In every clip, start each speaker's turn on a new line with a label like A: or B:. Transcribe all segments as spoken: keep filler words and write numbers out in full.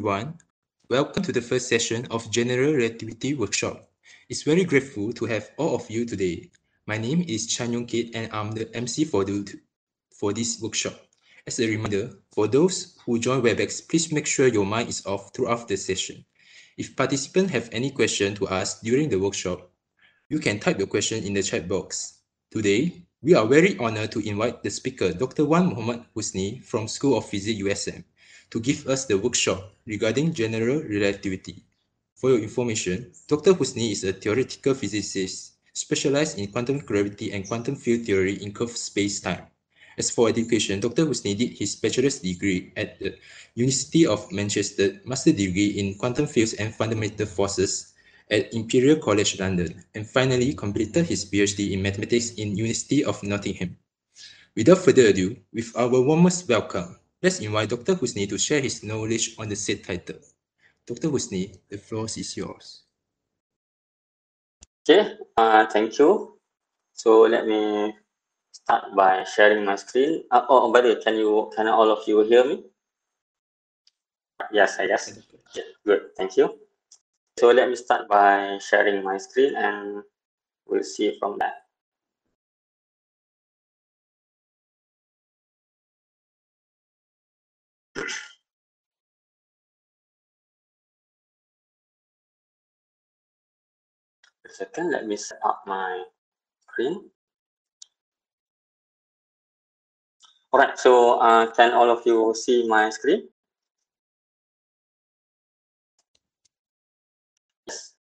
A: everyone. Welcome to the first session of General Relativity Workshop. It's very grateful to have all of you today. My name is Chan Yong Kit and I'm the M C for, the, for this workshop. As a reminder, for those who join WebEx, please make sure your mic is off throughout the session. If participants have any question to ask during the workshop, you can type your question in the chat box. Today, we are very honored to invite the speaker, Doctor Wan Muhammad Husni from School of Physics U S M, to give us the workshop regarding general relativity. For your information, Doctor Husni is a theoretical physicist specialized in quantum gravity and quantum field theory in curved space-time. As for education, Doctor Husni did his bachelor's degree at the University of Manchester, master degree in quantum fields and fundamental forces at Imperial College London, and finally completed his PhD in mathematics in University of Nottingham. Without further ado, with our warmest welcome, let's invite Doctor Husni to share his knowledge on the said title. Doctor Husni, the floor is yours.
B: Okay, uh, thank you. So let me start by sharing my screen. Uh, oh, by the way, can you, can all of you hear me? Yes, yes. Okay, good, thank you. So let me start by sharing my screen and we'll see from that. A second, let me set up my screen. All right, so uh, can all of you see my screen? Yes.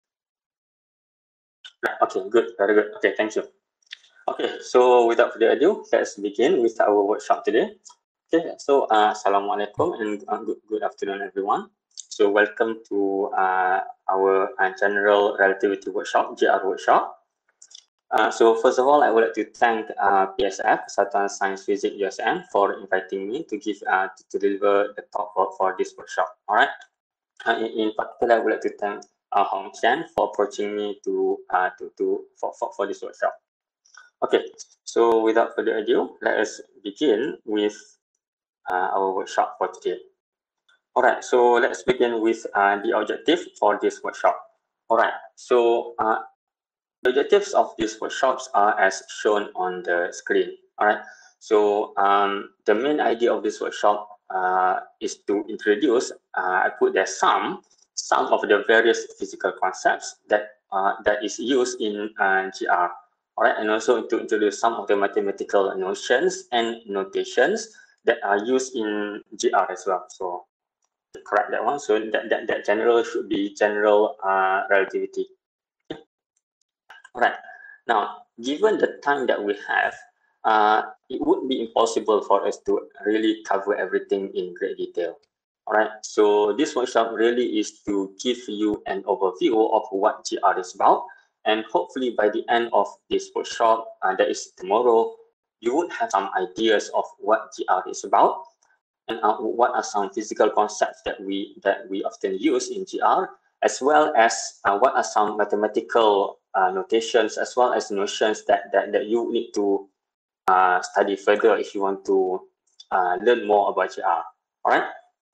B: Okay, good, very good. Okay, thank you. Okay, so without further ado, let's begin with our workshop today. Okay, so uh, Assalamualaikum and uh, good, good afternoon, everyone. So welcome to uh, our uh, General Relativity Workshop, G R workshop. Uh, so first of all, I would like to thank uh, P S F, Persatuan Sains Fizik U S M, for inviting me to give uh, to, to deliver the talk for, for this workshop. All right. Uh, in, in particular, I would like to thank uh, Hong Qian for approaching me to uh, to to for, for for this workshop. Okay. So without further ado, let us begin with uh, our workshop for today. All right. So let's begin with uh, the objective for this workshop. All right. So uh, the objectives of these workshops are as shown on the screen. All right. So um, the main idea of this workshop uh, is to introduce. Uh, I put there some some of the various physical concepts that uh, that is used in uh, G R. All right, and also to introduce some of the mathematical notions and notations that are used in G R as well. So correct that one. So that that, that general should be general uh, relativity. All right. Now, given the time that we have, uh, it would be impossible for us to really cover everything in great detail. All right. So this workshop really is to give you an overview of what G R is about, and hopefully by the end of this workshop, uh, that is tomorrow, you would have some ideas of what G R is about, and uh, what are some physical concepts that we that we often use in G R, as well as uh, what are some mathematical uh, notations, as well as notions that that, that you need to uh, study further if you want to uh, learn more about G R. All right.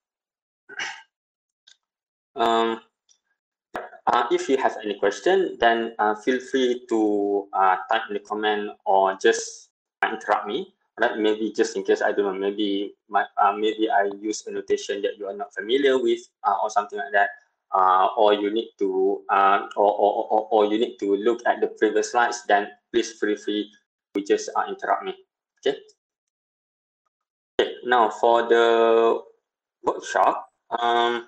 B: Um, uh, if you have any question, then uh, feel free to uh, type in the comment or just interrupt me. Right? Maybe just in case, I don't know, maybe my uh, maybe I use a notation that you are not familiar with uh, or something like that. Uh, or you need to uh, or, or, or, or you need to look at the previous slides, then please feel free to just uh, interrupt me. Okay. Okay. Now for the workshop, um,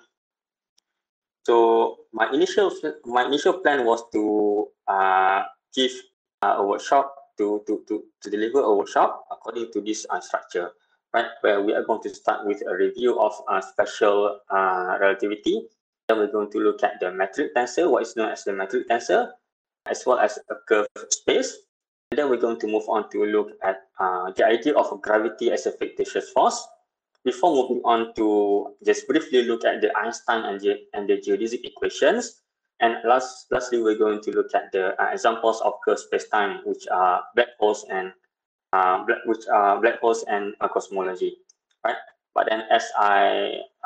B: so my initial my initial plan was to uh, give uh, a workshop to, to to to deliver a workshop according to this uh, structure, right? Where we are going to start with a review of uh, special uh, relativity. Then we're going to look at the metric tensor, what is known as the metric tensor, as well as a curved space. And then we're going to move on to look at uh, the idea of gravity as a fictitious force. Before moving on to just briefly look at the Einstein and the, and the geodesic equations. And last, lastly, we're going to look at the uh, examples of curved spacetime, which are black holes and uh, black, which are black holes and uh, cosmology, right? But then, as I uh,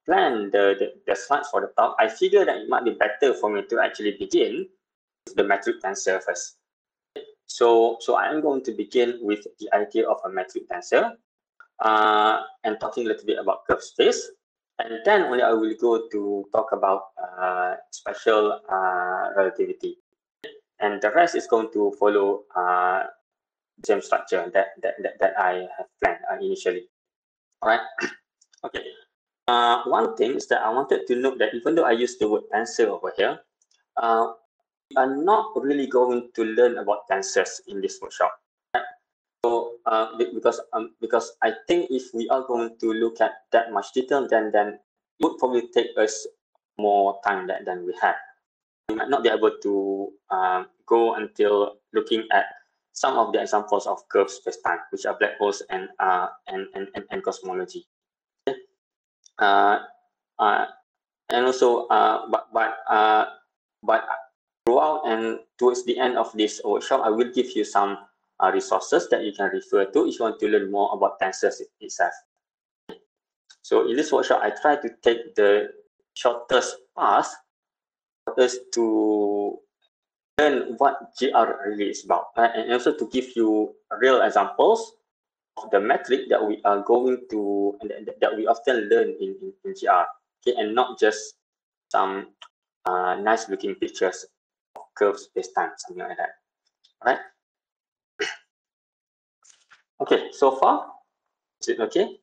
B: plan the, the, the slides for the talk, I figured that it might be better for me to actually begin with the metric tensor first. So, so I'm going to begin with the idea of a metric tensor uh, and talking a little bit about curve space. And then only I will go to talk about uh, special uh, relativity. And the rest is going to follow uh, the same structure that, that, that, that I have planned uh, initially. All right. Okay. Uh, one thing is that I wanted to note that even though I use the word tensor over here, uh, we are not really going to learn about tensors in this workshop. Right? So uh, because um, because I think if we are going to look at that much detail, then then it would probably take us more time than, than we had. We might not be able to uh, go until looking at some of the examples of curved spacetime, which are black holes and uh, and, and, and, and cosmology. Okay. Uh, uh, and also, uh, but but uh, but throughout and towards the end of this workshop, I will give you some uh, resources that you can refer to if you want to learn more about tensors itself. So in this workshop, I try to take the shortest path for us to learn what G R really is about, right? And also to give you real examples of the metric that we are going to and that, that we often learn in, in, in G R, okay, and not just some uh, nice looking pictures of curved space-time, something like that. All right. Okay, so far, is it okay?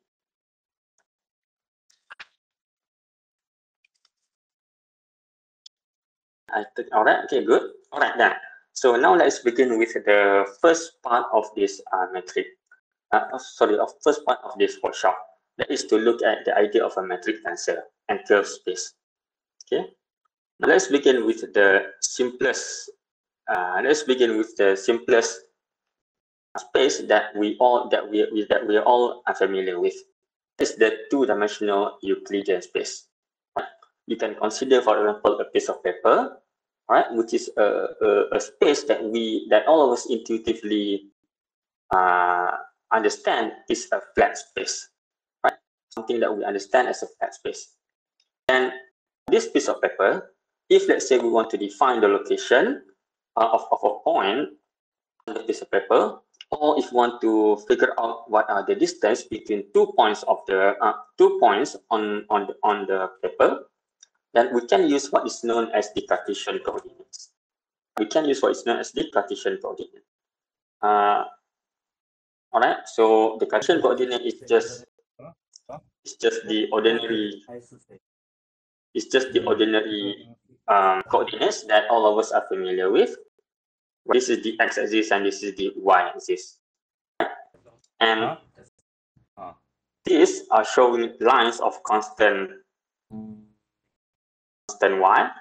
B: I think, all right, okay, good. All right, then. So now let's begin with the first part of this uh, metric. Uh, sorry, of first part of this workshop. That is to look at the idea of a metric tensor and curved space. Okay. Now let's begin with the simplest. Uh, let's begin with the simplest space that we all that we, we that we all are familiar with. It's the two-dimensional Euclidean space. You can consider, for example, a piece of paper, right, which is a, a, a space that we that all of us intuitively uh, understand is a flat space, right? Something that we understand as a flat space. And this piece of paper, if let's say we want to define the location uh, of, of a point on the piece of paper, or if we want to figure out what are the distance between two points of the uh, two points on on the, on the paper, then we can use what is known as the Cartesian coordinates. We can use what is known as the Cartesian coordinate. Uh, all right. So the Cartesian coordinate is just it's just the ordinary it's just the ordinary um, coordinates that all of us are familiar with. This is the x-axis and this is the y-axis. And these are showing lines of constant constant y.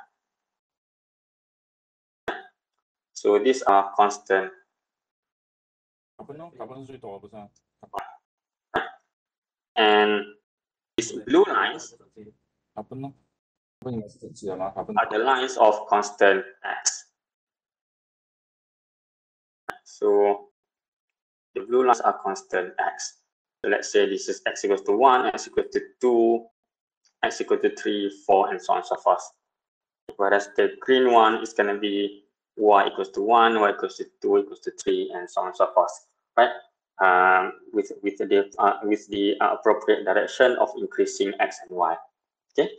B: So these are constant. And these blue lines are the lines of constant x. So the blue lines are constant x. So let's say this is x equals to one, x equals to two, x equals to three, four, and so on and so forth. Whereas the green one is going to be y equals to one, y equals to two, equals to three, and so on and so forth, right? Um, with with the uh, with the uh, appropriate direction of increasing x and y. Okay.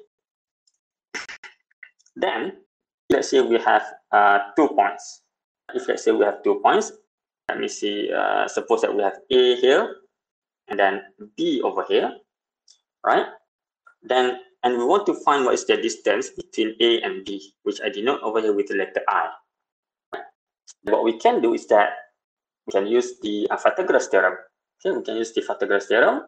B: Then let's say we have uh, two points. If let's say we have two points, let me see. Uh, suppose that we have A here and then B over here, right? Then and we want to find what is the distance between A and B, which I denote over here with the letter I. What we can do is that we can use the uh, Pythagoras theorem. Okay, we can use the Pythagoras theorem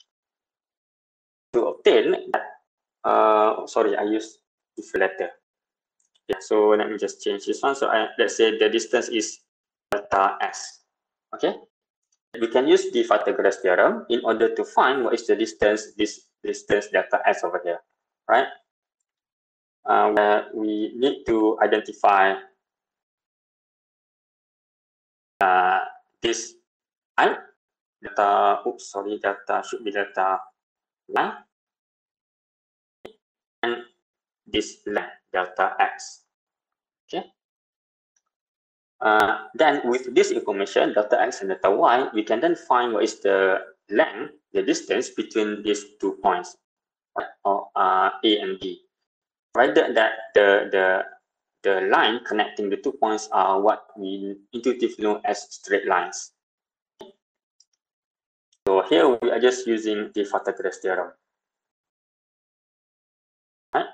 B: to obtain that. Uh, sorry, I used different letter. Yeah, so let me just change this one. So I, let's say the distance is delta s. Okay, we can use the Pythagoras theorem in order to find what is the distance, this distance delta s over here, right? Uh, where we need to identify uh, this I, delta, oops, sorry, delta should be delta y, this length delta x. Okay. Uh, then with this information, delta x and delta y, we can then find what is the length, the distance between these two points, right? Or uh, A and B. Provided that the the the line connecting the two points are what we intuitively know as straight lines. So here we are just using the Pythagoras theorem. Right?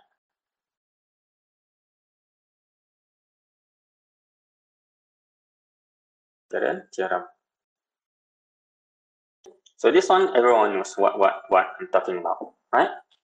B: Theorem. So this one, everyone knows what, what, what I'm talking about, right?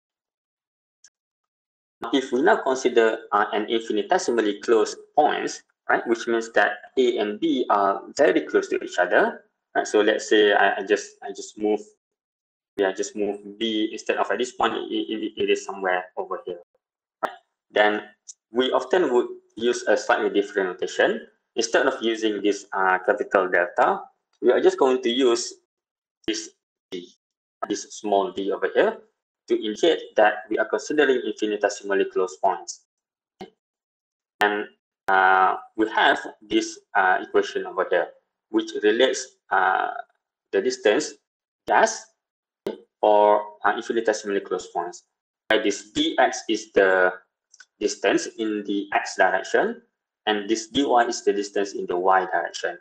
B: If we now consider uh, an infinitesimally close points, right, which means that A and B are very close to each other, right? So let's say I, I just I just move, yeah, just move B instead of at this point, it, it, it is somewhere over here. Right? Then we often would use a slightly different notation. Instead of using this uh, capital delta, we are just going to use this d, this small d over here, to indicate that we are considering infinitesimally close points. And uh, we have this uh, equation over here, which relates uh, the distance dash for uh, infinitesimally close points. Right, this dx is the distance in the x direction, and this dy is the distance in the y direction.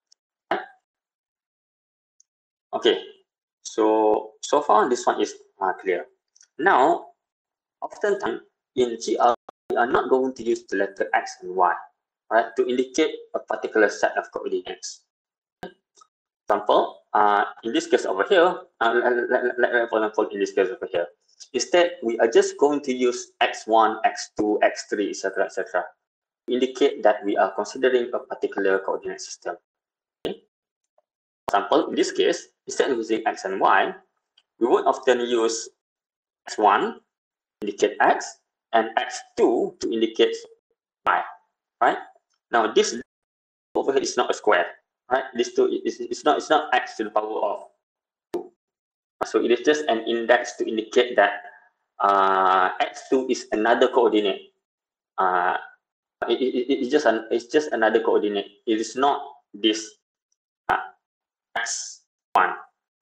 B: Okay, so so far this one is uh, clear. Now, oftentimes in G R, we are not going to use the letter x and y, right, to indicate a particular set of coordinates. Example, uh, in this case over here, uh, let, let, let, for example, in this case over here, instead we are just going to use x one, x two, x three, et cetera, et cetera, to indicate that we are considering a particular coordinate system. Okay? For example, in this case, instead of using x and y, we would often use x one to indicate x and x two to indicate y, right? Now this over here is not a square, right? This two is it's not it's not x to the power of two. So it is just an index to indicate that uh, x two is another coordinate. Uh, it, it, it's just an it's just another coordinate. It is not this uh, x one.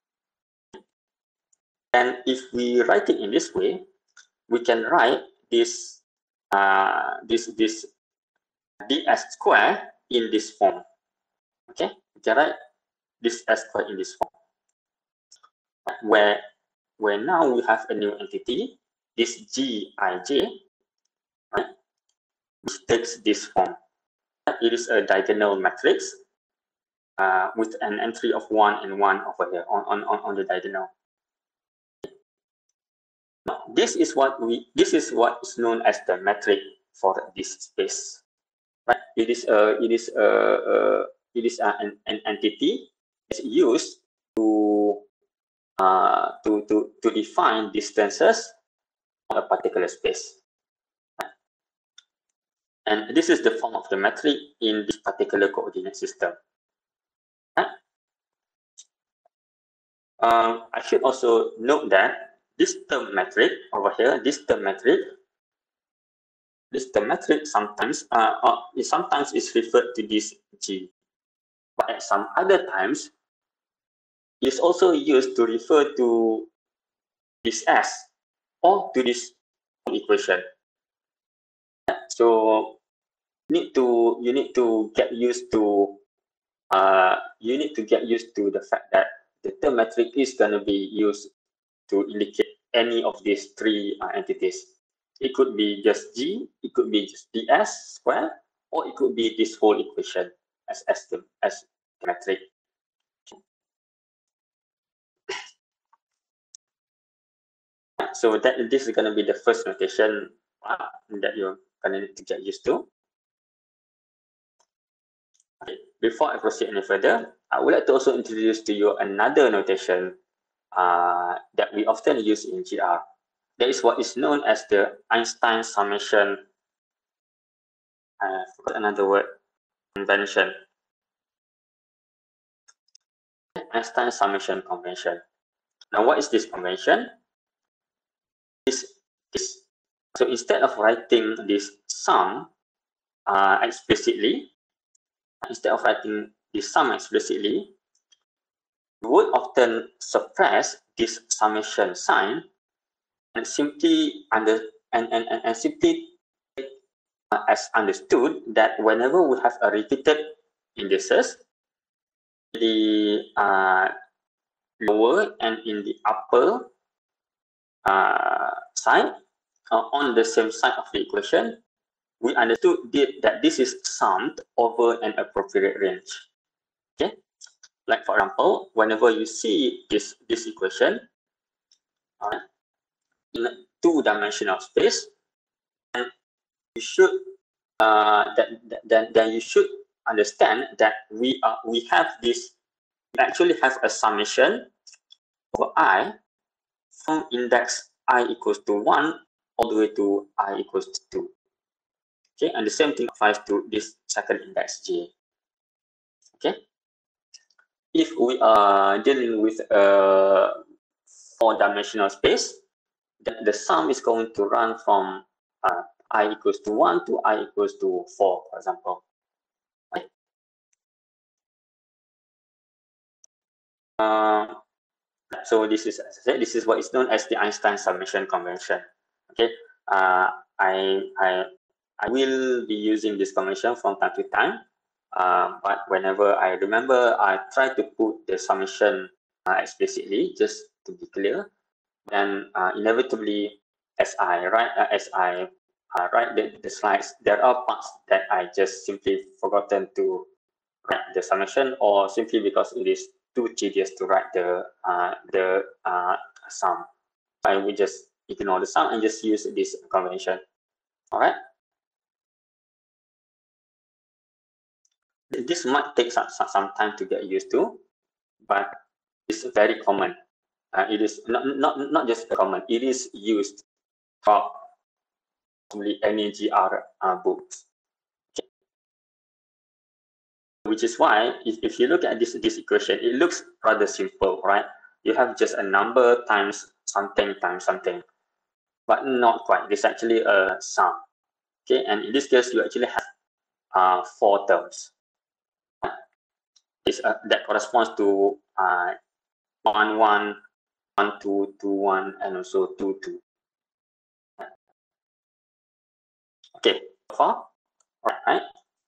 B: And if we write it in this way, we can write this uh, this this ds square in this form. Okay, we can write this s square in this form, where where now we have a new entity, this gij, right, which takes this form. It is a diagonal matrix uh, with an entry of one and one over here on on on, on the diagonal. Now, this is what we this is what is known as the metric for this space. Right? It is a it is a, a it is a, an, an entity that's used to uh, to to to define distances on a particular space. And this is the form of the metric in this particular coordinate system. Right? Um, I should also note that this term metric over here, this term metric, this term metric sometimes uh, uh, it sometimes is referred to this G, but at some other times it's also used to refer to this S or to this equation. So need to you need to get used to uh, you need to get used to the fact that the term metric is going to be used to indicate any of these three uh, entities. It could be just G, it could be just ds square, or it could be this whole equation as as the as the metric. So that this is going to be the first notation uh, that you're going to need to get used to. Okay. Before I proceed any further, I would like to also introduce to you another notation uh, that we often use in G R. That is what is known as the Einstein summation. I forgot another word. Convention. Einstein summation convention. Now, what is this convention? This, this So instead of writing this sum uh, explicitly, instead of writing this sum explicitly, we would often suppress this summation sign and simply under and, and, and, and simply uh, as understood that whenever we have a repeated indices, the uh, lower and in the upper uh, side uh, on the same side of the equation, we understood that this is summed over an appropriate range. Okay, like for example, whenever you see this this equation uh, in a two-dimensional space, and you should uh, that, then then you should understand that we are we have this we actually have a summation over I from index I equals to one all the way to I equals to two. Okay, and the same thing applies to this second index J. Okay, if we are dealing with a four-dimensional space, then the sum is going to run from uh, I equals to one to I equals to four, for example. Right? Uh, so this is, as I said, this is what is known as the Einstein summation convention. Okay, uh, I I I will be using this convention from time to time, uh, but whenever I remember, I try to put the summation uh, explicitly, just to be clear. Then uh, inevitably, as I write, uh, as I uh, write the, the slides, there are parts that I just simply forgotten to write the summation, or simply because it is too tedious to write the uh, the uh, sum. I will just ignore the sum and just use this convention. All right. This might take some, some time to get used to, but it's very common. Uh, it is not, not, not just common, it is used for any G R uh, books. Okay. Which is why, if, if you look at this, this equation, it looks rather simple, right? You have just a number times something times something, but not quite. It's actually a sum. Okay, and in this case, you actually have uh, four terms. It's, uh, that corresponds to uh, one, one, one, two, two, one, and also two, two. Okay, so far, all right.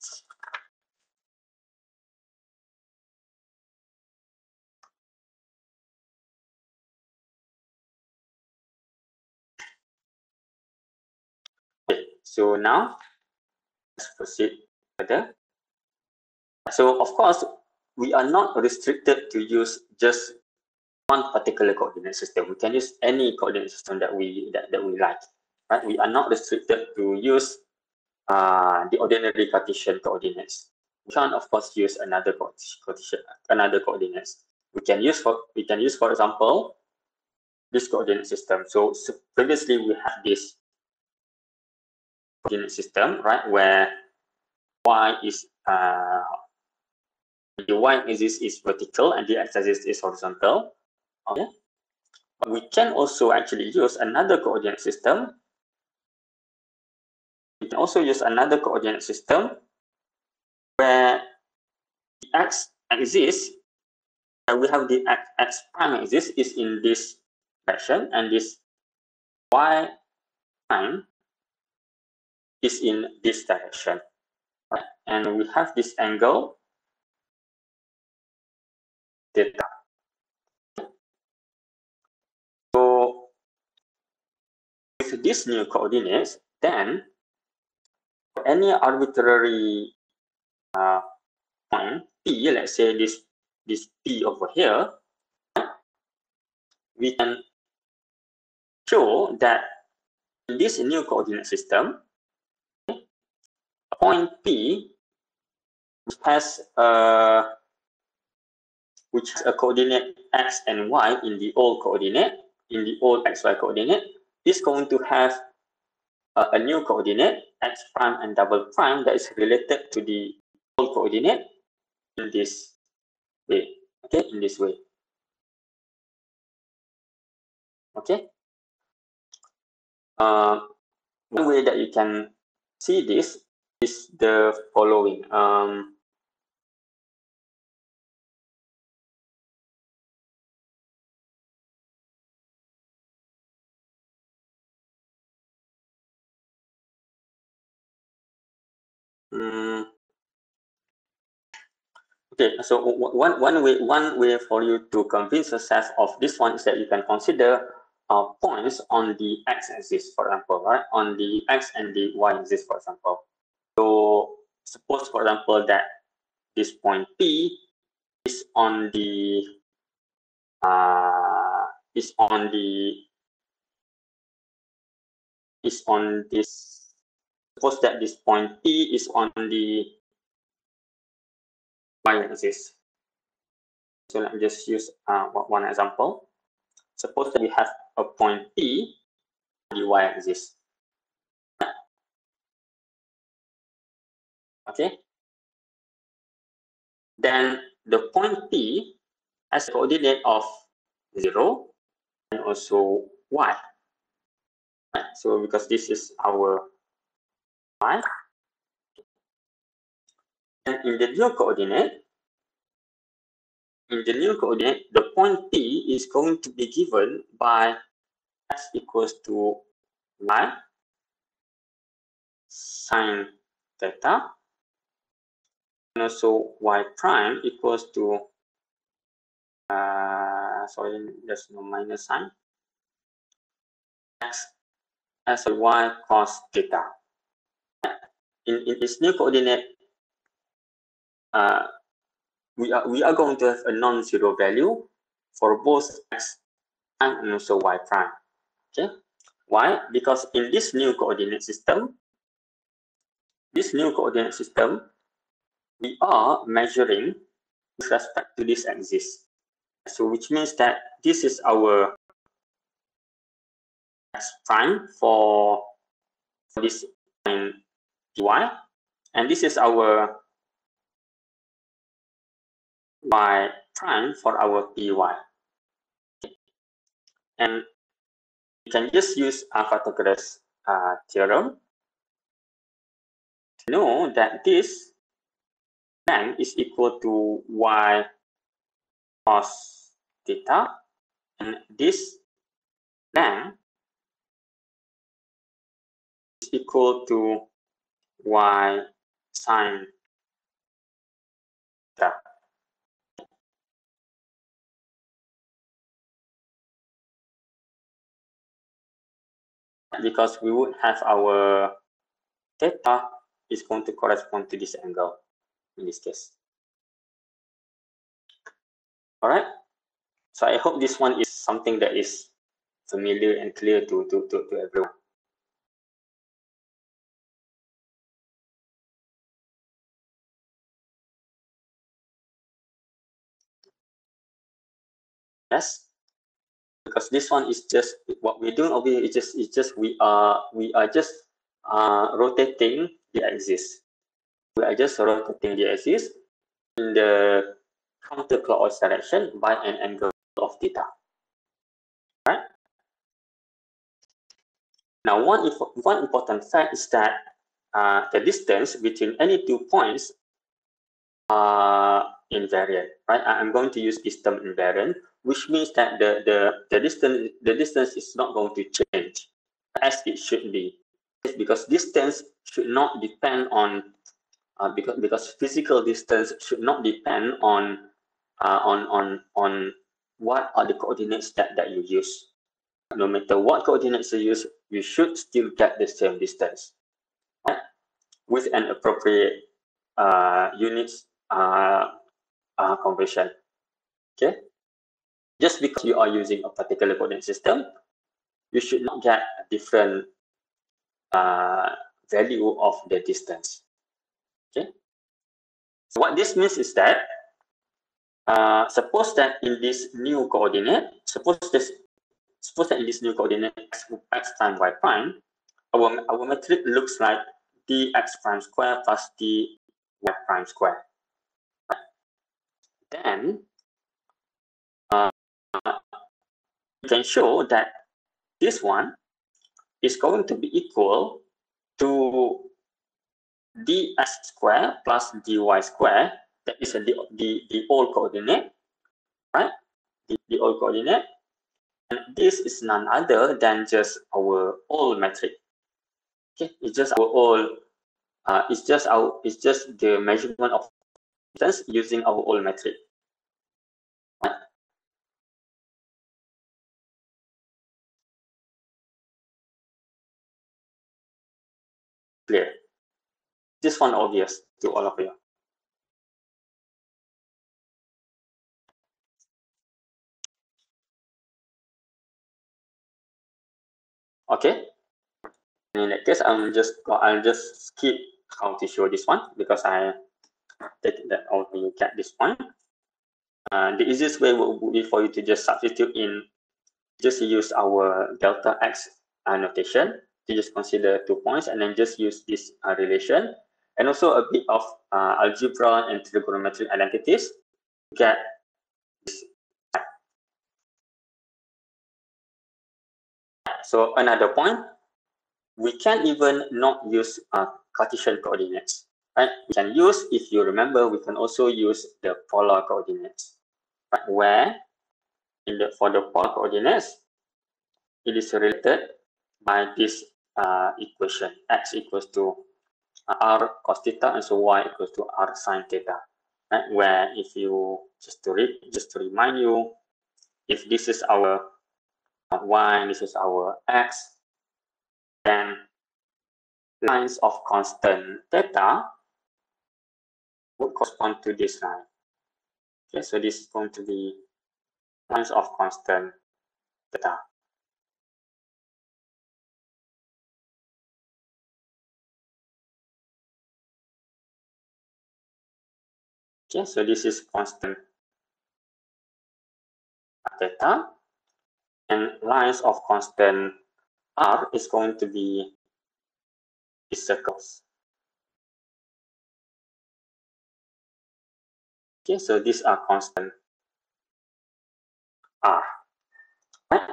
B: Okay, so now let's proceed further. So of course, we are not restricted to use just one particular coordinate system. We can use any coordinate system that we that, that we like, right? We are not restricted to use uh, the ordinary Cartesian coordinates. We can of course use another Cartesian another coordinates. We can use for we can use for example this coordinate system. So, so previously we had this coordinate system, right, where y is uh, the y-axis is vertical and the x-axis is horizontal. Okay, but we can also actually use another coordinate system. We can also use another coordinate system where the x-axis, uh, we have the x, x prime axis is in this direction, and this y prime is in this direction. Right? And we have this angle theta. So with these new coordinates, then for any arbitrary uh, point P, let's say this this P over here, we can show that in this new coordinate system, a point P which has a which has a coordinate x and y in the old coordinate, in the old xy coordinate, is going to have a, a new coordinate x prime and double prime that is related to the old coordinate in this way. Okay, in this way. Okay. Uh, one way that you can see this is the following. Um, mm, okay, so one one way one way for you to convince yourself of this one is that you can consider uh, points on the x-axis, for example, right? On the x and the y-axis, for example. So suppose, for example, that this point P is on the uh, is on the is on this. Suppose that this point P is on the y-axis. So let me just use uh, one example. Suppose that we have a point P on the y-axis. Okay. Then the point P has a coordinate of zero and also y. Right? So because this is our y, and in the new coordinate, in the new coordinate, the point P is going to be given by x equals to y sine theta, and also y prime equals to uh, sorry, there's no minus sign, x as a y cos theta. In, in this new coordinate, uh, we are we are going to have a non-zero value for both x and also y prime. Okay, why? Because in this new coordinate system, this new coordinate system, we are measuring with respect to this axis. So which means that this is our x prime for, for this point y, and this is our y prime for our py. Okay. And you can just use Pythagoras uh, theorem to know that this length is equal to y cos theta, and this length is equal to y sine theta. Because we would have our theta is going to correspond to this angle in this case. All right. So I hope this one is something that is familiar and clear to, to, to, to everyone. Yes. Because this one is just what we're doing over here. It's just it's just we are we are just uh, rotating the axis. We are just rotating the axis in the counterclockwise direction by an angle of theta. Right. Now, one if, one important fact is that uh, the distance between any two points are invariant. Right. I'm going to use this term invariant, which means that the the the distance the distance is not going to change as it should be. It's because distance should not depend on uh, because because physical distance should not depend on uh, on on on what are the coordinates that that you use. No matter what coordinates you use, you should still get the same distance, right? With an appropriate uh, units uh, uh, conversion. Okay. Just because you are using a particular coordinate system, you should not get a different uh, value of the distance. Okay. So what this means is that uh, suppose that in this new coordinate, suppose this suppose that in this new coordinate x, x prime y prime, our our metric looks like dx prime square plus dy prime square. Then uh, you can show that this one is going to be equal to ds square plus dy square. That is the, the, the old coordinate, right? The, the old coordinate. And this is none other than just our old metric. Okay, it's just our old, uh, it's just our, it's just the measurement of distance using our old metric. Right? Clear. This one obvious to all of you. Okay. In that case, I'm just I'll just skip how to show this one because I take that out when you get this one. Uh, the easiest way would be for you to just substitute in, just use our delta x uh, notation to just consider two points and then just use this uh, relation and also a bit of uh, algebra and trigonometric identities to get this. So another point, we can even not use uh, Cartesian coordinates. Right? We can use, if you remember, we can also use the polar coordinates. Right? Where in the for the polar coordinates, it is related by this uh, equation: x equals to r cos theta, and so y equals to r sin theta. Right? Where if you just to read, just to remind you, if this is our y, this is our x, then lines of constant theta would correspond to this line. Okay, so this is going to be lines of constant theta. Okay, so this is constant theta, and lines of constant r is going to be these circles. Okay, so these are constant r. Right?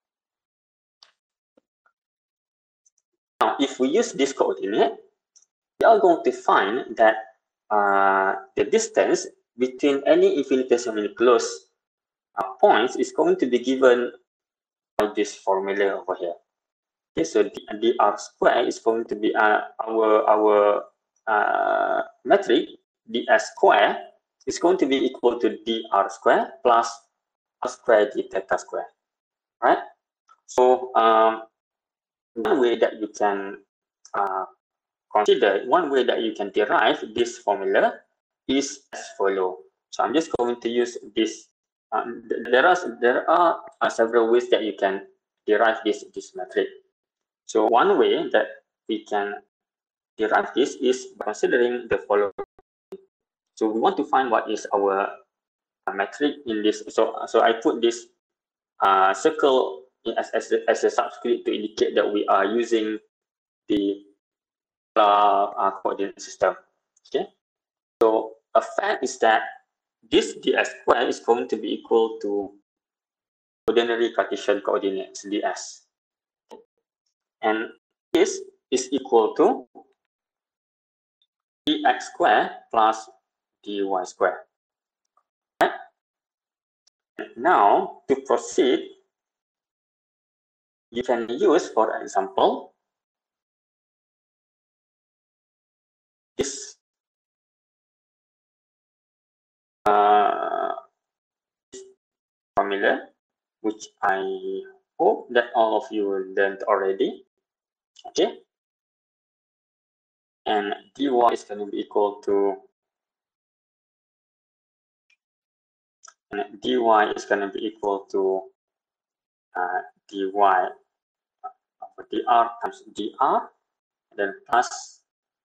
B: Now, if we use this coordinate, we are going to find that uh, the distance between any infinitesimally close uh, points is going to be given by this formula over here. Okay, so dr square is going to be uh, our our uh, metric. Ds square is going to be equal to dr square plus r square d theta square, right? So um, one way that you can uh, consider, one way that you can derive this formula is as follow. So I'm just going to use this. Um, there are there are uh, several ways that you can derive this this metric. So one way that we can derive this is by considering the following. So we want to find what is our metric in this. So so I put this uh, circle as as a, as a subscript to indicate that we are using the uh, uh, coordinate system. Okay. So a fact is that this ds square is going to be equal to ordinary Cartesian coordinates ds, and this is equal to dx square plus dy square. Right? Now, to proceed, you can use, for example, this uh, formula, which I hope that all of you learned already. Okay, and dy is going to be equal to, and dy is going to be equal to uh, dy over dr times dr, then plus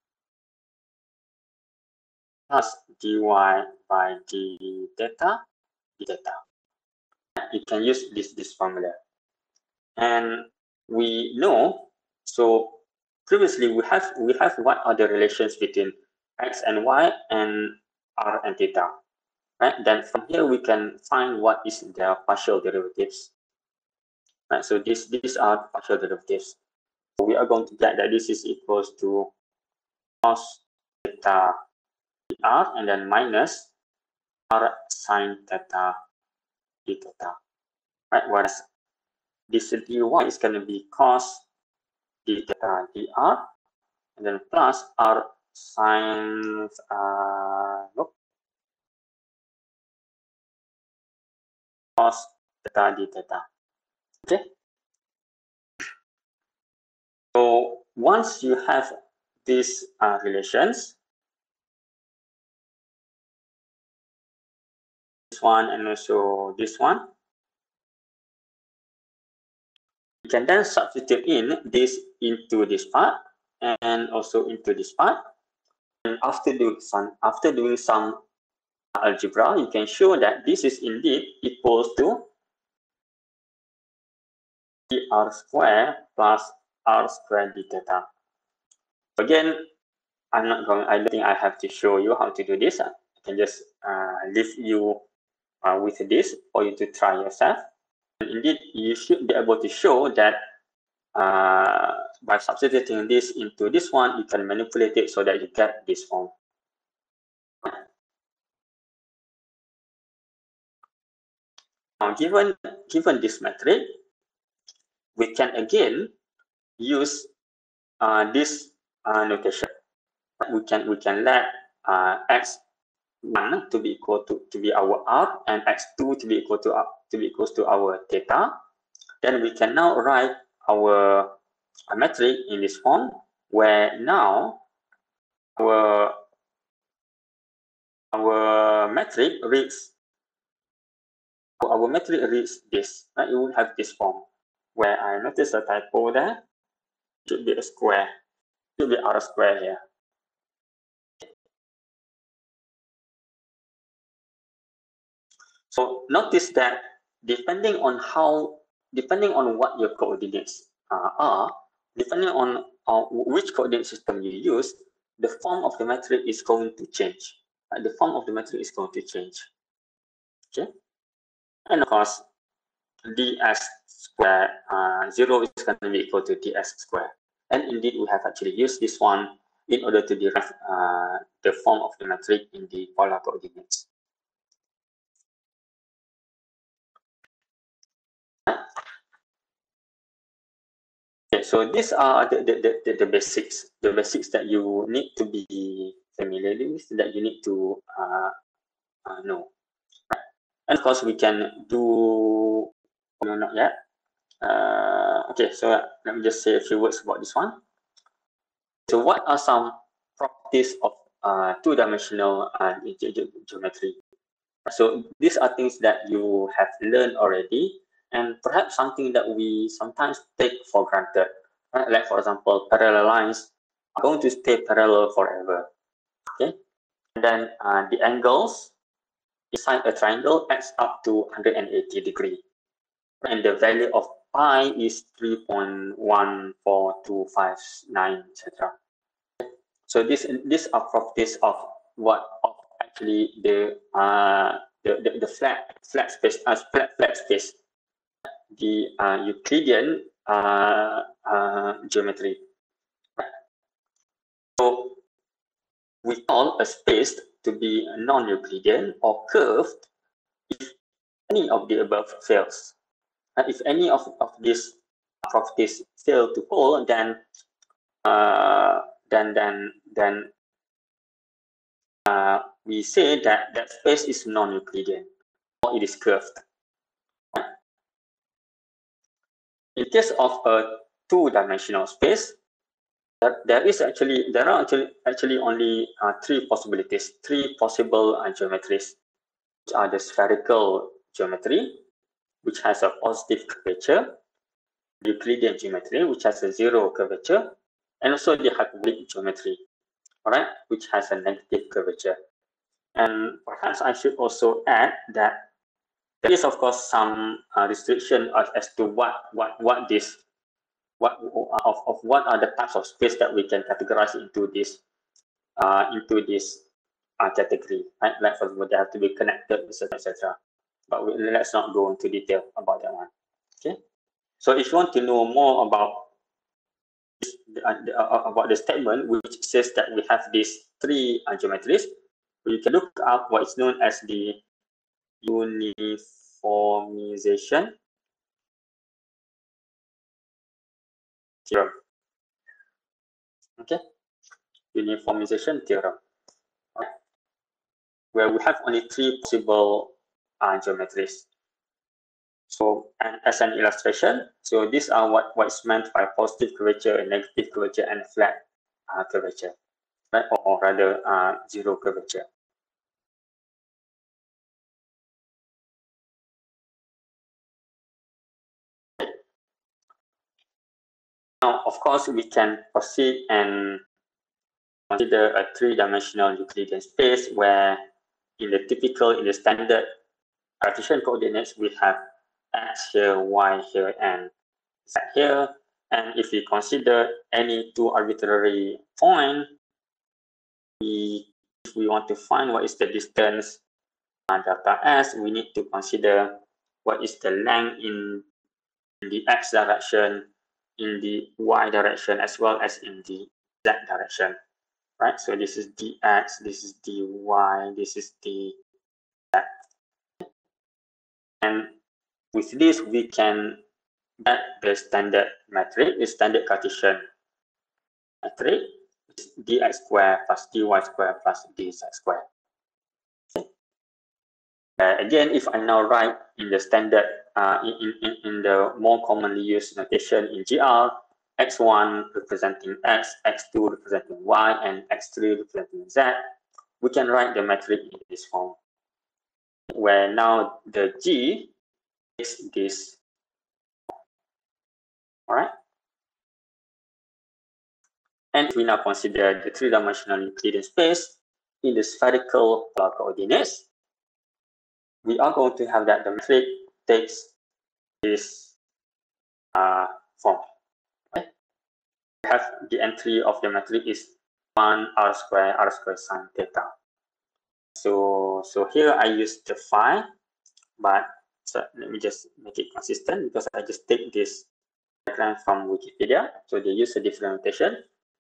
B: plus dy by d theta d theta. You can use this this formula, and we know, so previously we have we have what are the relations between x and y and r and theta, right? Then from here we can find what is their partial derivatives, right? So these these are partial derivatives. we are going to get that this is equals to cos theta dr and then minus r sine theta d theta, right? Whereas this dy is going to be cos d theta dr and then plus r sine uh, nope, cos theta d theta. Okay. So once you have these uh, relations, this one and also this one, you can then substitute in this into this part and also into this part. And after doing some after doing some algebra, you can show that this is indeed equals to r square plus r square d theta. Again, I'm not going. I don't think I have to show you how to do this. I can just uh, leave you uh, with this for you to try yourself. And indeed, you should be able to show that uh, by substituting this into this one, you can manipulate it so that you get this form. Now, given given this metric, we can again use uh, this uh, notation. We can we can let uh, x one to be equal to to be our r and x two to be equal to uh, to be equals to our theta. Then we can now write our a metric in this form, where now our our metric reads our metric reads this. Right? It will have this form, where I notice a typo there. It should be a square. It should be r square here. So notice that depending on how, depending on what your coordinates uh, are, depending on uh, which coordinate system you use, the form of the metric is going to change. Uh, the form of the metric is going to change. Okay, and of course, ds square uh, zero is going to be equal to ds square. And indeed, we have actually used this one in order to derive uh, the form of the metric in the polar coordinates. Okay, so these are the, the, the, the basics, the basics that you need to be familiar with, that you need to uh, uh, know. And of course, we can do, no, not yet. Uh, okay, so let me just say a few words about this one. So what are some properties of uh, two-dimensional uh, ge ge geometry? So these are things that you have learned already, and perhaps something that we sometimes take for granted. Right? Like, for example, parallel lines are going to stay parallel forever. Okay, and then uh, the angles inside a triangle adds up to one hundred eighty degrees, and the value of pi is three point one four two five nine, et cetera. So this these are properties of what of actually the uh, the, the the flat flat space as uh, flat flat space, the uh, Euclidean uh, uh, geometry. So we call a space to be non-Euclidean or curved if any of the above fails. Uh, if any of, of these properties fail to hold, then uh, then then then uh, we say that that space is non-Euclidean or it is curved. In case of a two-dimensional space, there, there is actually there are actually actually only uh, three possibilities, three possible uh, geometries, which are the spherical geometry, which has a positive curvature, the Euclidean geometry, which has a zero curvature, and also the hyperbolic geometry, all right, which has a negative curvature. And perhaps I should also add that there is, of course, some uh, restriction as, as to what what what this what of, of what are the types of space that we can categorize into this uh, into this uh, category, right? Like, for example, they have to be connected, et cetera, et cetera. But we, let's not go into detail about that one. Okay. So if you want to know more about uh, about the statement which says that we have these three uh, geometries, we can look up what is known as the uniformization theorem. Okay, uniformization theorem, right, where we have only three possible uh, geometries. So, and as an illustration, so these are what what is meant by positive curvature, negative curvature, and flat uh, curvature, right, or, or rather uh, zero curvature. Now, of course, we can proceed and consider a three-dimensional Euclidean space where in the typical, in the standard Cartesian coordinates, we have x here, y here, and z here. And if we consider any two arbitrary point, we, if we want to find what is the distance uh, delta s, we need to consider what is the length in, in the x direction, in the y direction, as well as in the z direction. Right, so this is dx, this is dy, this is dz. And with this, we can get the standard metric, the standard Cartesian metric, dx squared plus dy squared plus dz squared. Okay. Uh, again, if I now write in the standard, uh, in, in, in the more commonly used notation in G R, x one representing x, x two representing y, and x three representing z, we can write the metric in this form, where now the G is this. All right. And we now consider the three-dimensional Euclidean space in the spherical polar coordinates. We are going to have that the metric takes this uh, form. Okay. We have the entry of the metric is one r squared r squared sine theta. So so here I use the phi, but so let me just make it consistent because I just take this diagram from Wikipedia. So they use a different notation.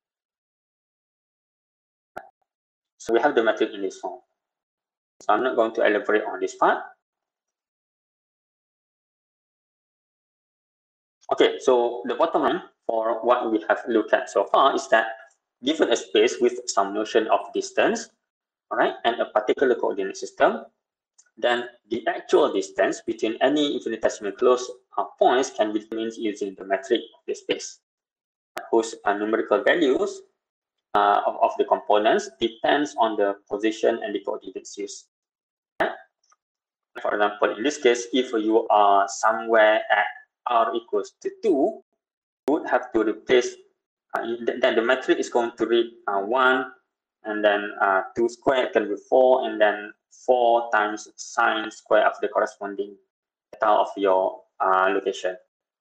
B: So we have the metric in this form. So I'm not going to elaborate on this part. Okay, so the bottom line for what we have looked at so far is that given a space with some notion of distance, all right, and a particular coordinate system, then the actual distance between any infinitesimal closed uh, points can be determined using the metric of the space, whose uh, numerical values uh, of, of the components depends on the position and the coordinates used. Right? For example, in this case, if you are somewhere at r equals to two, you would have to replace, uh, then the metric is going to read uh, one, and then uh, two squared can be four, and then four times sine square of the corresponding theta of your uh, location.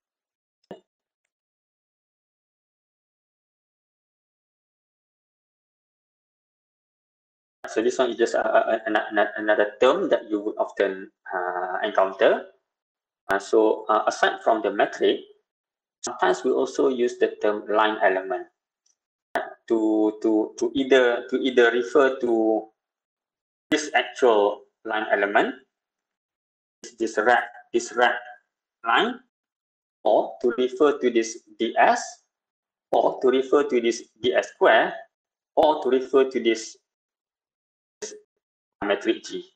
B: So this one is just a, a, a, another term that you would often uh, encounter. Uh, so uh, aside from the metric, sometimes we also use the term line element to to to either to either refer to this actual line element, this red this red line, or to refer to this ds, or to refer to this ds square, or to refer to this, this metric G.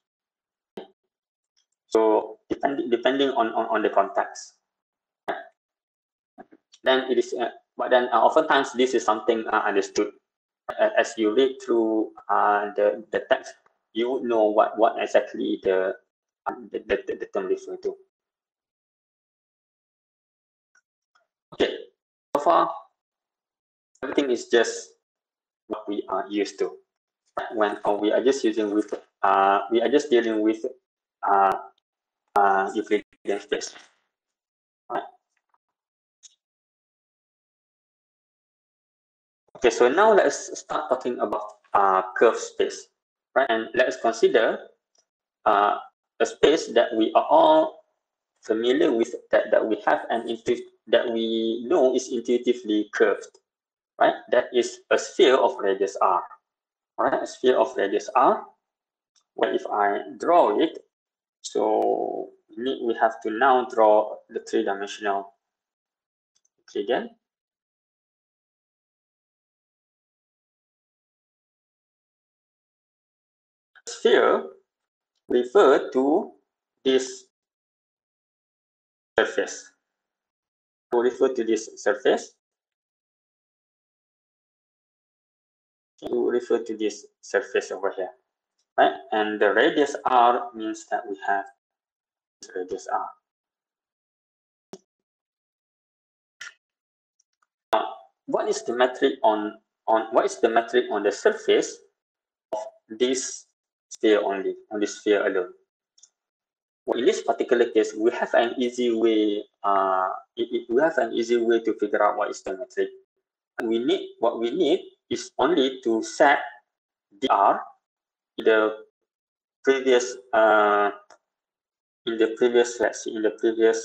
B: So depending depending on, on on the context, then it is. Uh, but then uh, oftentimes this is something uh, understood uh, as you read through uh, the the text. You would know what what exactly the um, the, the, the term refers to. Okay, so far everything is just what we are used to. When uh, we are just using with uh, we are just dealing with uh, uh, Euclidean space. Right. Okay, so now let's start talking about uh, curved space, right? And let's consider uh, a space that we are all familiar with, that, that we have and that we know is intuitively curved. right? That is a sphere of radius r, right? A sphere of radius r. Well, if I draw it, so we have to now draw the three-dimensional Euclidean. Sphere refer to this surface. To refer to this surface, to refer to this surface over here, right? And the radius r means that we have radius r. Now, what is the metric on on what is the metric on the surface of this sphere only, on this sphere alone? Well, in this particular case, we have an easy way. Uh, it, it, we have an easy way to figure out what is the metric. We need what we need is only to set dr in the previous uh, in the previous let's see in the previous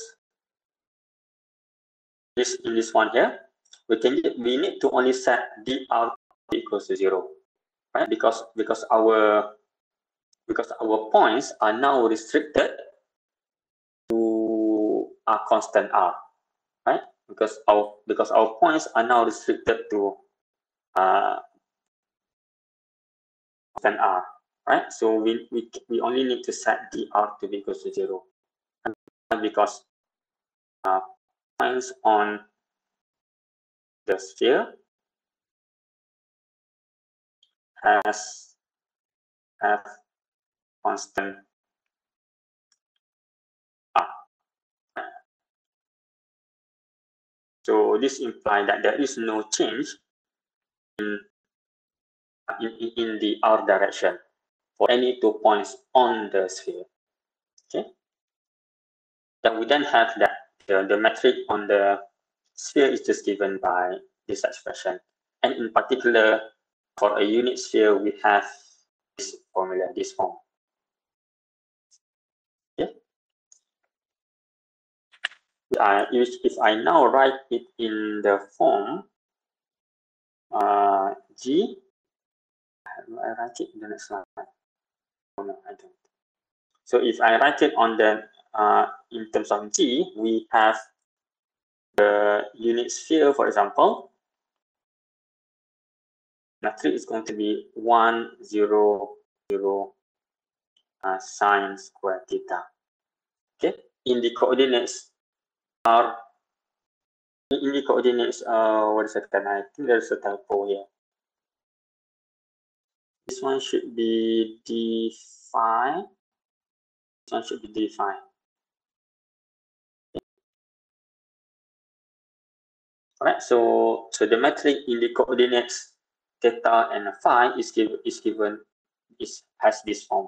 B: this in this one here. We can we need to only set dr equals to zero, right? Because because our because our points are now restricted to a constant r, right? Because our because our points are now restricted to uh, constant r, right? So we, we we only need to set dr to be equals to zero, and because uh, points on the sphere has have constant r. So this implies that there is no change in in, in the r direction for any two points on the sphere. Okay. Then we then have that the, the metric on the sphere is just given by this expression. And in particular, for a unit sphere, we have this formula, this form. Okay. Uh, if, if I now write it in the form uh, G, I write it in the next slide. Oh, no, I don't. So if I write it on the uh, in terms of G, we have the unit sphere, for example. Metric is going to be one zero zero uh, sine square theta. Okay, in the coordinates are in the coordinates. Uh, what is it? I think there's a typo here. This one should be d phi. This one should be d phi. All right. So so the metric in the coordinates theta and phi is given is given is has this form.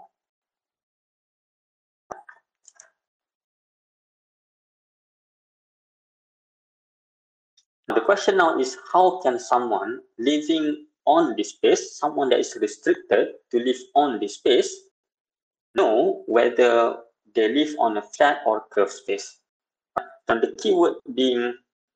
B: Now the question now is, how can someone living on this space, someone that is restricted to live on this space, know whether they live on a flat or curved space? And the keyword being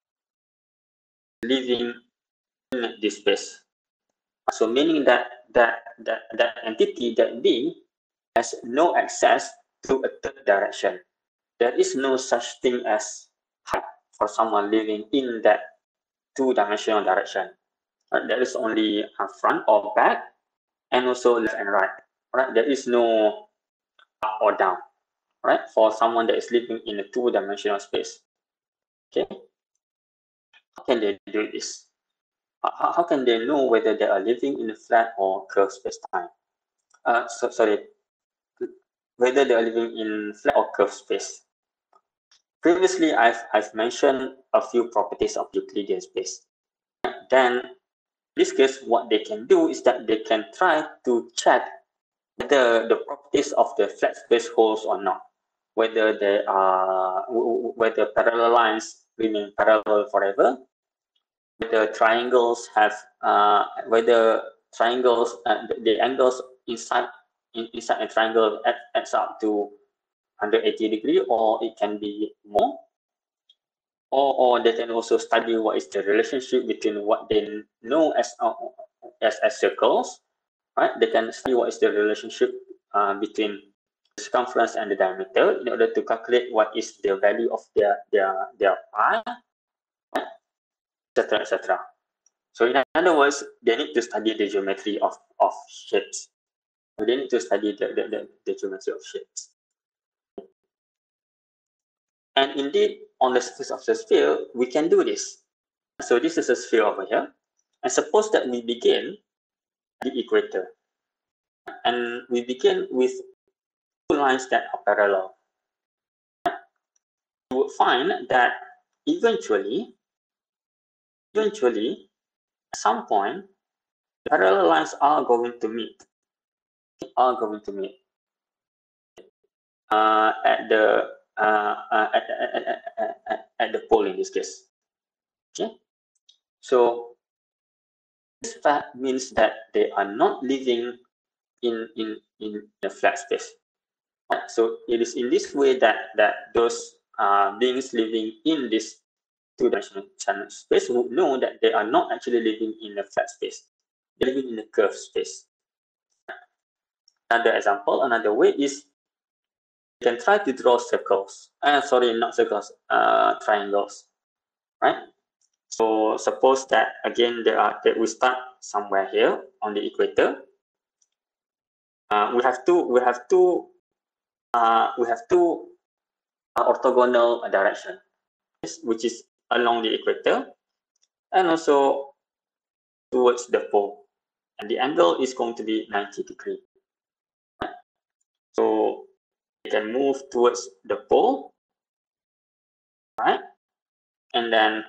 B: living in this space. So meaning that that that that entity, that being, has no access to a third direction. There is no such thing as height for someone living in that two-dimensional direction. Right? There is only a front or back, and also left and right. Right? There is no up or down. Right? For someone that is living in a two-dimensional space. Okay. How can they do this? How, how can they know whether they are living in a flat or curved space-time? Uh, so, sorry, whether they are living in flat or curved space. Previously, I've, I've mentioned a few properties of Euclidean space. Then, in this case, what they can do is that they can try to check whether the properties of the flat space holds or not. Whether they are, whether parallel lines remain parallel forever, whether triangles have, uh, whether triangles, uh, the, the angles inside in, inside a triangle adds up to one hundred eighty degree, or it can be more. or, or they can also study what is the relationship between what they know as uh, as, as circles, right? They can study what is the relationship uh, between the circumference and the diameter in order to calculate what is the value of their their their pi, et cetera, et cetera. So in other words, they need to study the geometry of, of shapes. They need to study the, the, the, the geometry of shapes. And indeed, on the surface of the sphere, we can do this. So this is a sphere over here. And suppose that we begin the equator. And we begin with two lines that are parallel. You would find that eventually, eventually, at some point, the parallel lines are going to meet. Are going to meet uh, at the uh, uh, at, at, at, at, at the pole in this case. Okay, so this fact means that they are not living in in in a flat space. So it is in this way that that those uh, beings living in this two-dimensional space would know that they are not actually living in a flat space. They're living in a curved space. Another example, another way is you can try to draw circles. Uh, sorry, not circles, uh, triangles, right? So suppose that again there are that we start somewhere here on the equator. Uh, we have two. We have two. Uh, we have two uh, orthogonal direction, which is along the equator, and also towards the pole. And the angle is going to be ninety degree. So you can move towards the pole, right? And then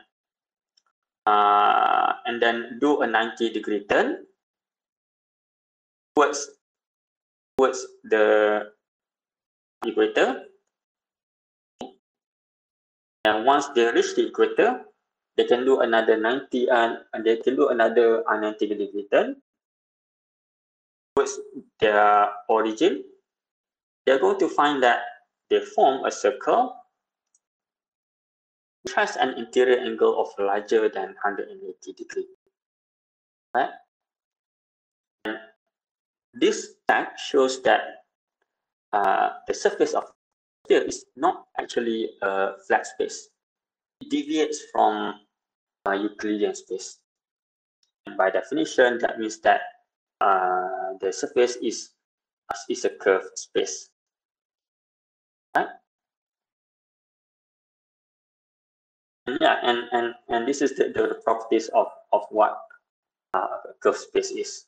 B: uh, and then do a ninety degree turn towards towards the equator. And once they reach the equator, they can do another ninety and uh, they can do another ninety degree turn towards their origin. They're going to find that they form a circle which has an interior angle of larger than one hundred eighty degree. Right? And this fact shows that uh, the surface of the sphere is not actually a flat space. It deviates from a Euclidean space. And by definition, that means that uh, the surface is, is a curved space. Right? And yeah, and, and, and this is the, the properties of, of what uh, a curved space is.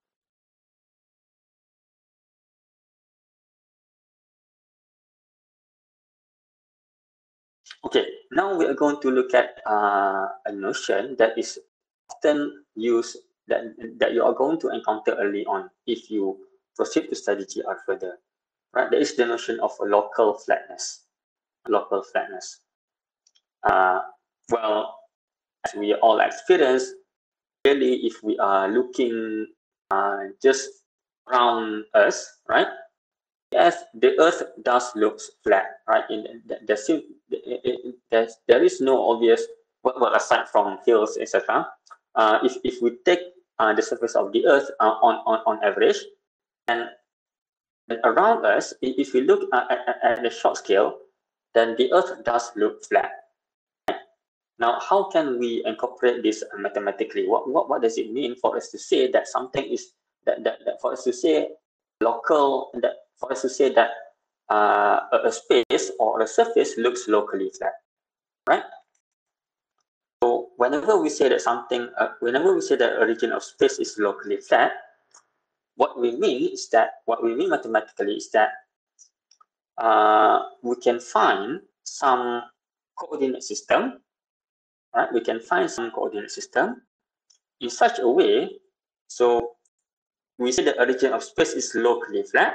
B: Okay, now we are going to look at uh, a notion that is often used, that, that you are going to encounter early on if you proceed to study G R further. Right? There is the notion of a local flatness. Local flatness. Uh, well, as we all experience, really, if we are looking uh, just around us, right? Yes, the Earth does look flat, right? In the, the, the, the, there is no obvious, well, aside from hills, et cetera. Uh, if if we take uh, the surface of the Earth uh, on on on average, and, and around us, if we look at, at, at the short scale, then the Earth does look flat. Now, how can we incorporate this mathematically? What what what does it mean for us to say that something is that that, that for us to say local that for us to say that uh, a space or a surface looks locally flat, right? So whenever we say that something, uh, whenever we say that a region of space is locally flat, what we mean is that what we mean mathematically is that uh, we can find some coordinate system, right? We can find some coordinate system in such a way, so we say that a region of space is locally flat,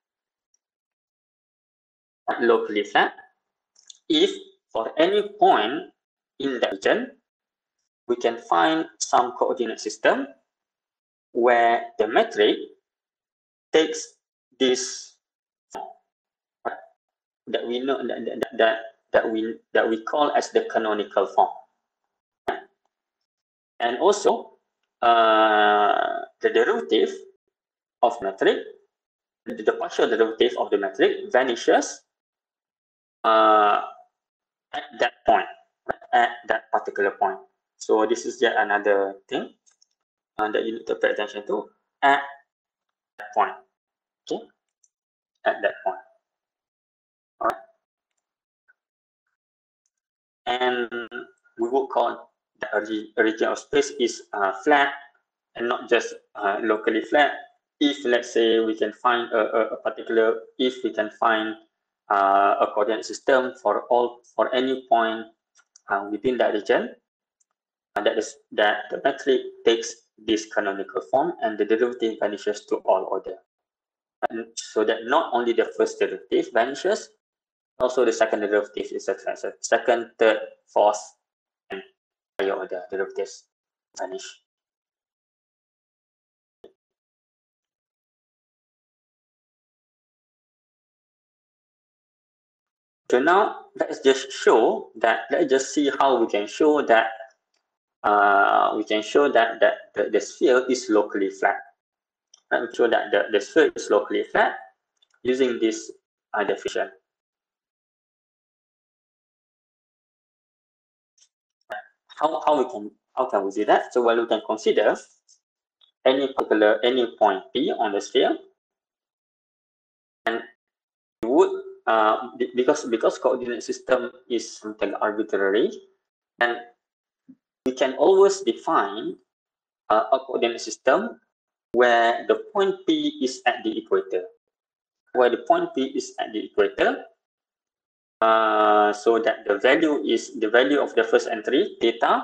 B: locally flat, if for any point in that region, we can find some coordinate system where the metric takes this that we know that, that, that that we that we call as the canonical form. And also uh, the derivative of metric, the partial derivative of the metric vanishes uh, at that point, at that particular point. So this is yet another thing uh, that you need to pay attention to at that point. Okay, at that point. All right, and we will call the region of space is uh, flat and not just uh, locally flat. If let's say we can find a, a, a particular, if we can find uh, a coordinate system for all for any point uh, within that region, and that is that the metric takes this canonical form and the derivative vanishes to all order. And so that not only the first derivative vanishes, also the second derivative is a second, third, fourth, and higher order derivatives vanish. So now let's just show that, let's just see how we can show that uh, we can show that, that the, the sphere is locally flat. Right? We show that the, the sphere is locally flat using this uh, definition. How, how we can how can we do that? So well, we can consider any particular any point P on the sphere, and we would uh, because because coordinate system is something arbitrary, and we can always define uh, a coordinate system where the point P is at the equator, where the point P is at the equator, uh, so that the value is the value of the first entry theta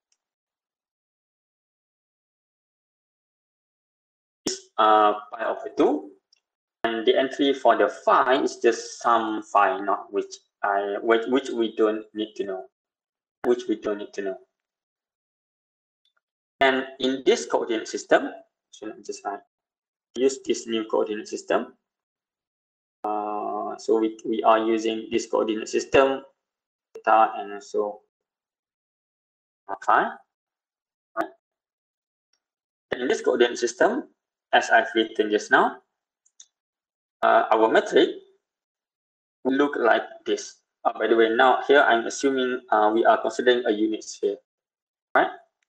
B: is uh, pi over two, and the entry for the phi is just some phi, not which I which, which we don't need to know, which we don't need to know. And in this coordinate system, so let me just uh, use this new coordinate system. Uh, so we, we are using this coordinate system, theta and also phi. Right. And in this coordinate system, as I've written just now, uh, our metric will look like this. Uh, by the way, now here I'm assuming uh, we are considering a unit sphere, right?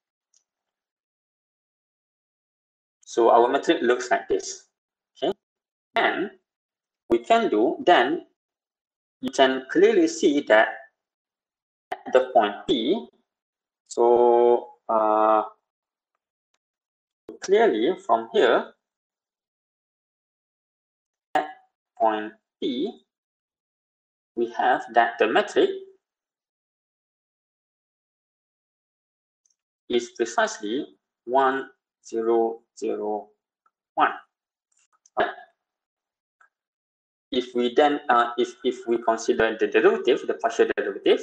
B: So our metric looks like this. Okay, and we can do, then you can clearly see that at the point P, so uh, clearly from here, at point P, we have that the metric is precisely one, zero, zero, one. Right? If we then, uh, if, if we consider the derivative, the partial derivative,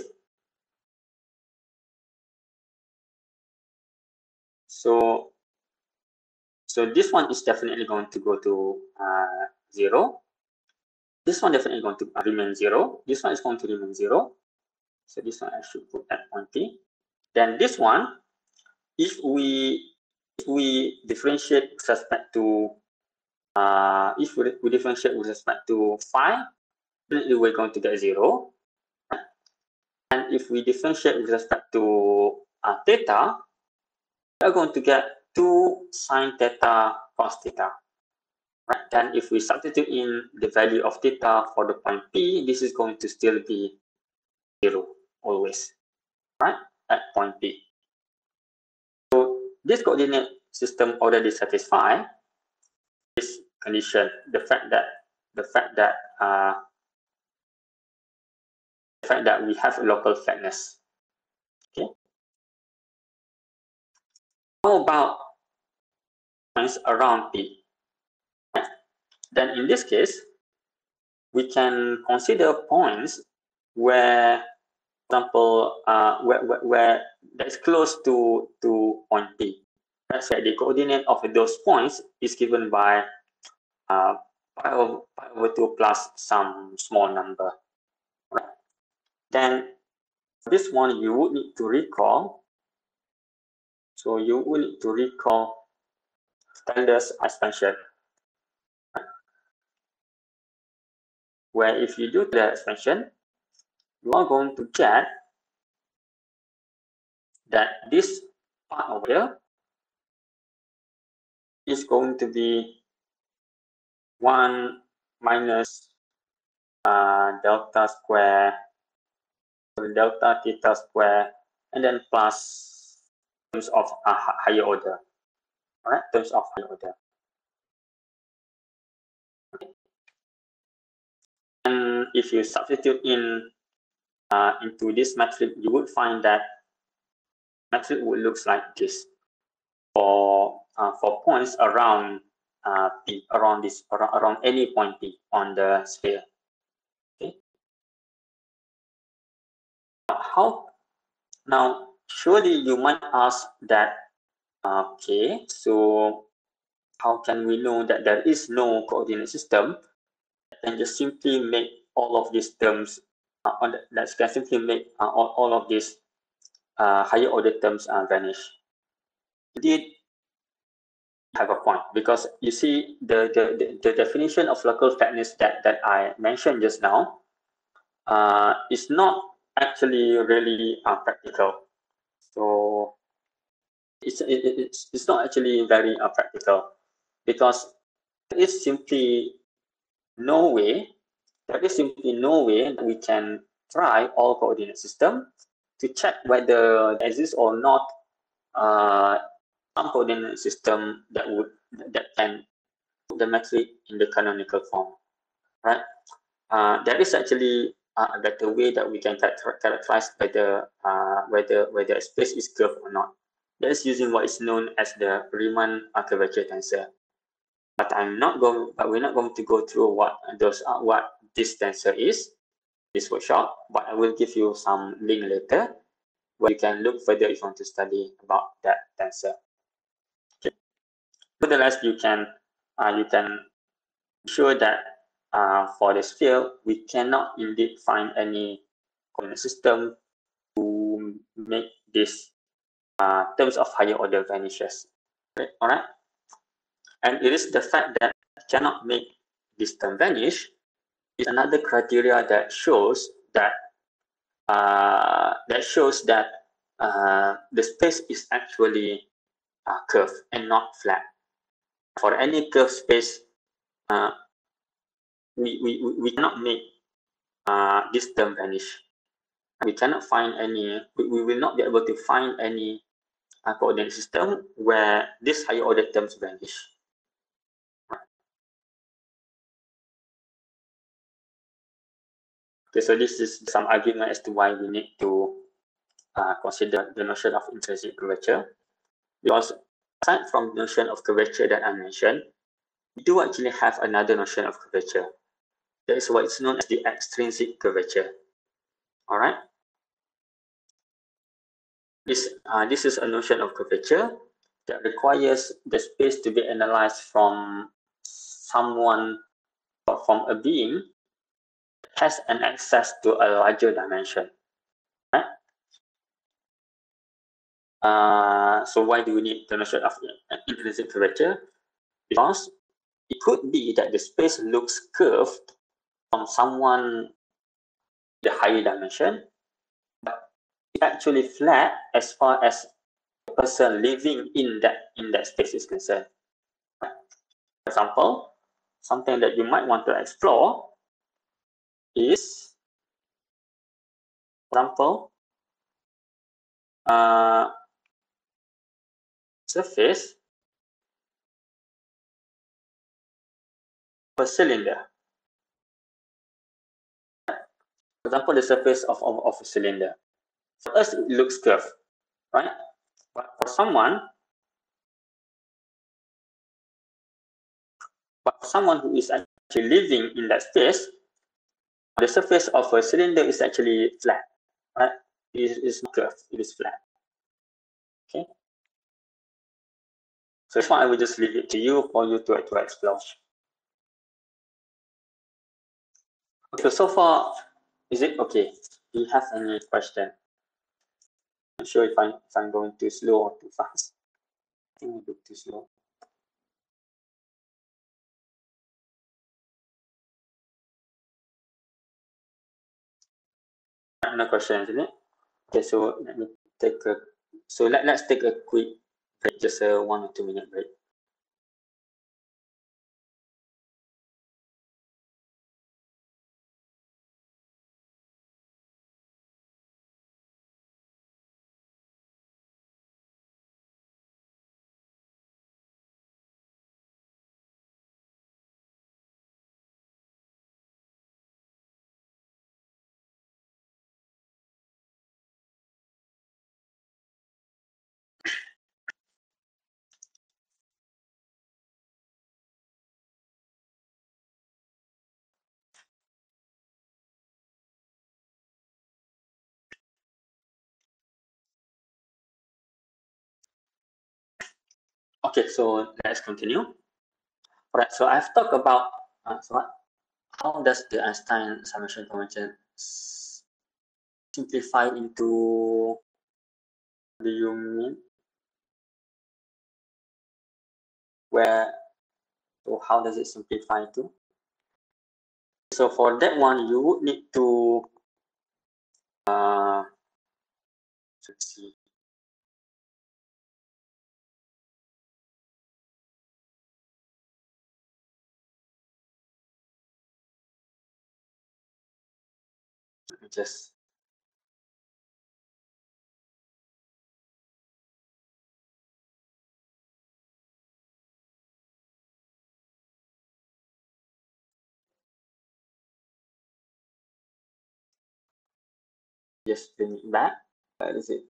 B: so, so this one is definitely going to go to uh, zero. This one definitely going to remain zero. This one is going to remain zero. So this one I should put at point P. Then this one, if we if we differentiate with respect to uh, if we, we differentiate with respect to phi, then we're going to get zero. And if we differentiate with respect to uh, theta, we're going to get two sine theta cos theta. Right? Then if we substitute in the value of theta for the point P, this is going to still be zero always, right? At point P. So this coordinate system already satisfies this condition, the fact that the fact that uh, the fact that we have local flatness. Okay. How about points around P? Then in this case, we can consider points where, for example, uh, where, where, where that's close to, to point P. That's why the coordinate of those points is given by uh, pi, over, pi over two plus some small number. Right? then this one you would need to recall. So you would need to recall Stendhal's expansion, where if you do the expansion, you are going to get that this part over here is going to be one minus uh, delta square, delta theta square, and then plus terms of a higher order. All right, terms of higher order. Okay. And if you substitute in uh, into this metric, you would find that metric would looks like this for uh, for points around uh, P, around this around, around any point P on the sphere. Okay. How now? Surely you might ask that. Okay, so how can we know that there is no coordinate system? And just simply make all of these terms uh, on the, that can simply make uh, all, all of these uh, higher order terms uh, vanish. Indeed, have a point, because you see the, the, the definition of local flatness that, that I mentioned just now uh, is not actually really uh, practical. So it's, it, it's, it's not actually very uh, practical, because there is simply no way, there is simply no way that we can try all coordinate system to check whether there exists or not uh, some coordinate system that would that can put the metric in the canonical form, right? Uh, there is actually a better way that we can characterize whether uh, whether whether a space is curved or not. That is using what is known as the Riemann curvature tensor. But I'm not going. But we're not going to go through what those uh, what this tensor is this workshop. But I will give you some link later where you can look further if you want to study about that tensor. Okay. Nevertheless, you can uh, you can be sure that uh, for the sphere we cannot indeed find any coordinate system to make this uh, terms of higher order vanishes. Okay. All right. And it is the fact that we cannot make this term vanish is another criteria that shows that uh, that shows that uh, the space is actually uh, curved and not flat. For any curved space, uh, we, we, we cannot make uh, this term vanish. We cannot find any, we, we will not be able to find any uh, coordinate system where this higher order terms vanish. Okay, so this is some argument as to why we need to uh, consider the notion of intrinsic curvature. Because aside from the notion of curvature that I mentioned, we do actually have another notion of curvature. That is what is known as the extrinsic curvature. All right. This uh, this is a notion of curvature that requires the space to be analyzed from someone or from a being that has an access to a larger dimension. Right? Uh, so why do we need the notion of intrinsic curvature? Because it could be that the space looks curved from someone the higher dimension, but it's actually flat as far as the person living in that in that space is concerned. For example, something that you might want to explore is, for example, uh, surface of a cylinder. For example, the surface of, of, of a cylinder. For us, it looks curved, right? But for someone, but for someone who is actually living in that space, the surface of a cylinder is actually flat, right? It is not curved, it is flat. Okay. So this one I will just leave it to you for you to, to explore. Okay, so far, is it okay? Do you have any question? Not sure if I'm, if I'm going too slow or too fast. I think I go too slow. No question, isn't it? Okay, so let me take a, so let, let's take a quick break, just a one or two minute break. Okay, so let's continue. All right, so I've talked about uh, so what, how does the Einstein summation convention simplify into, what do you mean? Where, so how does it simplify to? So for that one, you would need to, uh, let's see. Let me just, just bring it back. Where is it?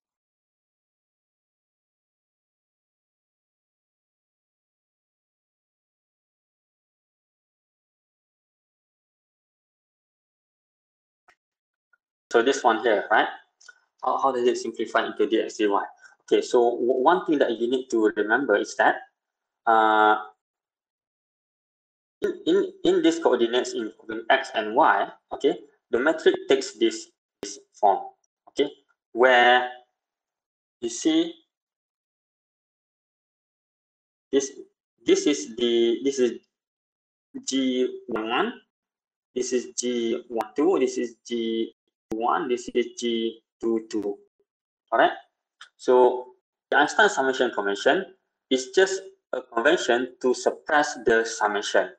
B: So this one here, right? How, how does it simplify into dx dy? Okay, so one thing that you need to remember is that uh, in, in, in these coordinates in, in x and y, okay, the metric takes this, this form, okay, where you see this, this is the, this is G eleven, this is G twelve, this is G one, this is G twenty-two. All right. So the Einstein summation convention is just a convention to suppress the summation.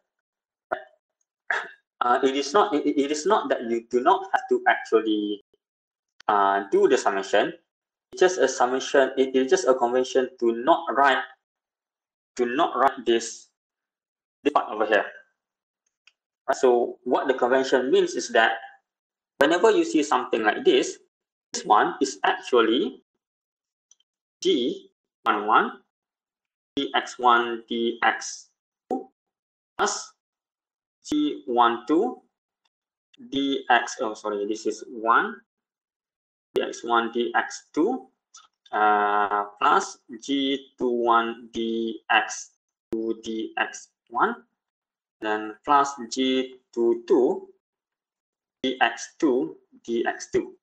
B: Uh, it is not. It, it is not that you do not have to actually uh, do the summation. It's just a summation. It is just a convention to not write. To not write this, this part over here. So what the convention means is that whenever you see something like this, this one is actually G eleven, dx one, dx two plus G twelve, dx, oh sorry, this is one, dx one, dx two, uh, plus G twenty-one, dx two, dx one, then plus G twenty-two, dx two, dx two.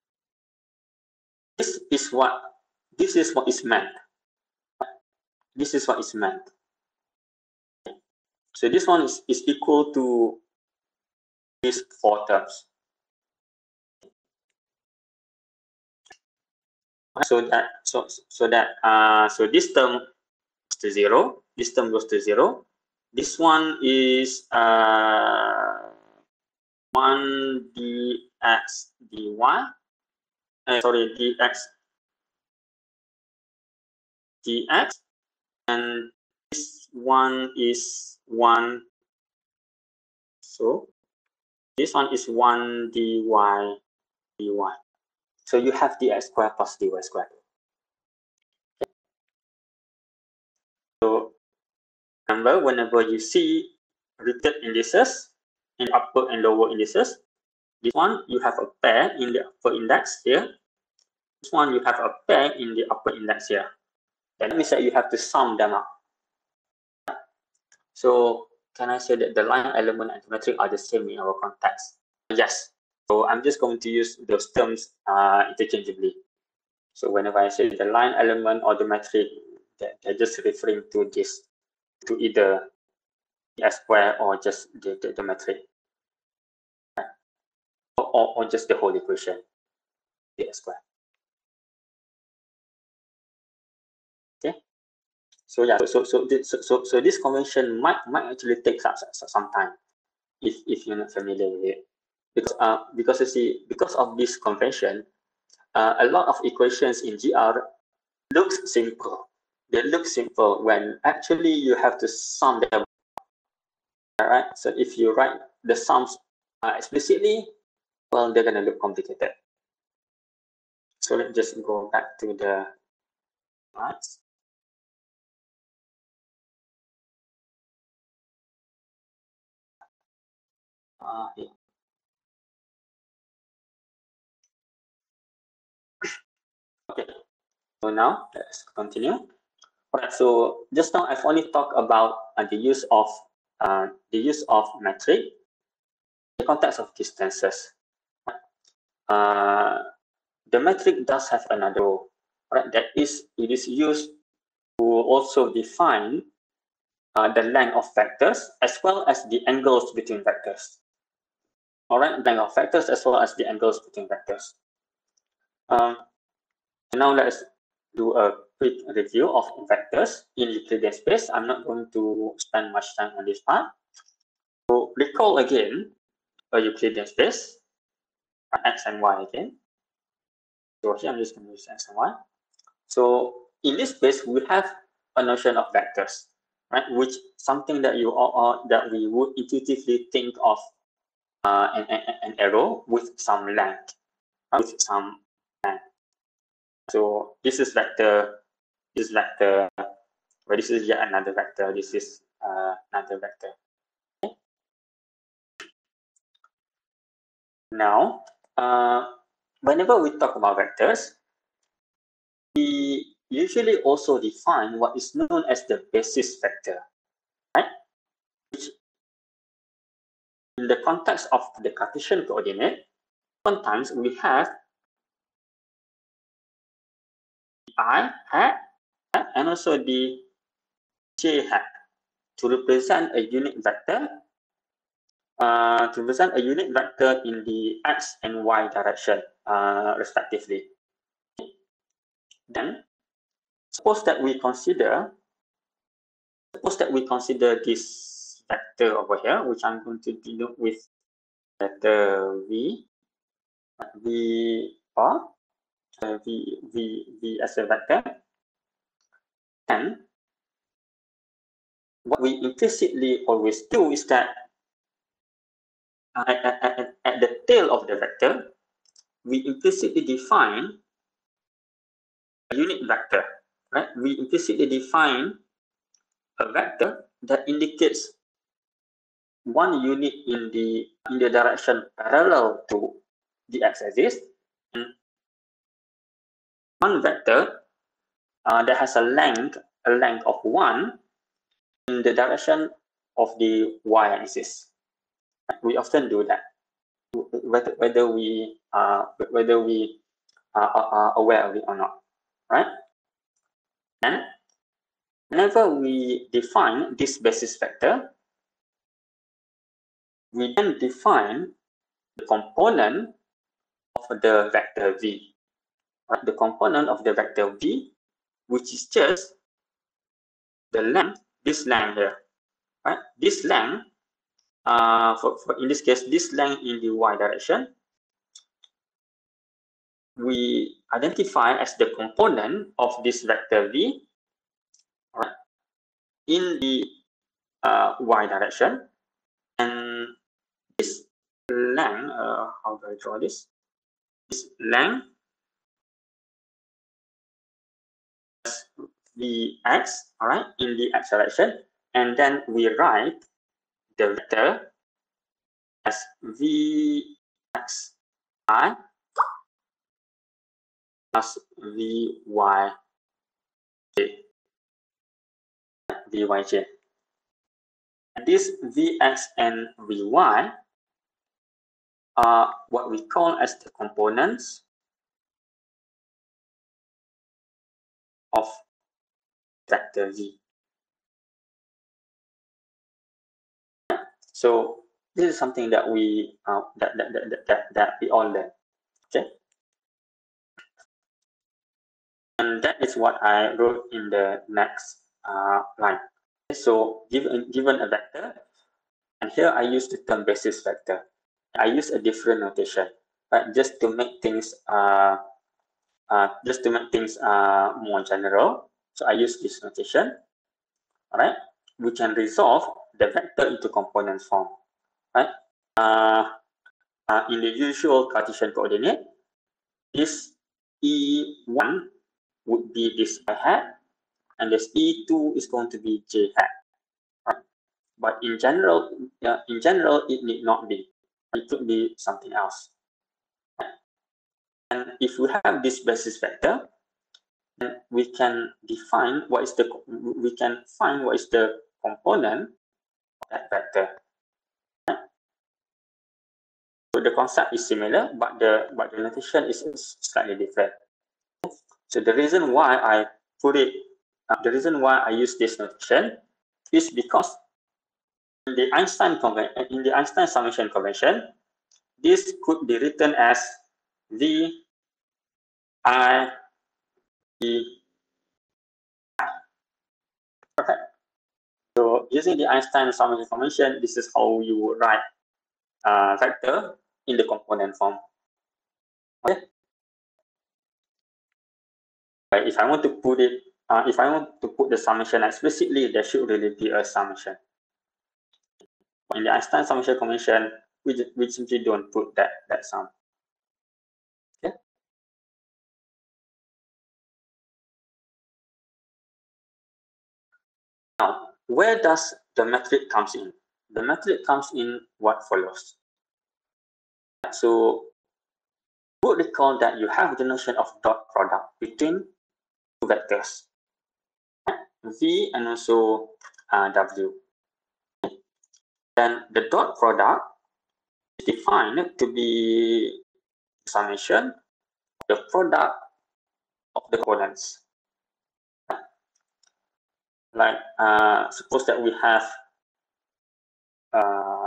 B: This is what this is what is meant. This is what is meant. So this one is, is equal to these four terms. So that so so that uh so this term goes to zero, this term goes to zero. This one is uh one dx dy. Uh, sorry, dx dx, and this one is one. So this one is one dy dy. So you have dx squared plus dy squared. Okay. So remember, whenever you see repeated indices in upper and lower indices, this one you have a pair in the upper index here. This one you have a pair in the upper index here. That means that you have to sum them up. So can I say that the line element and geometry are the same in our context? Yes. So I'm just going to use those terms uh, interchangeably. So whenever I say the line element or the metric, they're just referring to this, to either the S square or just the, the, the metric, or, or, or just the whole equation, the S square. Okay. So yeah, so so this, so so this convention might might actually take some some time if if you're not familiar with it, because uh because you see because of this convention, uh, a lot of equations in G R looks simple. They look simple when actually you have to sum them. All right. So if you write the sums uh, explicitly, well, they're gonna look complicated. So let's just go back to the slides. Uh, yeah. Okay. So now let's continue. All right. So just now I've only talked about uh, the use of uh, the use of metric in the context of distances. Uh, the metric does have another role, right? That is, it is used to also define uh, the length of vectors as well as the angles between vectors. All right, length of vectors as well as the angles between vectors. Um, now let's do a quick review of vectors in Euclidean space. I'm not going to spend much time on this part. So recall again a Euclidean space, x and y again. So here I'm just going to use x and y. So in this space, we have a notion of vectors, right? Which something that you all that we would intuitively think of uh, an, an, an arrow with some length, with some length. So this is vector, this is vector, but this is yet another vector. This is uh, another vector. Okay. Now, uh, whenever we talk about vectors, we usually also define what is known as the basis vector, right? Which in the context of the Cartesian coordinate, sometimes we have I hat and also the j hat to represent a unit vector, uh, to represent a unit vector in the x and y direction, uh, respectively. Then, suppose that we consider, suppose that we consider this vector over here, which I'm going to denote with vector v, v or uh, v v v as a vector, and what we implicitly always do is that uh, at, at, at, at the tail of the vector, we implicitly define a unit vector, right? We implicitly define a vector that indicates one unit in the in the direction parallel to the x-axis, and one vector uh, that has a length a length of one in the direction of the y-axis. We often do that, whether whether we uh, whether we are, are aware of it or not, right? And whenever we define this basis vector, we then define the component of the vector v, right? The component of the vector v, which is just the length, this length here, right? This length, uh, for, for in this case, this length in the y direction, we identify as the component of this vector v, right, in the uh, y direction, and this length, uh, how do I draw this? This length vx, all right, in the x direction, and then we write the vector as vxi plus vyj, vyj. And this vx and vy are what we call as the components of vector V. So this is something that we uh, that, that, that, that, that we all learn. Okay. And that is what I wrote in the next uh, line. So given, given a vector, and here I use the term basis vector. I use a different notation, right? Just to make things uh, uh, just to make things uh, more general. So I use this notation. All right, we can resolve the vector into component form, right? Uh, uh, in the usual Cartesian coordinate, this E one would be this I hat, and this E two is going to be J hat. Right? But in general, uh, in general, it need not be. It could be something else. And if we have this basis vector, then we can define what is the we can find what is the component of that vector. So the concept is similar, but the but the notation is slightly different. So the reason why I put it, uh, the reason why I use this notation is because in the Einstein convention, in the Einstein summation convention, this could be written as V I E I. Okay. So using the Einstein summation convention, this is how you would write uh, vector in the component form. Okay. But if I want to put it, uh, if I want to put the summation explicitly, there should really be a summation. In the Einstein summation convention, we, we simply don't put that that sum. Okay. Now, where does the metric comes in? The metric comes in what follows. So, you would recall that you have the notion of dot product between two vectors, V and also uh, W. Then the dot product is defined to be summation of the product of the components. Like uh, suppose that we have uh,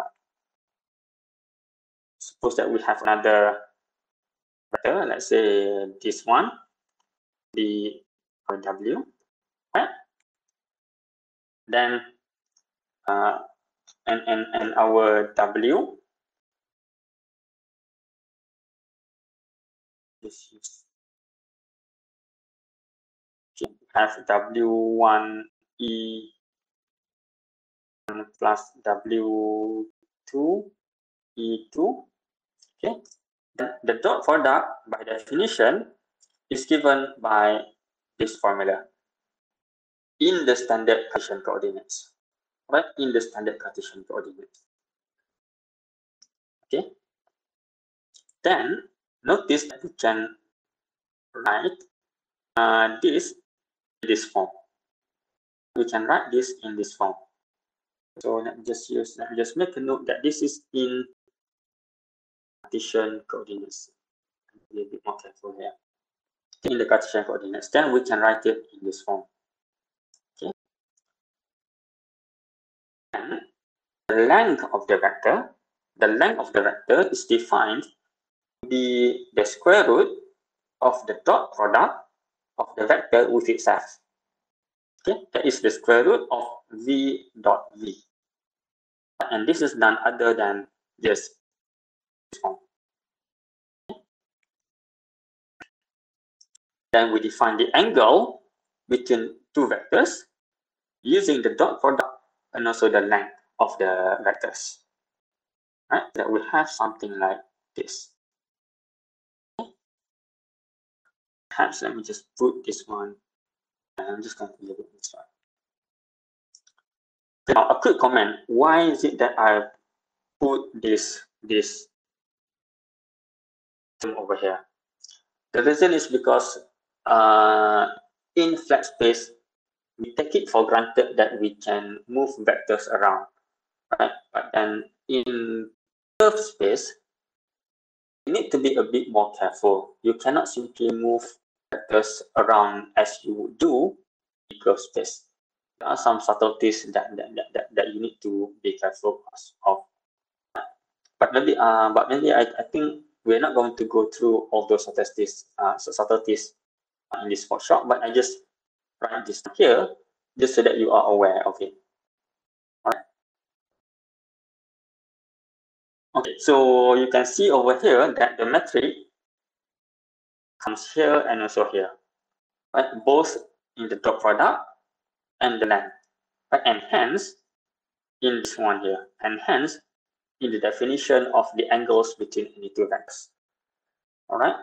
B: suppose that we have another vector, let's say this one, the W, right? Then uh, and, and, and our W is okay, have W one E plus W two E two. Okay, the, the dot product by definition is given by this formula in the standard Cartesian coordinates, right? In the standard Cartesian coordinates. Okay. Then notice that we can write uh, this in this form. We can write this in this form. So let me just use, let me just make a note that this is in Cartesian coordinates. Be a bit more careful here. In the Cartesian coordinates, then we can write it in this form. Okay. And the length of the vector, the length of the vector is defined to be the square root of the dot product of the vector with itself. Okay, that is the square root of v dot v. And this is none other than just this form. Then we define the angle between two vectors using the dot product and also the length of the vectors. Right? That we have something like this. Perhaps let me just put this one, and I'm just going to leave it this one. Now, a quick comment. Why is it that I put this this term over here? The reason is because uh, in flat space, we take it for granted that we can move vectors around, right? But then in curved space, you need to be a bit more careful. You cannot simply move vectors around as you would do in closed space. There are some subtleties that that, that, that, that you need to be careful of. But maybe, uh, but maybe I, I think we're not going to go through all those subtleties, uh, subtleties in this workshop. But I just write this here just so that you are aware of it. All right. Okay, so you can see over here that the metric comes here and also here, right? Both in the dot product and the length, right? And hence in this one here, and hence in the definition of the angles between any two vectors. All right.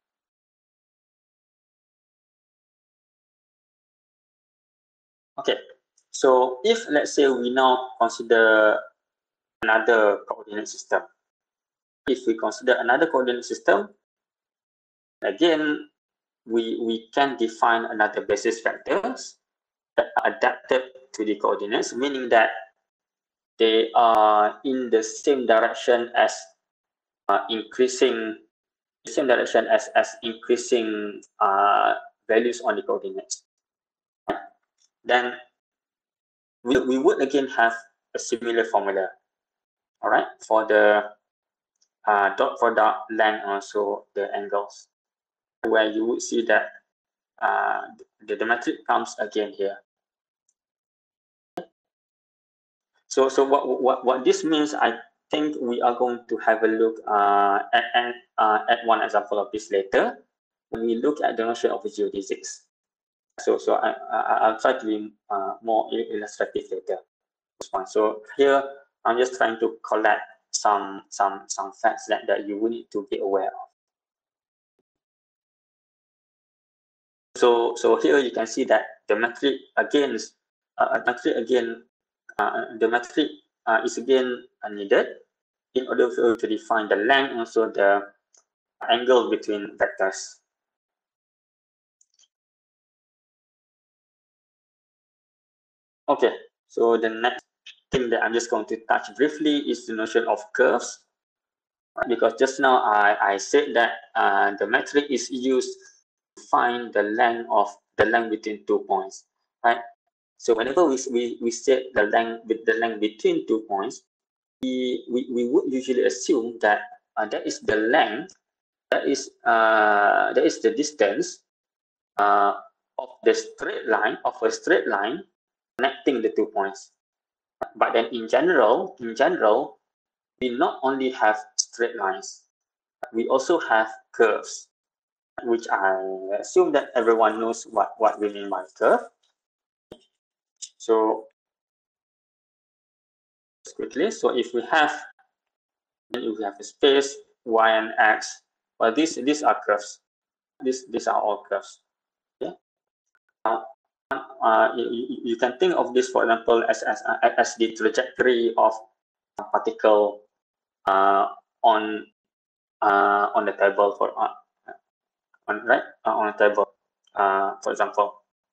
B: Okay. So if let's say we now consider another coordinate system. If we consider another coordinate system, again, we, we can define another basis vectors that are adapted to the coordinates, meaning that they are in the same direction as uh, increasing, the same direction as, as increasing uh, values on the coordinates. Then we, we would again have a similar formula, all right, for the uh, dot product length, also the angles, where you would see that uh, the, the metric comes again here. So, so what, what, what this means, I think we are going to have a look uh, at, at, uh, at one example of this later, when we look at the notion of geodesics. So, so I, I, I'll try to be uh, more illustrative later. So here, I'm just trying to collect some some some facts that, that you will need to be aware of. So so here you can see that the metric again is uh, metric again uh, the metric uh, is again needed in order for to define the length and also the angle between vectors. Okay, so the next thing that I'm just going to touch briefly is the notion of curves, because just now I, I said that uh, the metric is used to find the length of the length between two points, right? So whenever we we, we set the length with the length between two points, we we, we would usually assume that uh, that is the length, that is uh, that is the distance uh, of the straight line of a straight line connecting the two points. But then in general, in general, we not only have straight lines, we also have curves, which I assume that everyone knows what, what we mean by curve. So quickly, so if we have if we have a space y and x, well, these these are curves. These these are all curves. Okay. Now, uh, you, you can think of this, for example, as as as the trajectory of a particle uh, on uh, on the table, for uh, on right uh, on a table, uh, for example.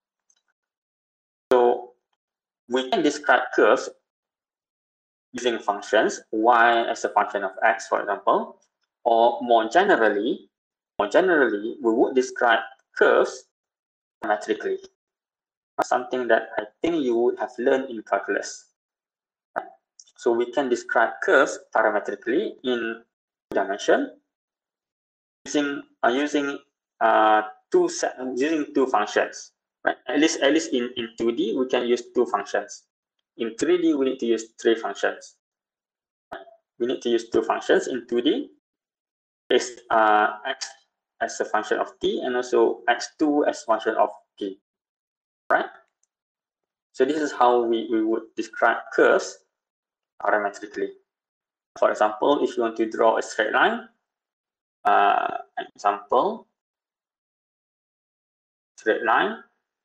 B: So we can describe curves using functions, y as a function of x, for example, or more generally, more generally, we would describe curves parametrically. Something that I think you would have learned in calculus. So we can describe curves parametrically in dimension using uh, using uh, two set, using two functions. Right? At least at least in in two D we can use two functions. In three D we need to use three functions. We need to use two functions in two D. Is uh, x as a function of t and also x two as a function of t. Right? So this is how we, we would describe curves parametrically. For example, if you want to draw a straight line, uh, example, straight line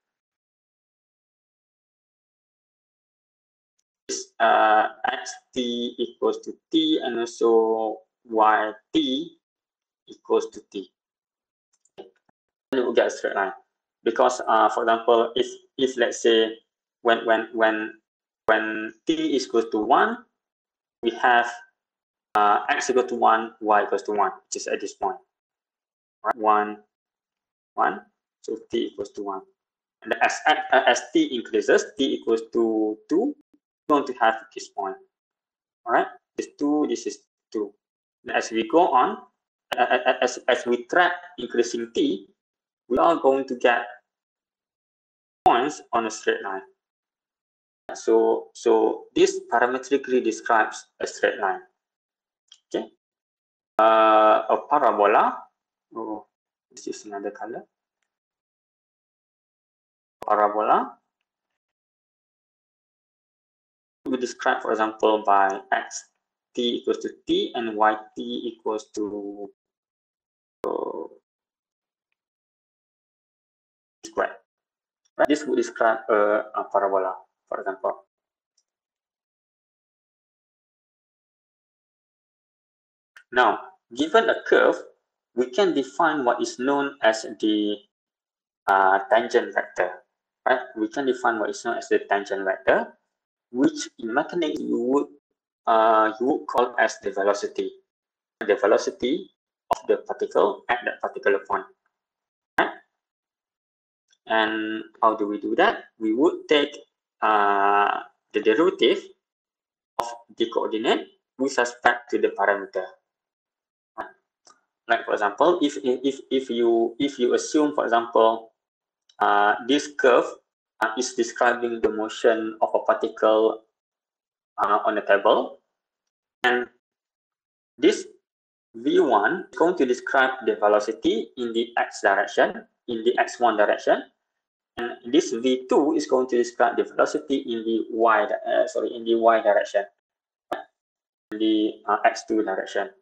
B: is uh, xt equals to t and also yt equals to t. You will get a straight line because, uh, for example, if if let's say when when when when t is equal to one, we have uh, x equal to one, y equals to one, which is at this point. Right? one, one, so t equals to one. And as, as t increases, t equals to two, we're going to have this point. All right, this two, this is two. And as we go on, as, as we track increasing t, we are going to get points on a straight line. So, so this parametrically describes a straight line. Okay, uh, a parabola. Oh, this is another color. Parabola we describe, for example, by x t equals to t and y t equals to uh, square. Right? This would describe a, a parabola, for example. Now, given a curve, we can define what is known as the uh, tangent vector. Right? We can define what is known as the tangent vector, which in mechanics you would uh, you would call as the velocity, the velocity of the particle at that particular point. Right? And how do we do that? We would take uh, the derivative of the coordinate with respect to the parameter. Like for example, if if if you if you assume, for example, uh, this curve uh, is describing the motion of a particle uh, on a table, and this v one is going to describe the velocity in the x direction, in the x one direction, and this v two is going to describe the velocity in the y uh, sorry in the y direction, in the uh, x two direction.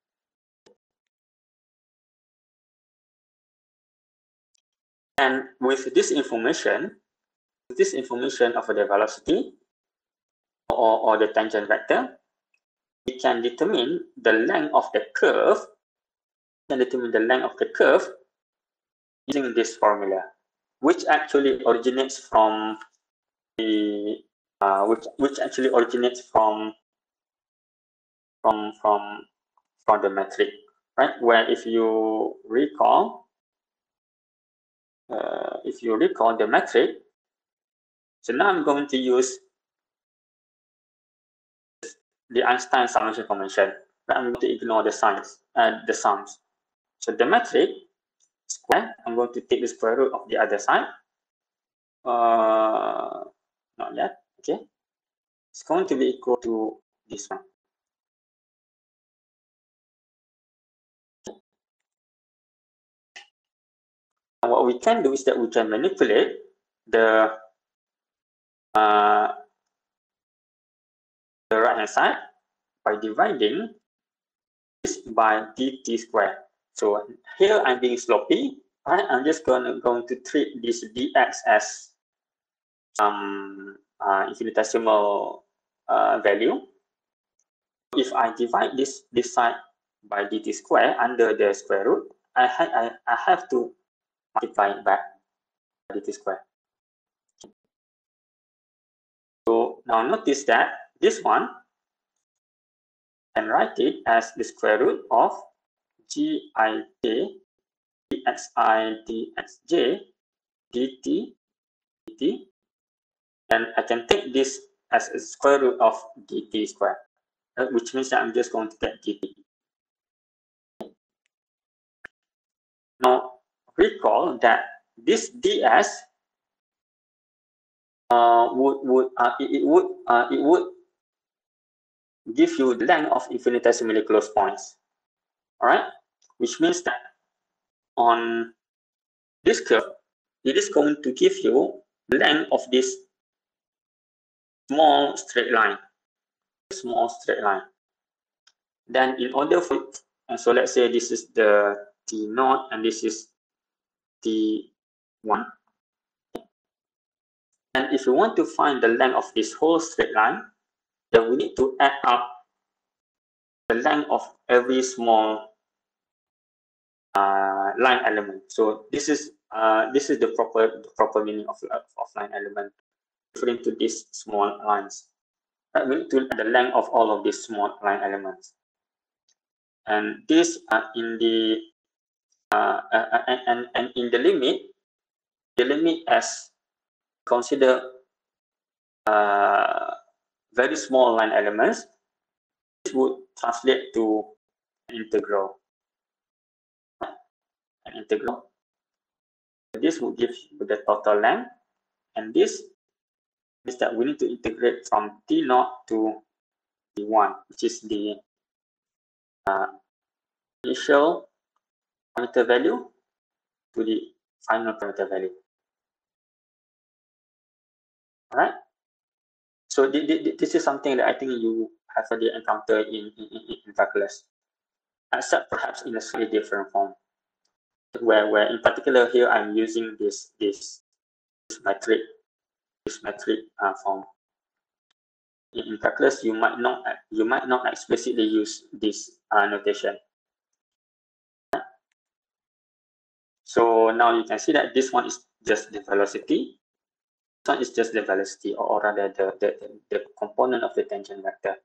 B: And with this information, with this information of the velocity or, or the tangent vector, we can determine the length of the curve. We can determine the length of the curve using this formula, which actually originates from the uh, which which actually originates from from from from the metric, right? Where if you recall, uh, if you recall the metric, so now I'm going to use the Einstein summation convention. I'm going to ignore the signs and uh, the sums. So the metric square, I'm going to take the square root of the other side. Uh, not yet. Okay, it's going to be equal to this one. And what we can do is that we can manipulate the uh, the right hand side by dividing this by dt squared. So here I'm being sloppy, right? I'm just going to, going to treat this dx as some uh, infinitesimal uh, value. If I divide this this side by dt squared under the square root, I, ha I, I have to multiply it back by dt squared. So now notice that this one, and write it as the square root of gij dxi dxj dt dt, and I can take this as a square root of dt squared, uh, which means that I'm just going to get dt. Now recall that this ds uh, would would uh, it, it would uh, it would give you the length of infinitesimally close points. All right, which means that on this curve, it is going to give you the length of this small straight line, small straight line. Then in order for it, and so let's say this is the T naught and this is T one. And if you want to find the length of this whole straight line, then we need to add up the length of every small uh, line element. So this is uh, this is the proper the proper meaning of, of line element, referring to these small lines. Right? We need to add the length of all of these small line elements. and this uh, in the uh, uh, and, and and in the limit, the limit as consider uh, very small line elements, this would translate to an integral. An integral. This would give the total length, and this is that we need to integrate from T naught to T one, which is the uh, initial parameter value to the final parameter value. All right. So this is something that I think you have already encountered in, in, in calculus, except perhaps in a slightly different form. Where, where in particular here I'm using this this, this metric this metric uh, form. In, in calculus, you might not you might not explicitly use this uh, notation. So now you can see that this one is just the velocity. This one is just the velocity, or rather the the, the component of the tangent vector.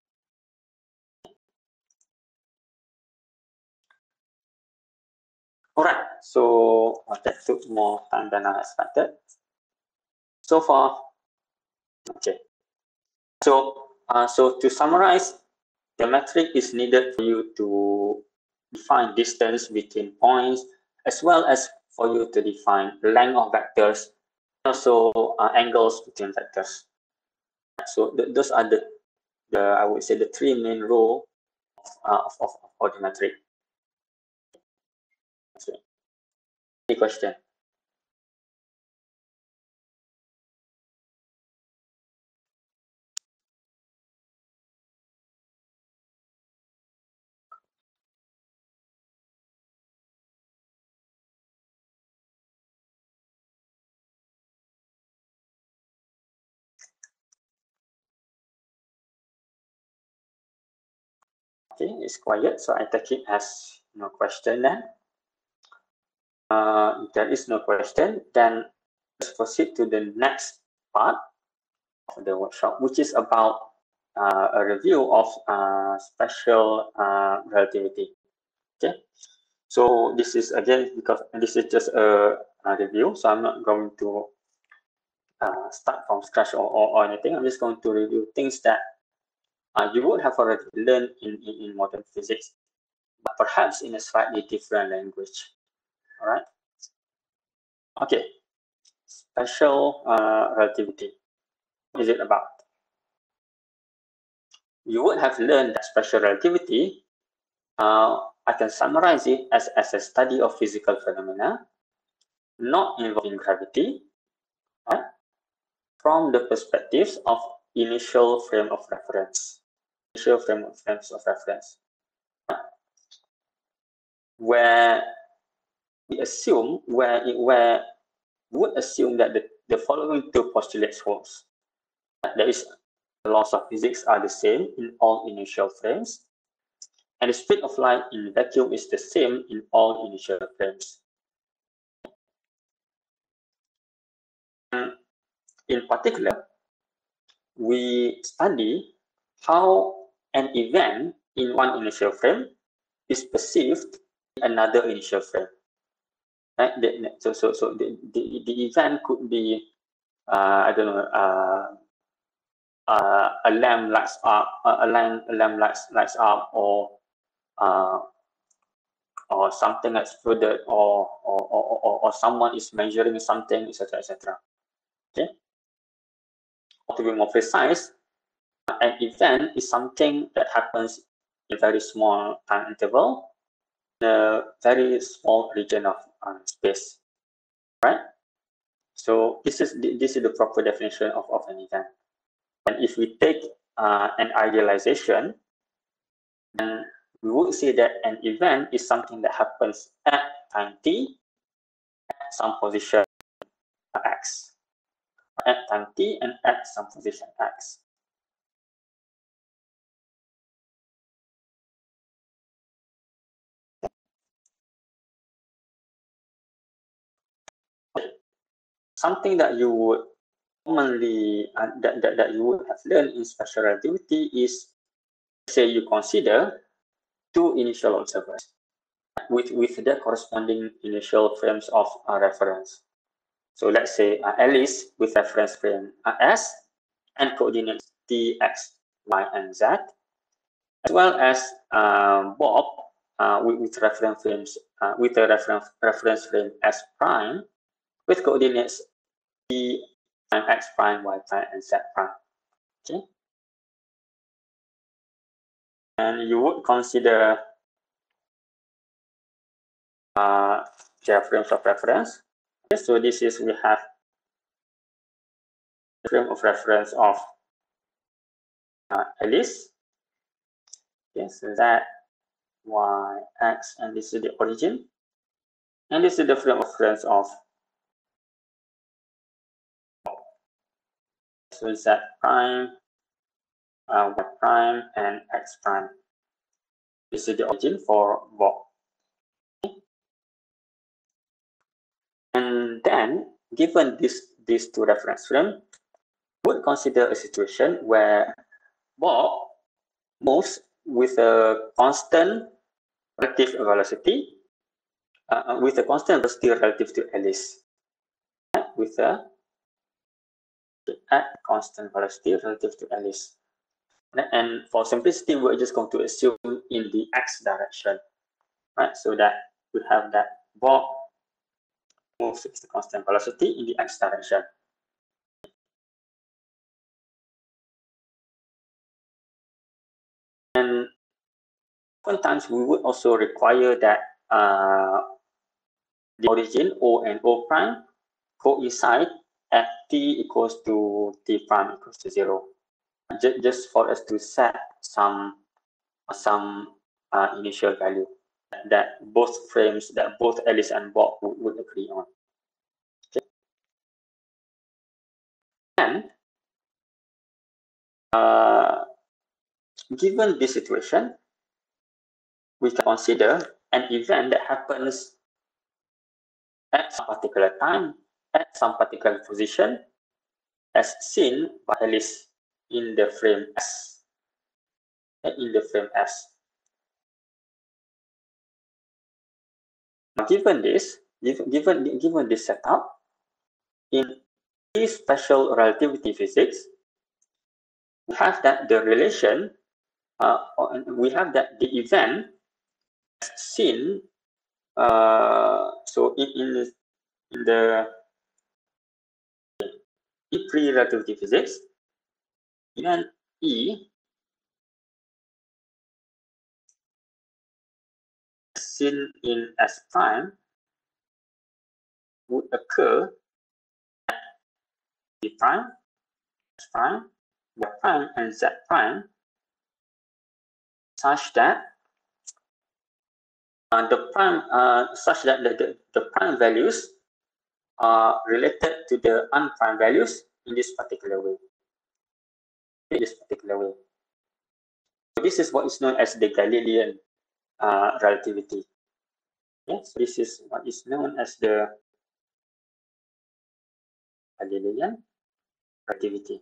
B: All right, so uh, that took more time than I expected. So far, okay. So, uh, so to summarize, the metric is needed for you to define distance between points, as well as for you to define length of vectors, also uh, angles between vectors. So th those are the, the, I would say, the three main roles uh, of, of, of the metric. Any question? Okay, it's quiet, so I take it as no question then. Uh, if there is no question, then let's proceed to the next part of the workshop, which is about uh, a review of uh, special uh, relativity. Okay, so this is again because this is just a, a review, so I'm not going to uh, start from scratch or, or, or anything. I'm just going to review things that uh, you would have already learned in, in, in modern physics, but perhaps in a slightly different language. All right. Okay. Special uh, relativity. What is it about? You would have learned that special relativity, uh, I can summarize it as, as a study of physical phenomena not involving gravity, right, from the perspectives of initial frame of reference. Initial frame of frames of reference. Where we assume, where, where we would assume that the, the following two postulates holds. There is the laws of physics are the same in all initial frames, and the speed of light in vacuum is the same in all initial frames. And in particular, we study how an event in one initial frame is perceived in another initial frame. Right? So, so, so the, the, the event could be, uh, I don't know, uh, uh, a lamp lights up, a lamp, a lamp lights lights up, or uh, or something exploded, or or, or or or someone is measuring something, et cetera, et cetera. Okay. Or to be more precise, an event is something that happens in a very small time interval, in a very small region of uh, space, right? So this is this is the proper definition of, of an event. And if we take uh, an idealization, then we would say that an event is something that happens at time t at some position x, at time t and at some position x. Something that you would commonly uh, that, that, that you would have learned in special relativity is, say you consider two initial observers with, with their corresponding initial frames of uh, reference. So let's say uh, Alice with reference frame uh, S and coordinates T, X, Y, and Z, as well as um, Bob uh, with, with reference frames uh, with a reference reference frame S prime with coordinates T prime, X prime, Y prime, and Z prime. Okay, and you would consider uh, their frames of reference. Okay, so this is we have the frame of reference of uh, Alice. Okay, so that Y, X, and this is the origin, and this is the frame of reference of so Z prime, uh, Y prime, and X prime. This is the origin for Bob. And then, given this these two reference frames, would consider a situation where Bob moves with a constant relative velocity, uh, with a constant velocity relative to Alice, with a at constant velocity relative to Alice. And for simplicity, we're just going to assume in the x direction, right? So that we have that Bob moves with the constant velocity in the x direction. And sometimes we would also require that uh, the origin O and O prime coincide at t equals to t prime equals to zero, just for us to set some some uh, initial value that both frames, that both Alice and Bob would, would agree on. Okay. And uh, given this situation, we can consider an event that happens at some particular time, at some particular position, as seen by Alice in the frame S. In the frame S. Now, given this, given given this setup, in this special relativity physics, we have that the relation, uh, we have that the event seen. Uh, so in in, in the in pre-relativity physics, event E seen in S prime would occur at D prime, S prime, Y prime, and Z prime, such that uh, the prime, uh, such that the, the, the prime values are related to the unprime values in this particular way. In this particular way. So this is what is known as the Galilean uh, relativity. Yes, this is what is known as the Galilean relativity.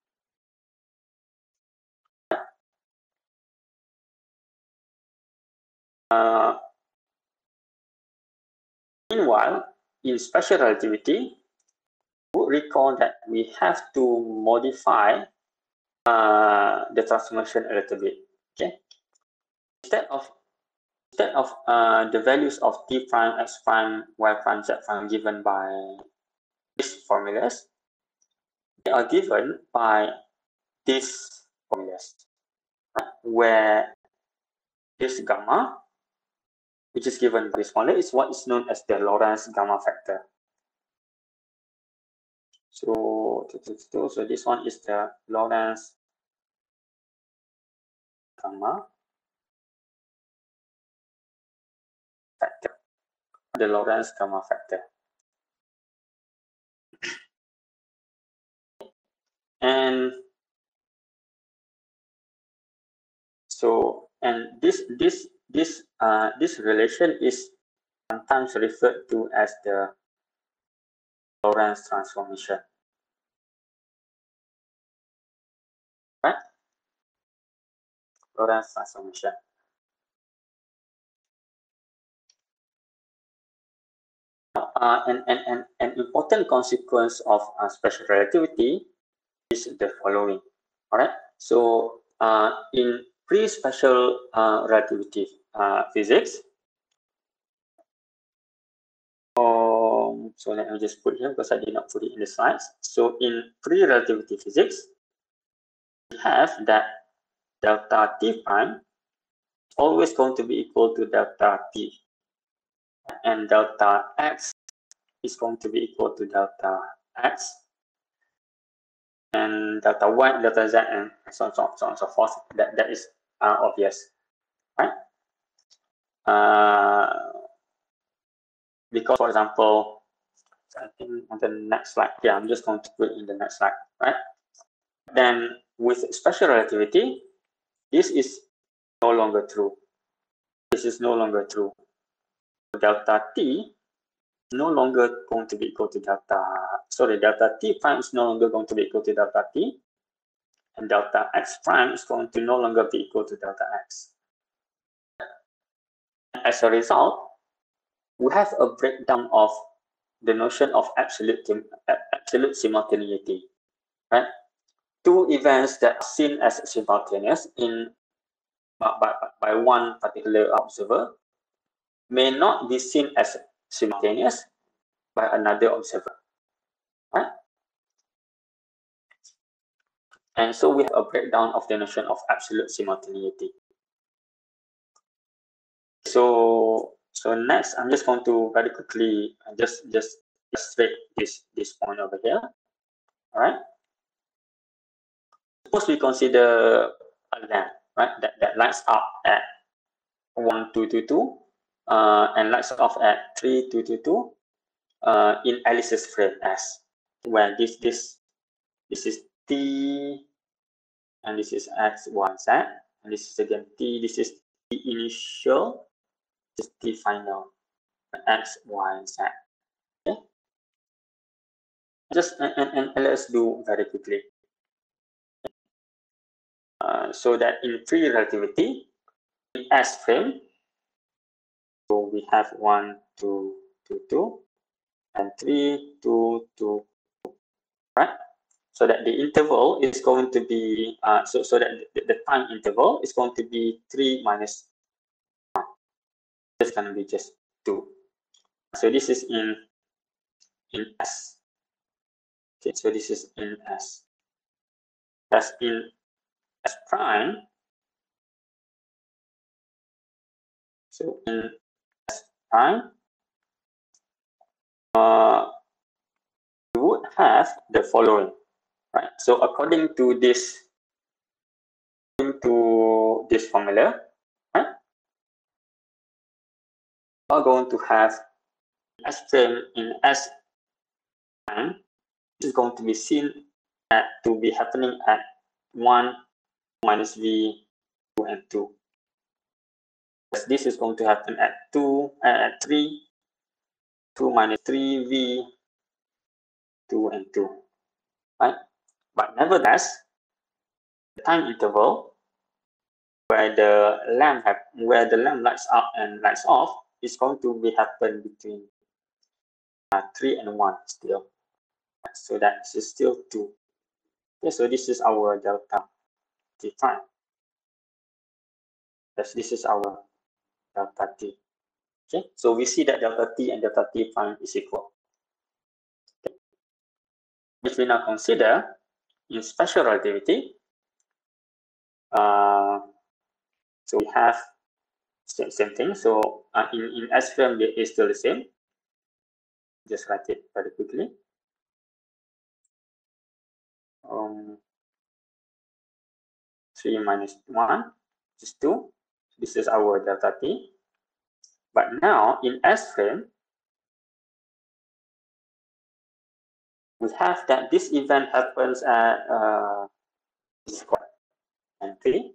B: Uh, meanwhile, in special relativity, we recall that we have to modify uh, the transformation a little bit. Okay, instead of instead of uh, the values of t prime, x prime, y prime, z prime given by these formulas, they are given by these formulas, right? Where this gamma, which is given by this formula, is what is known as the Lorentz gamma factor. So, so this one is the Lorentz gamma factor, the Lorentz gamma factor. And so, and this this this uh, this relation is sometimes referred to as the Lorentz transformation, right? Lorentz transformation. Uh, and, and, and an important consequence of uh, special relativity is the following. All right. So uh, in pre-special uh, relativity uh, physics, um, so let me just put here because I did not put it in the slides. So in pre-relativity physics, we have that delta t prime is always going to be equal to delta t, and delta x is going to be equal to delta x, and delta y, delta z, and so on, so on, so on and so forth. That, that is uh, obvious, right? Uh, because, for example, I think on the next slide, yeah, I'm just going to put it in the next slide, right? Then with special relativity, this is no longer true. This is no longer true. Delta t no longer going to be equal to delta, sorry, delta t prime is no longer going to be equal to delta t, and delta x prime is going to no longer be equal to delta x. As a result, we have a breakdown of the notion of absolute, absolute simultaneity, right? Two events that are seen as simultaneous in by, by, by one particular observer may not be seen as simultaneous by another observer, right? And so we have a breakdown of the notion of absolute simultaneity. So, so next, I'm just going to very quickly just just illustrate this this point over here. All right. Suppose we consider a lamp, right? That that lights up at one two two two, uh, and lights off at three two two two, uh, in Alice's frame S, where this this this is T, and this is X, Y, Z, and this is again T. This is T initial, this is T final, X, Y, Z. Okay. Just and, and, and let's do very quickly. Uh, so that in free relativity, in S frame, so we have one, two, two, two, and three, two, two, right? So that the interval is going to be, uh, so, so that the, the time interval is going to be three minus one. It's going to be just two. So this is in, in S. Okay, so this is in S. That's in S prime. So in S prime, uh, you would have the following, right? So according to this, according to this formula, right, we're going to have S frame in S prime is going to be seen at, to be happening at one minus v, two and two. This is going to happen at two, uh, at three, two minus three v, two and two, right? But nevertheless, the time interval where the lamp have, where the lamp lights up and lights off is going to be happen between uh, three and one still. So that is still two. Okay, so this is our delta t prime. Yes, this is our delta t. Okay, so we see that delta t and delta t prime is equal. Okay. If we now consider in special relativity, uh, so we have same, same thing. So uh, in, in S frame, it is still the same. Just write it very quickly. Um, three minus one is two. This is our delta t. But now in S frame, we have that this event happens at uh, square and three,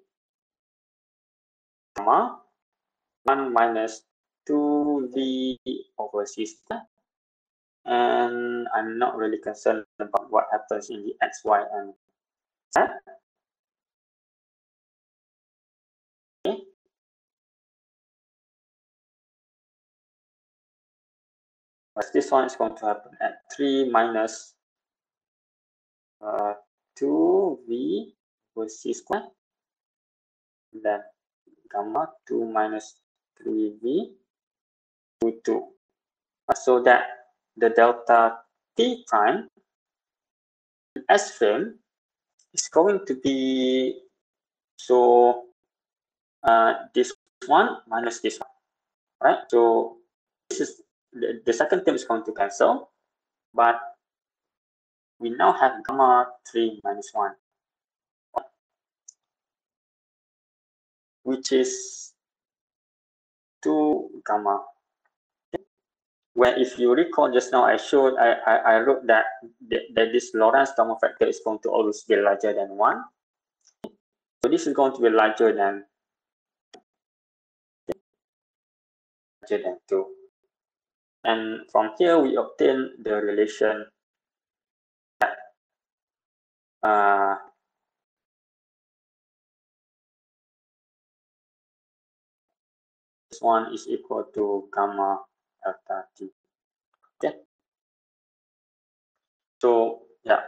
B: comma, one minus two v over c square. And I'm not really concerned about what happens in the x, y, and z. Okay. But this one is going to happen at three minus uh, two v over c square, then gamma two minus three v to two. So that the delta t prime S frame is going to be, so uh, this one minus this one, right? So this is the, the second term is going to cancel, but we now have gamma three minus one, which is two gamma. Where if you recall just now, I showed, I, I, I wrote that, that this Lorentz gamma factor is going to always be larger than one. So this is going to be larger than, larger than two. And from here, we obtain the relation that uh, this one is equal to gamma delta t. Okay. So yeah.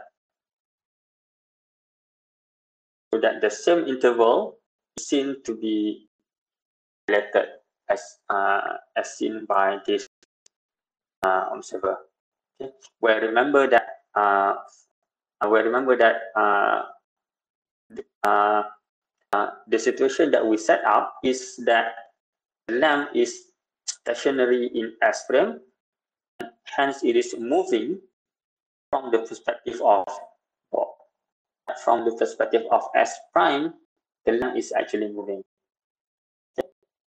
B: So that the same interval is seen to be related as uh, as seen by this uh, observer. Okay. Where remember that uh, where remember that uh, uh, uh, the situation that we set up is that the lamp is stationary in S frame, and hence it is moving from the perspective of from the perspective of S prime, the lamp is actually moving. Okay,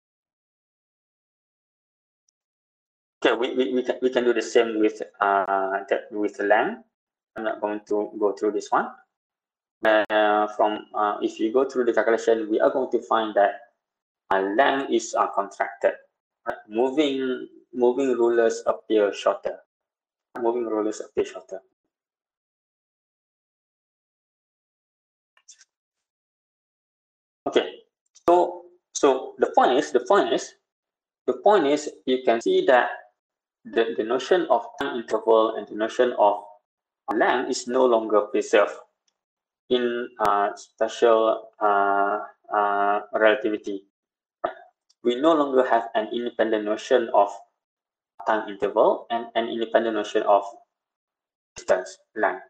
B: okay we, we, we, can, we can do the same with uh, that with the lamp. I'm not going to go through this one. Uh, from uh, if you go through the calculation, we are going to find that a length is uh, contracted. Right? Moving moving rulers appear shorter. Moving rulers appear shorter. Okay, so so the point is the point is the point is you can see that the, the notion of time interval and the notion of length is no longer preserved in uh, special uh, uh, relativity. We no longer have an independent notion of time interval and an independent notion of distance, length.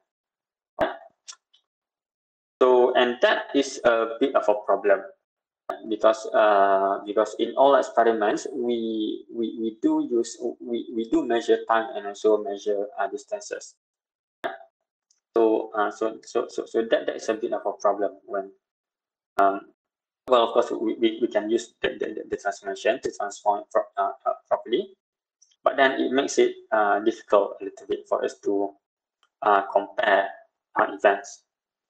B: So, and that is a bit of a problem because uh, because in all experiments we we, we do use we, we do measure time and also measure uh, distances. So, uh, so so so so that, that is a bit of a problem when um, well, of course we, we, we can use the, the, the transformation to transform pro uh, uh, properly, but then it makes it uh, difficult a little bit for us to uh, compare uh, events.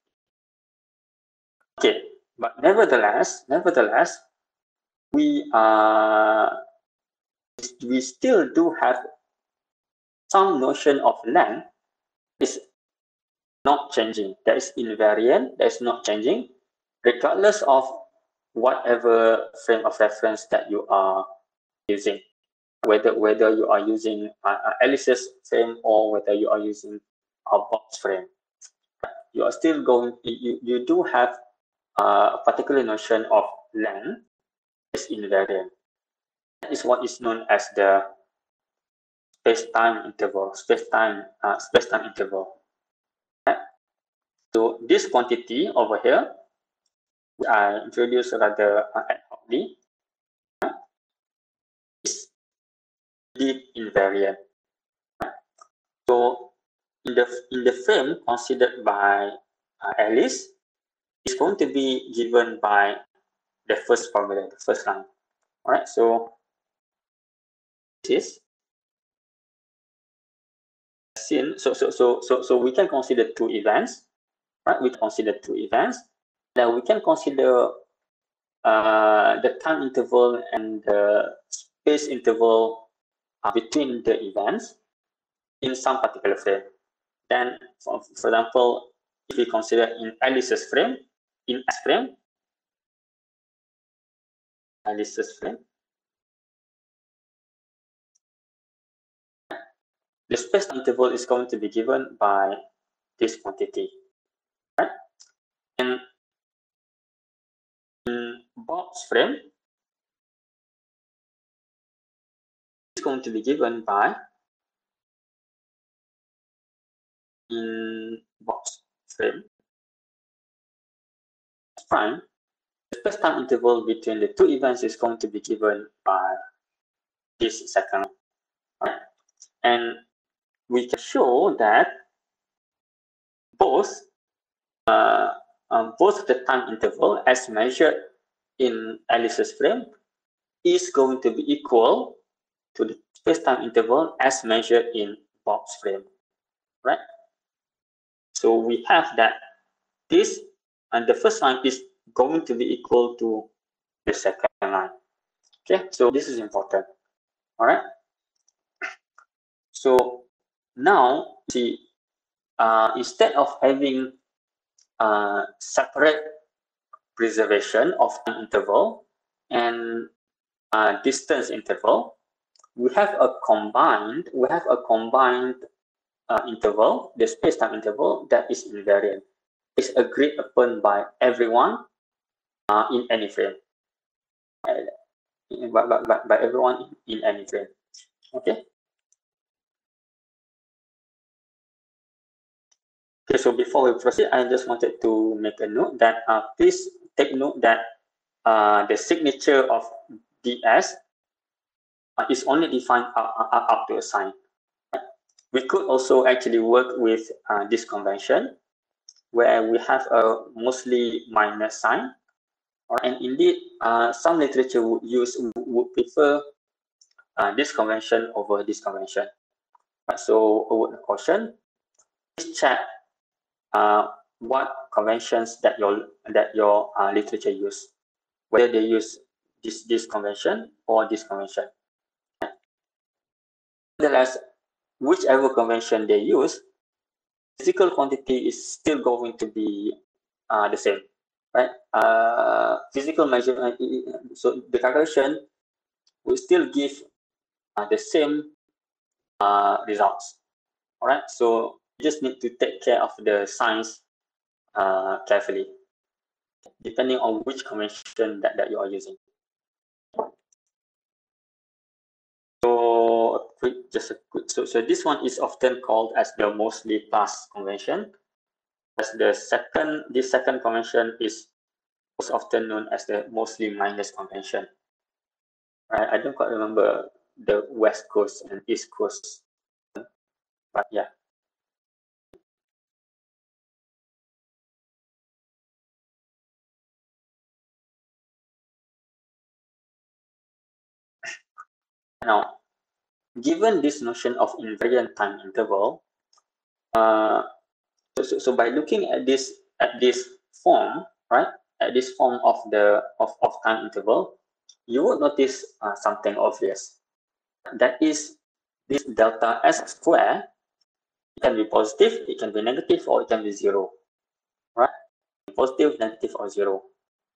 B: Okay, but nevertheless, nevertheless, we uh, we still do have some notion of length is not changing. That is invariant. That is not changing, regardless of whatever frame of reference that you are using. Whether whether you are using uh, Alice's frame or whether you are using a box frame, you are still going. You you do have uh, a particular notion of length is invariant. That is what is known as the space-time interval. Space-time uh, space-time interval. Right? So this quantity over here, I introduced rather uh, ad hocly, right, is indeed invariant. Right? So in the in the frame considered by uh, Alice, is going to be given by the first formula, the first line. All right, so this is seen. So so so so so we can consider two events, right? We consider two events. Now we can consider uh, the time interval and the space interval uh, between the events in some particular frame. Then, for, for example, if we consider in Alice's frame, in S frame, Alice's frame, the space-time interval is going to be given by this quantity, right? And in box frame, it's going to be given by in box frame prime, the space-time interval between the two events is going to be given by this second line, right? And we can show that both uh, um, both the time interval as measured in Alice's frame is going to be equal to the space-time interval as measured in box frame, right? So we have that this and the first line is going to be equal to the second line. Okay, so this is important. All right. So now see, uh, instead of having uh, separate preservation of time interval and uh, distance interval, we have a combined we have a combined uh, interval, the space-time interval that is invariant. Is agreed upon by everyone uh, in any frame. Uh, by, by, by everyone in, in any frame. Okay. Okay. So before we proceed, I just wanted to make a note that uh, please take note that uh, the signature of D S uh, is only defined up, up, up to a sign. We could also actually work with uh, this convention where we have a mostly minus sign. And indeed, uh, some literature would use would prefer uh, this convention over this convention. So, a word of caution: please check uh, what conventions that your that your uh, literature use, whether they use this this convention or this convention. Nonetheless, whichever convention they use, physical quantity is still going to be uh, the same, right? Uh, physical measurement, so the calculation will still give uh, the same uh, results. All right, so you just need to take care of the signs uh, carefully, depending on which convention that, that you are using. So, a quick, just a quick, so, so this one is often called as the mostly plus convention. As the second, this second convention is most often known as the mostly minus convention. I, I don't quite remember the West Coast and East Coast, but yeah. Now, given this notion of invariant time interval, uh, so, so, so by looking at this at this form, right, at this form of the of, of time interval, you would notice uh, something obvious. That is, this delta S square, it can be positive, it can be negative, or it can be zero, right? Positive, negative, or zero.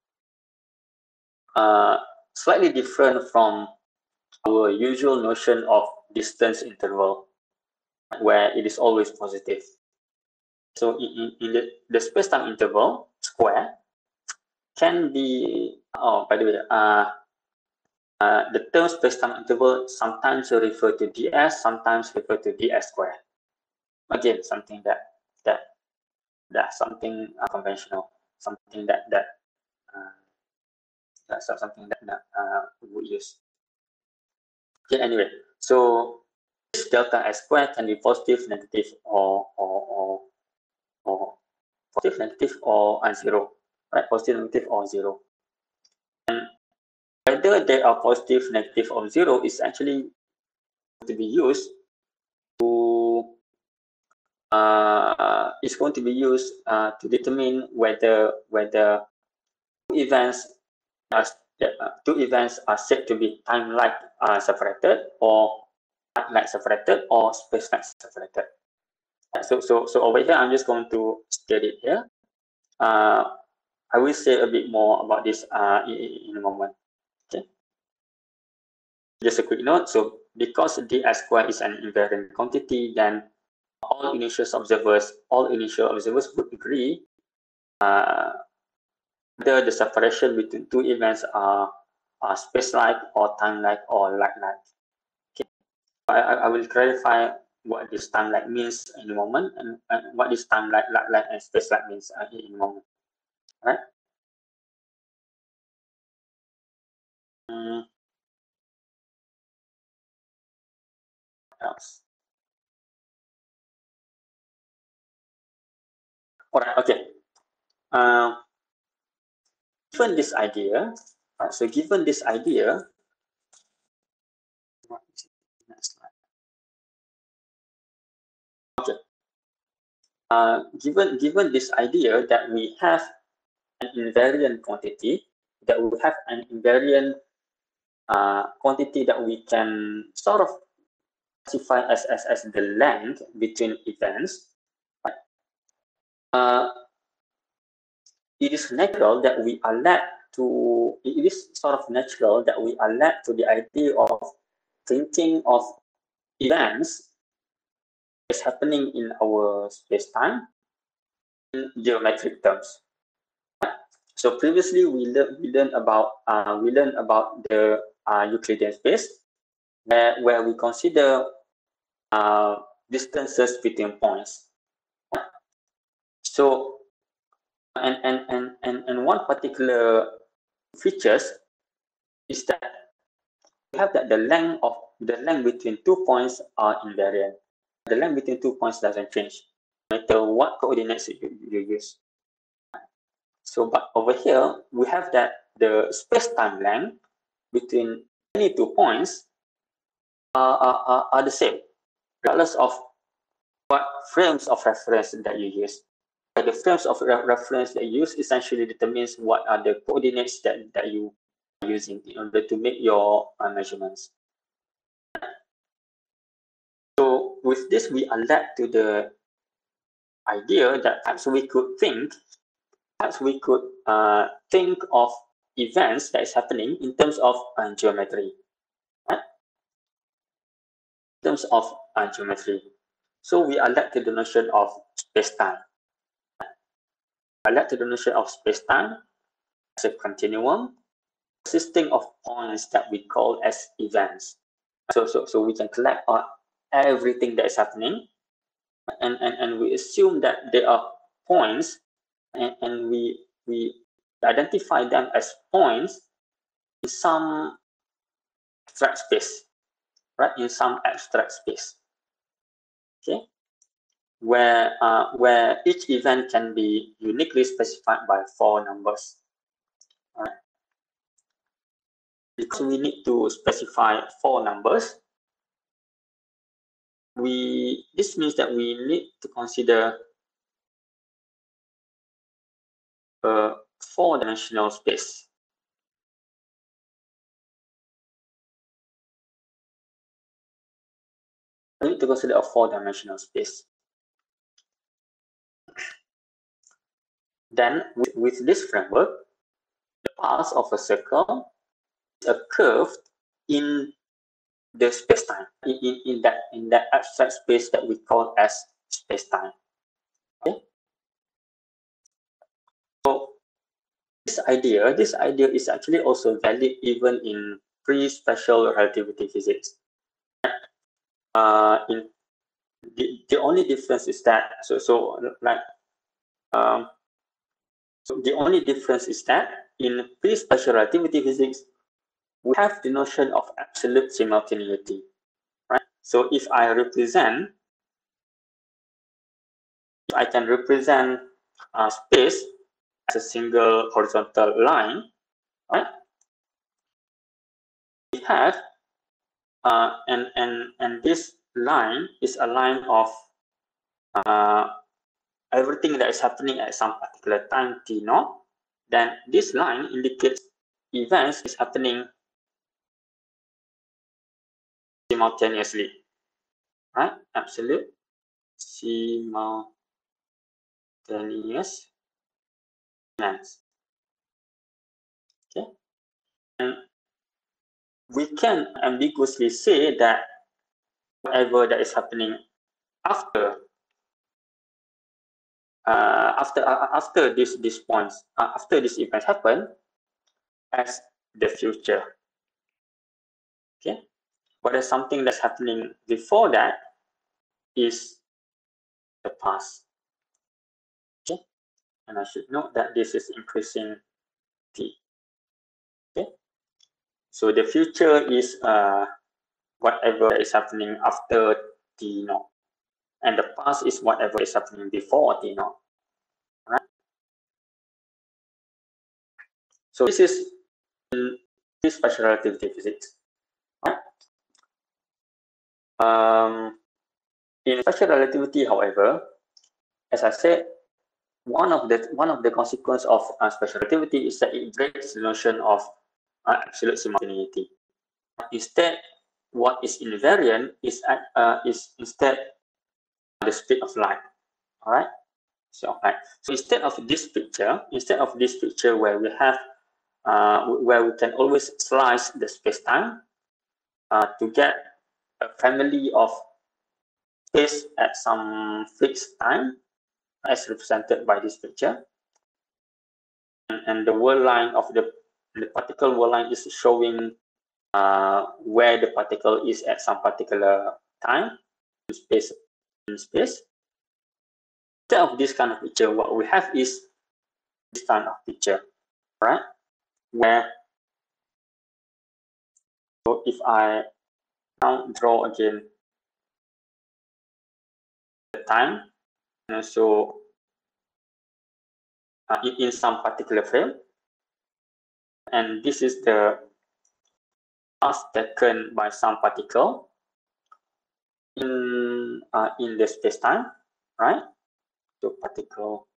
B: Uh, slightly different from our usual notion of distance interval, where it is always positive. So in, in the, the space-time interval square can be, oh, by the way, uh, uh, the term space-time interval sometimes refer to ds, sometimes refer to ds square. Again, something that that that's something uh, conventional, something that that uh, that's something that, that uh, we would use. Okay, anyway, so this delta s square can be positive, negative, or or or, or positive, negative, or uh, zero, right? Positive, negative, or zero. And whether they are positive, negative, or zero is actually to be used to uh, is going to be used uh, to determine whether whether two events are uh, two events are said to be time-like uh, separated, or like separated, or space-like separated. So so so over here, I'm just going to state it here. Uh, I will say a bit more about this uh, in, in a moment. Okay. Just a quick note. So because d s squared is an invariant quantity, then all initial observers, all initial observers would agree uh, whether the separation between two events are, are space-like or time-like or like-like. Okay, I, I will clarify what this time-like means in a moment, and, and what this time-like, like-like, and space-like means uh, in a moment. All right. Um, what else? All right. Okay. Uh, given this idea, right, so given this idea, okay. Uh, given given this idea that we have an invariant quantity, that we have an invariant uh, quantity that we can sort of classify as, as, as the length between events, uh, it is natural that we are led to, it is sort of natural that we are led to the idea of thinking of events that's happening in our space-time in geometric terms. So previously we learned we learned about uh, we learned about the uh, Euclidean space, where, where we consider uh, distances between points. So and and and and, and one particular features is that we have that the length of the length between two points are invariant. The length between two points doesn't change, no matter what coordinates you, you use. So, but over here we have that the space-time length between any two points are, are, are the same, regardless of what frames of reference that you use. The frames of re reference that you use essentially determines what are the coordinates that, that you are using in order to make your uh, measurements. So with this, we are led to the idea that perhaps we could think, perhaps we could uh, think of events that is happening in terms of uh, geometry, right? In terms of uh, geometry. So we are led to the notion of space-time. I led to the notion of space-time as a continuum consisting of points that we call as events. So, so, so we can collect uh, everything that is happening, and, and, and we assume that there are points, and, and we, we identify them as points in some abstract space, right? In some abstract space, okay? Where, uh, where each event can be uniquely specified by four numbers. All right. Because we need to specify four numbers, we this means that we need to consider a four-dimensional space. We need to consider a four-dimensional space. Then, with, with this framework, the path of a circle is a curve in the space-time, in, in, in that in that abstract space that we call as space-time. Okay. So this idea, this idea is actually also valid even in pre-special relativity physics. Uh, in the, the only difference is that so so like um, so the only difference is that in pre-special relativity physics we have the notion of absolute simultaneity, right? So if I represent, if I can represent uh, space as a single horizontal line, right? We have uh, and and and this line is a line of uh, everything that is happening at some particular time t naught, then this line indicates events is happening simultaneously, right? Absolute simultaneous events. Okay, and we can ambiguously say that whatever that is happening after uh, after uh, after this these points uh, after this event happen as the future. Okay, whereas something that's happening before that is the past. Okay, and I should note that this is increasing t. Okay, so the future is uh, whatever is happening after t naught, and the past is whatever is happening before t naught. Right. So this is in this special relativity physics. Right. Um, in special relativity, however, as I said, one of the one of the consequences of uh, special relativity is that it breaks the notion of uh, absolute simultaneity. Instead, what is invariant is uh, is instead the speed of light. All right. So, right. So instead of this picture, instead of this picture where we have uh, where we can always slice the space-time uh, to get a family of space at some fixed time, as represented by this picture, and, and the world line of the the particle world line is showing uh, where the particle is at some particular time in space. In space, instead of this kind of picture, what we have is this kind of picture, right? Where, so if I now draw again the time, and so uh, in, in some particular frame, and this is the path taken by some particle in uh, in the space-time, right? So particle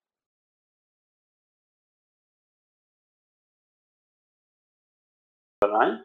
B: line.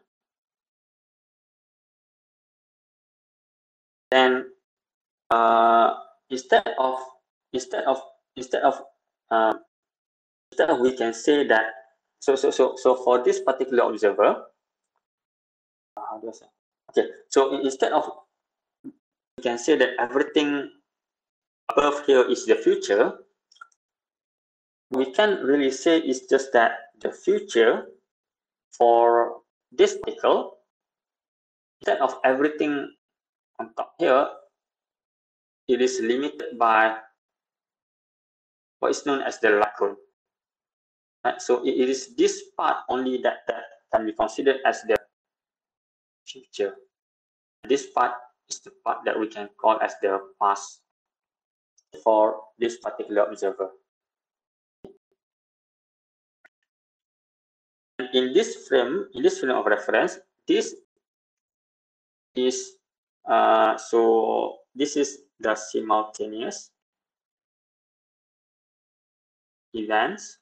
B: Then uh, instead of instead of instead of uh, instead of we can say that so so so so for this particular observer, uh, how do I say? Okay, so instead of we can say that everything above here is the future, we can't really say it's just that the future for this particle, instead of everything on top here, it is limited by what is known as the light cone. Right? So it, it is this part only that, that can be considered as the future. This part is the part that we can call as the past for this particular observer. And in this frame, in this frame of reference, this is uh, so this is the simultaneous events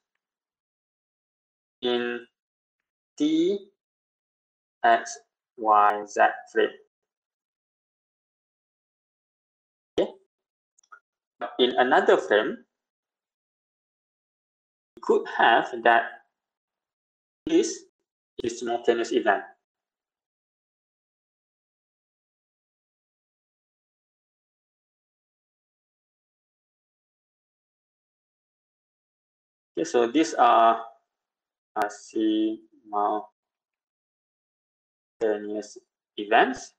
B: in t, x, y, z frame. Okay. But in another frame, we could have that this is simultaneous event. Okay, so these are uh, simultaneous events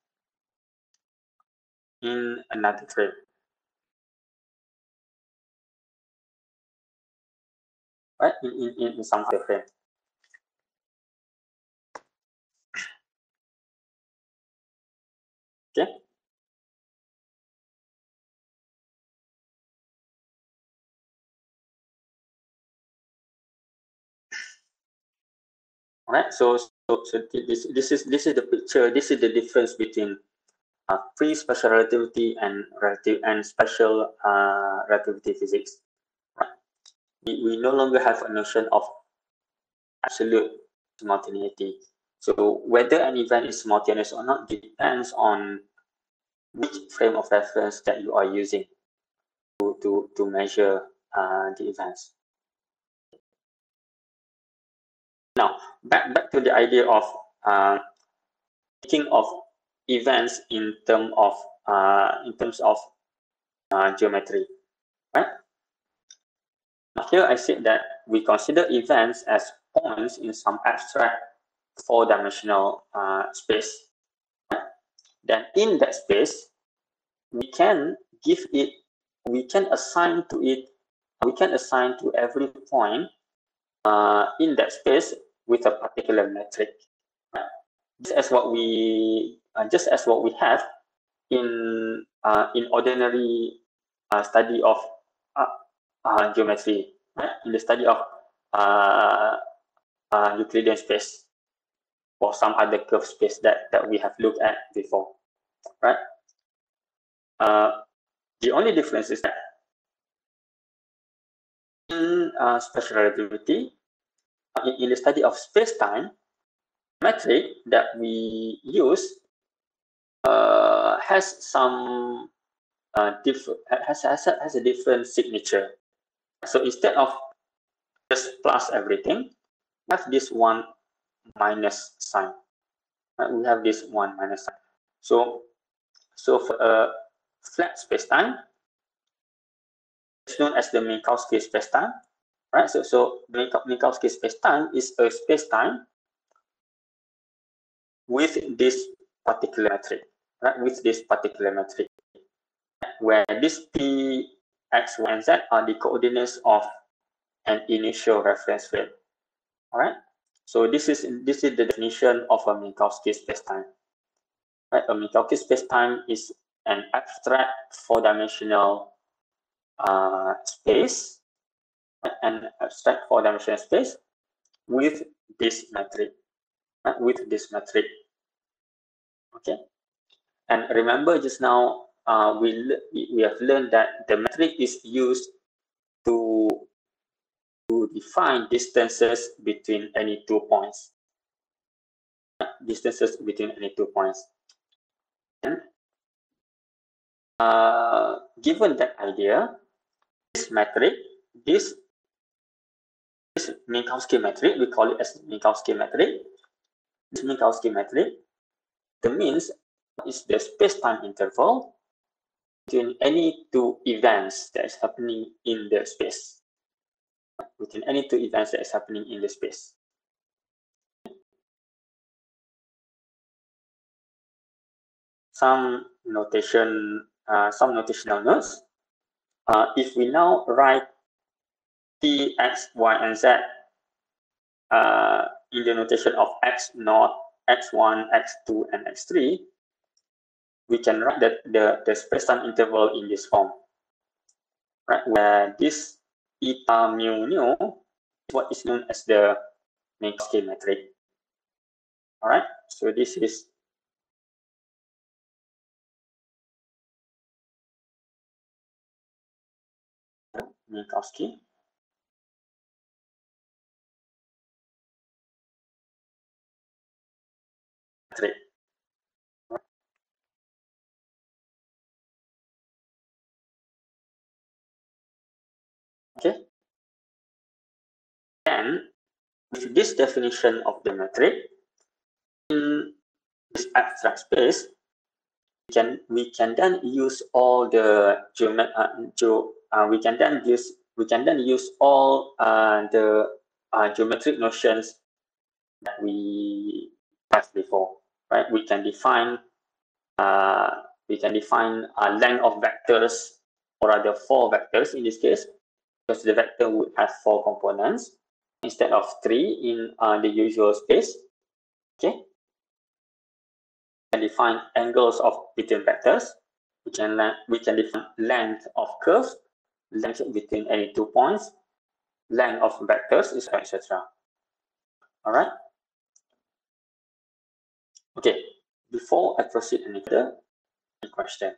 B: in another frame. Right, in, in, in some other frame. Okay. All right. So, so, so this this is this is the picture. This is the difference between uh, free special relativity and relative and special uh, relativity physics. Right. We, we no longer have a notion of absolute simultaneity. So whether an event is simultaneous or not depends on which frame of reference that you are using to to, to measure uh, the events. Now, back back to the idea of uh, thinking of events in terms of uh, in terms of uh, geometry, right? Now here I said that we consider events as points in some abstract four-dimensional uh, space. Then in that space, we can give it, we can assign to it, we can assign to every point uh, in that space with a particular metric. Just as what we, uh, just as what we have in uh, in ordinary uh, study of uh, uh, geometry, right? In the study of uh, uh, Euclidean space or some other curved space that that we have looked at before, right? Uh, the only difference is that in uh, special relativity, uh, in, in the study of space-time, metric that we use uh, has some uh, different has, has has a different signature. So instead of just plus everything, we have this one minus sign. Right? We have this one minus sign. So so for a flat spacetime, it's known as the Minkowski spacetime. Right? So so Minkowski spacetime is a spacetime with this particular metric, right? With this particular metric, where this p, x, y, and z are the coordinates of an initial reference frame. All right. So this is this is the definition of a Minkowski spacetime. Right. A Minkowski spacetime is an abstract four-dimensional uh, space, an abstract four-dimensional space with this metric, right? With this metric. Okay. And remember, just now uh, we we have learned that the metric is used to to define distances between any two points. Distances between any two points. And uh, given that idea, this metric, this this Minkowski metric, we call it as Minkowski metric. This Minkowski metric, the means is the space-time interval between any two events that is happening in the space. Between any two events that is happening in the space. Some notation, uh, some notational notes. Uh, if we now write p, x, y, and z uh, in the notation of x naught, x one, x two, and x three, we can write the, the, the space-time interval in this form, right? Where this eta mu nu is what is known as the Minkowski metric. All right, so this is Minkowski. Metric. Okay. And with this definition of the metric, in this abstract space, we can we can then use all the geomet uh, ge uh, we can then use we can then use all uh, the uh, geometric notions that we have before, right? We can define uh, we can define a length of vectors, or rather four vectors in this case, because the vector would have four components instead of three in uh, the usual space. Okay. We can define angles of between vectors. We can we can define length of curves, length between any two points, length of vectors, et cetera. All right. Okay. Before I proceed any further, any question?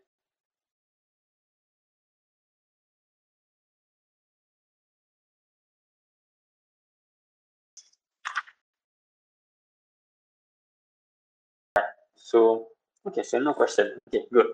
B: So, okay, so no question. Okay, good.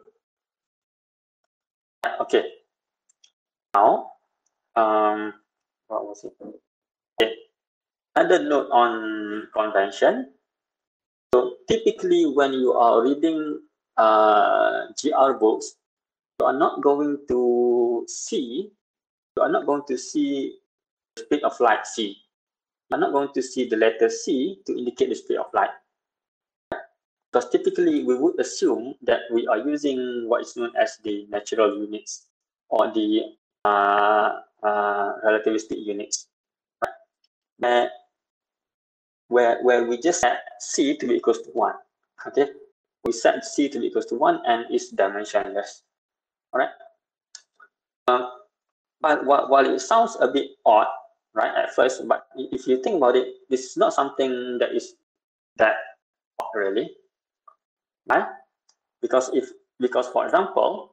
B: Okay. Now, um, what was it? Okay. Another note on convention. So typically when you are reading uh, G R books, you are not going to see, you are not going to see the speed of light c. You are not going to see the letter c to indicate the speed of light. Because typically we would assume that we are using what is known as the natural units or the uh, uh, relativistic units, right? where, where we just set c to be equals to one. Okay, we set c to be equals to one and it's dimensionless. All right. Um, but while it sounds a bit odd, right, at first, but if you think about it, this is not something that is that odd, really, right? Because if because for example,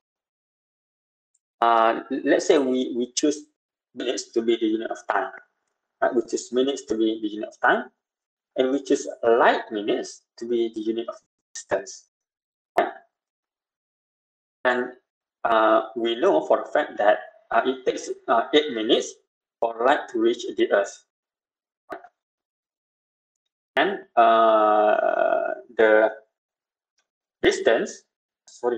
B: uh, let's say we we choose minutes to be the unit of time, right? We choose minutes to be the unit of time, and we choose light minutes to be the unit of distance. Right? And uh, we know for a fact that uh, it takes uh, eight minutes for light to reach the Earth. And uh, the distance, sorry,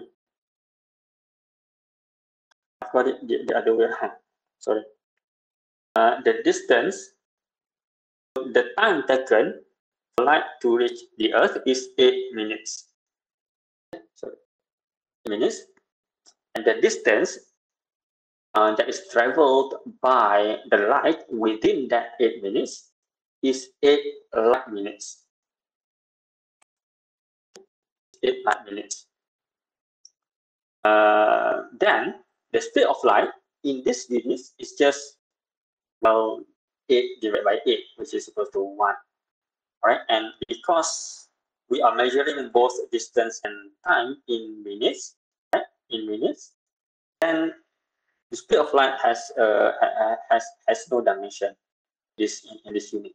B: I've got it the, the other way around, sorry. Uh, the distance, the time taken for light to reach the Earth is eight minutes. Sorry, eight minutes. And the distance uh, that is traveled by the light within that eight minutes is eight light minutes. Eight light minutes. Uh, then the speed of light in this units is just, well, eight divided by eight, which is equal to one. All right, and because we are measuring both distance and time in minutes, right? In minutes, then the speed of light has uh, has has no dimension. This in, in this unit.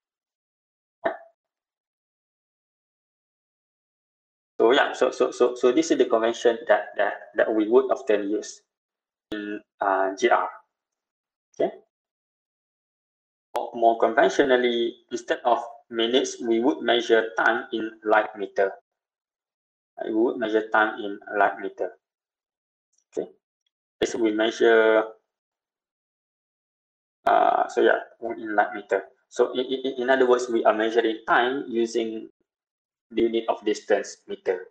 B: So yeah, so so so so this is the convention that that that we would often use in uh, G R. Okay. More conventionally, instead of minutes, we would measure time in light meter. We would measure time in light meter. Okay. So we measure. Uh, so yeah, in light meter. So in, in, in other words, we are measuring time using the unit of distance meter.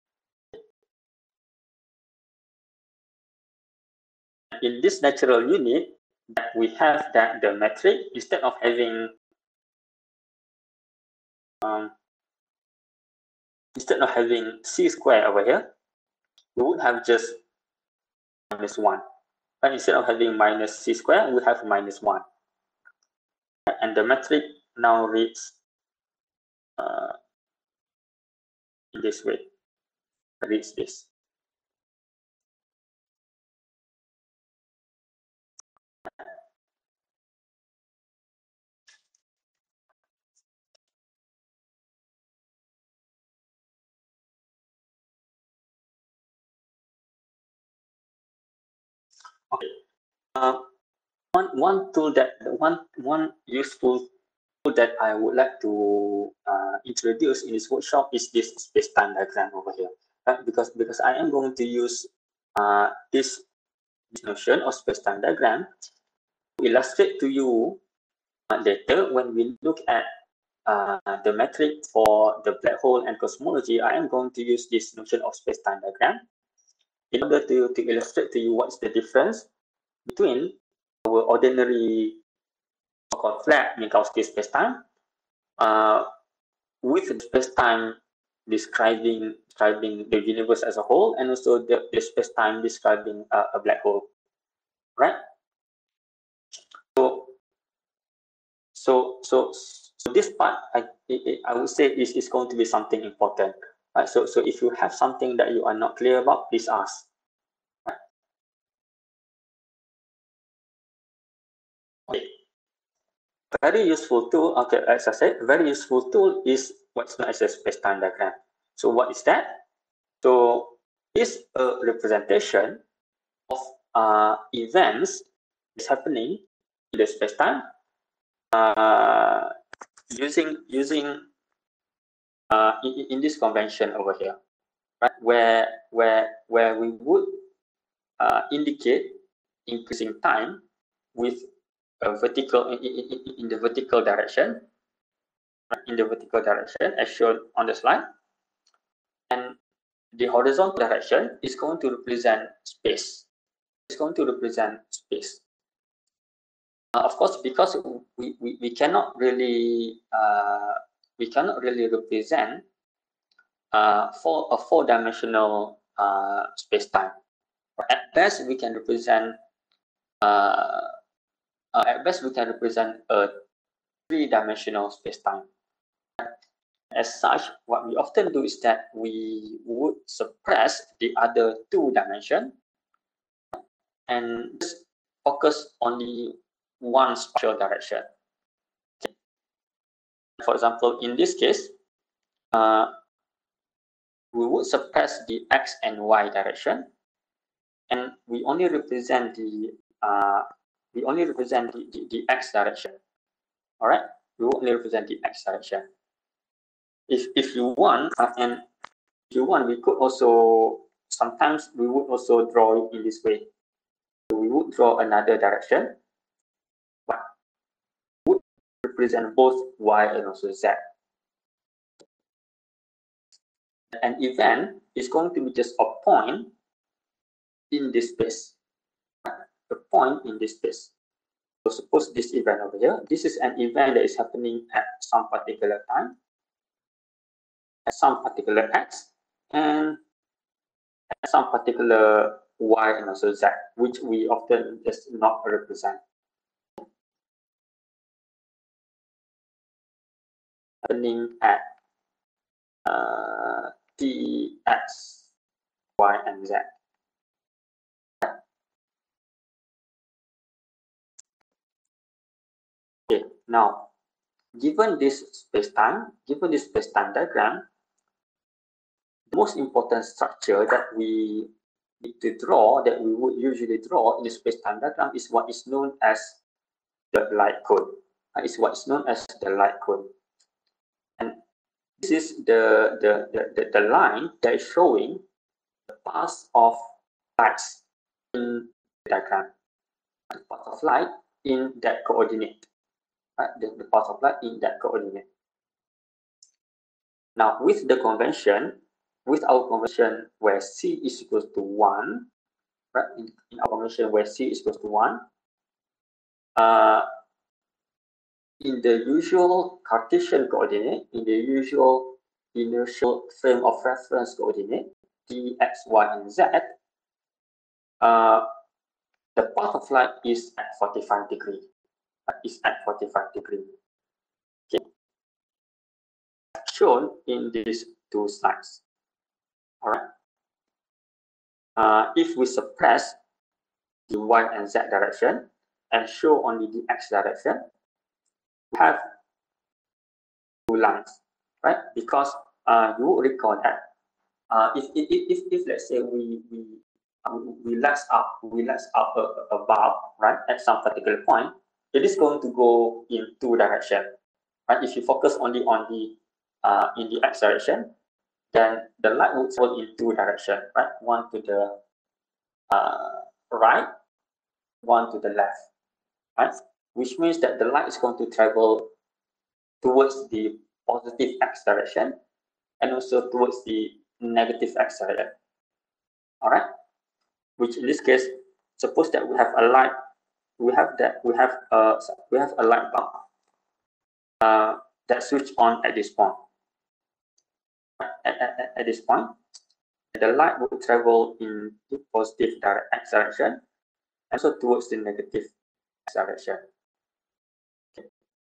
B: In this natural unit, that we have that the metric, instead of having um, instead of having c squared over here, we would have just minus one. But instead of having minus c squared, we have minus one. And the metric now reads uh, in this way. Reads this. Okay. Uh, one one tool that one one useful tool that I would like to uh, introduce in this workshop is this space-time diagram over here, right? Because because I am going to use uh, this, this notion of space-time diagram to illustrate to you uh, later when we look at uh, the metric for the black hole and cosmology. I am going to use this notion of space-time diagram in order to, to illustrate to you what's the difference between our ordinary so-called flat Minkowski spacetime uh, with the spacetime describing describing the universe as a whole, and also the, the spacetime describing uh, a black hole, right? So, so, so, so this part, I, I would say is, is going to be something important, right? So, so if you have something that you are not clear about, please ask. Right? Okay. Very useful tool, okay, as I said, very useful tool is what's known as a space-time diagram. So what is that? So it's a representation of uh, events that's happening in the space-time uh, using using uh, in, in this convention over here, right, where where where we would uh, indicate increasing time with a vertical in, in, in the vertical direction, in the vertical direction as shown on the slide, and the horizontal direction is going to represent space. It's going to represent space. Uh, of course, because we, we, we cannot really uh, we cannot really represent uh, for a four-dimensional uh, space-time. At best, we can represent uh, uh, at best we can represent a three-dimensional space-time. As such, what we often do is that we would suppress the other two dimensions and just focus only one spatial direction. Okay. For example, in this case, uh, we would suppress the x and y direction, and we only represent the uh, we only represent the, the, the x direction. All right, we only represent the x direction. If if you want, uh, and if you want, we could also sometimes we would also draw it in this way. So we would draw another direction, but would represent both y and also z. An event is going to be just a point in this space, a point in this space. So suppose this event over here, this is an event that is happening at some particular time, at some particular x, and at some particular y and also z, which we often just not represent. Happening at uh, t, x, y, and z. Okay, now, given this space-time, given this space-time diagram, the most important structure that we need to draw, that we would usually draw in the space-time diagram, is what is known as the light cone. Uh, is what is known as the light cone. And this is the, the, the, the, the line that is showing the path of lights in the diagram. The path of light in that coordinate. Right? The, the path of light in that coordinate. Now, with the convention, with our convention where c is equal to one, right? In, in our convention where c is equal to one, uh, in the usual Cartesian coordinate, in the usual inertial frame of reference coordinate, t, x, y, and z, uh, the path of light is at forty-five degree. Uh, is at forty-five degree. Okay. Shown in these two slides. All right. Uh, if we suppress the y and z direction and show only the x direction, we have two lines, right? Because uh, you will recall that uh, if, if, if, if let's say we we um, we lax up we lax up a, a bulb, right, at some particular point, it is going to go in two directions, right? If you focus only on the uh, in the x direction, then the light will travel in two directions, right? One to the uh, right, one to the left, right? Which means that the light is going to travel towards the positive x direction and also towards the negative x direction. All right, which in this case, suppose that we have a light, we have that we have a we have a light bulb uh, that switch on at this point. At, at, at this point, the light will travel in the positive x direction and also towards the negative x direction. Okay.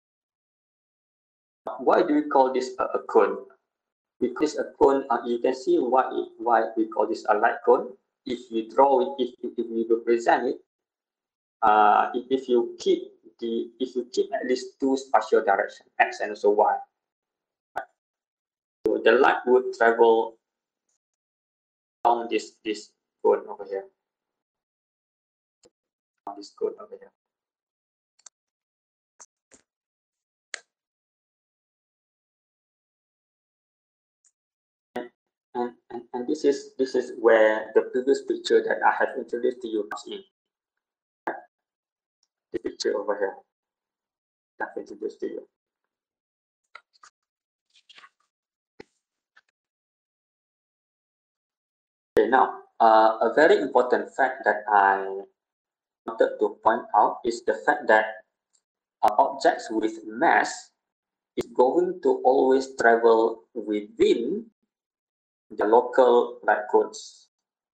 B: Why do we call this a, a cone? Because a cone, uh, you can see why it, why we call this a light cone. If you draw it, if, if, if you represent it, uh, if, if you keep the if you keep at least two spatial directions, x and also y, so the light would travel along this this cone over here, on this cone over here. and, and, and this is this is where the previous picture that I have introduced to you comes in. The picture over here that I've introduced to you. Okay, now uh, a very important fact that I wanted to point out is the fact that uh, objects with mass is going to always travel within the local light codes.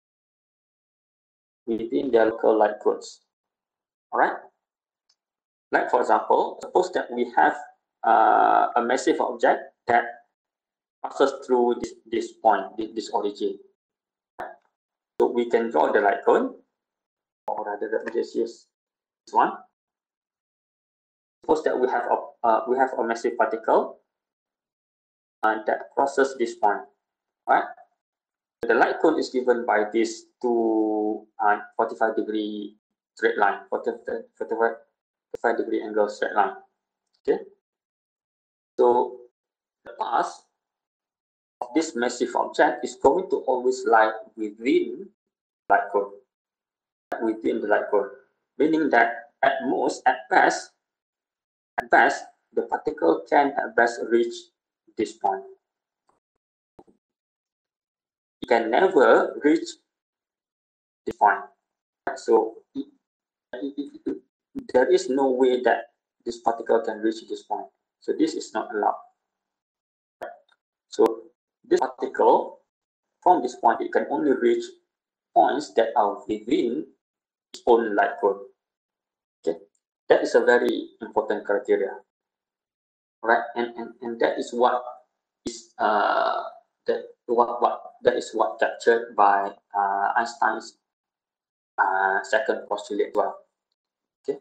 B: Within their local light codes. All right. Like for example, suppose that we have uh, a massive object that passes through this, this point, this, this origin. So we can draw the light cone, or rather, let me just use this one. Suppose that we have a uh, we have a massive particle uh, that crosses this point, right? So the light cone is given by this two uh, forty-five degree straight line, forty-five degree angle straight line. Okay. So the path of this massive object is going to always lie within light cone, within the light cone, meaning that at most, at best, at best, the particle can at best reach this point. It can never reach this point. So it, it, it, there is no way that this particle can reach this point. So this is not allowed. So this particle, from this point, it can only reach points that are within its own light cone. Okay, that is a very important criteria, right? And and, and that is what is uh that what what that is what captured by uh, Einstein's uh, second postulate as well. Okay,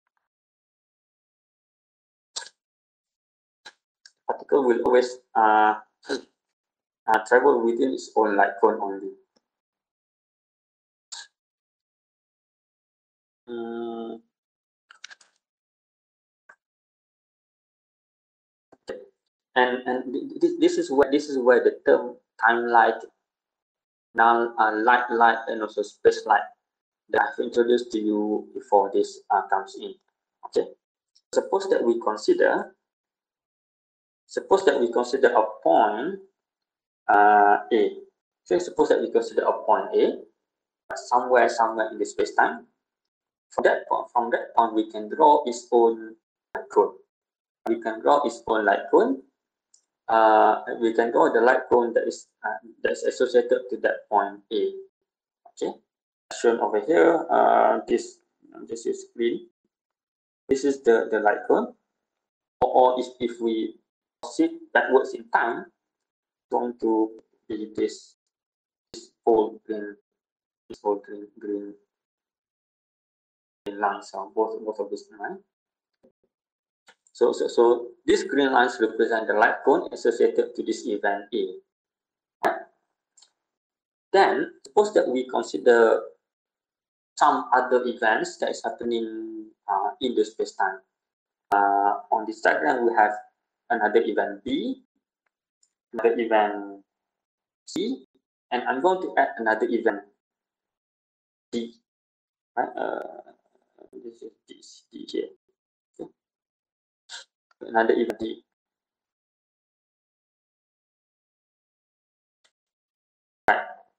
B: particle will always uh, uh, travel within its own light cone only. Mm. Okay. And and this, this is where this is where the term time light, null uh, light light, and also space light that I've introduced to you before this uh, comes in. Okay. Suppose that we consider, suppose that we consider a point uh, A. So suppose that we consider a point A somewhere, somewhere in the space-time. From that point, from that point, we can draw its own light cone. We can draw its own light cone. Uh, we can draw the light cone that is uh, that is associated to that point A. Okay, shown over here. Uh, this this is green. This is the the light cone. Or, or if if we proceed backwards in time, going to be this this whole green, this whole green green, green lines. So both both of these lines. So, so, so these green lines represent the light cone associated to this event A. Right? Then, suppose that we consider some other events that is happening uh, in the space-time. Uh, on this diagram, we have another event B, another event C, and I'm going to add another event D. Right? Uh, this is this D here. Okay. Another event D. Right.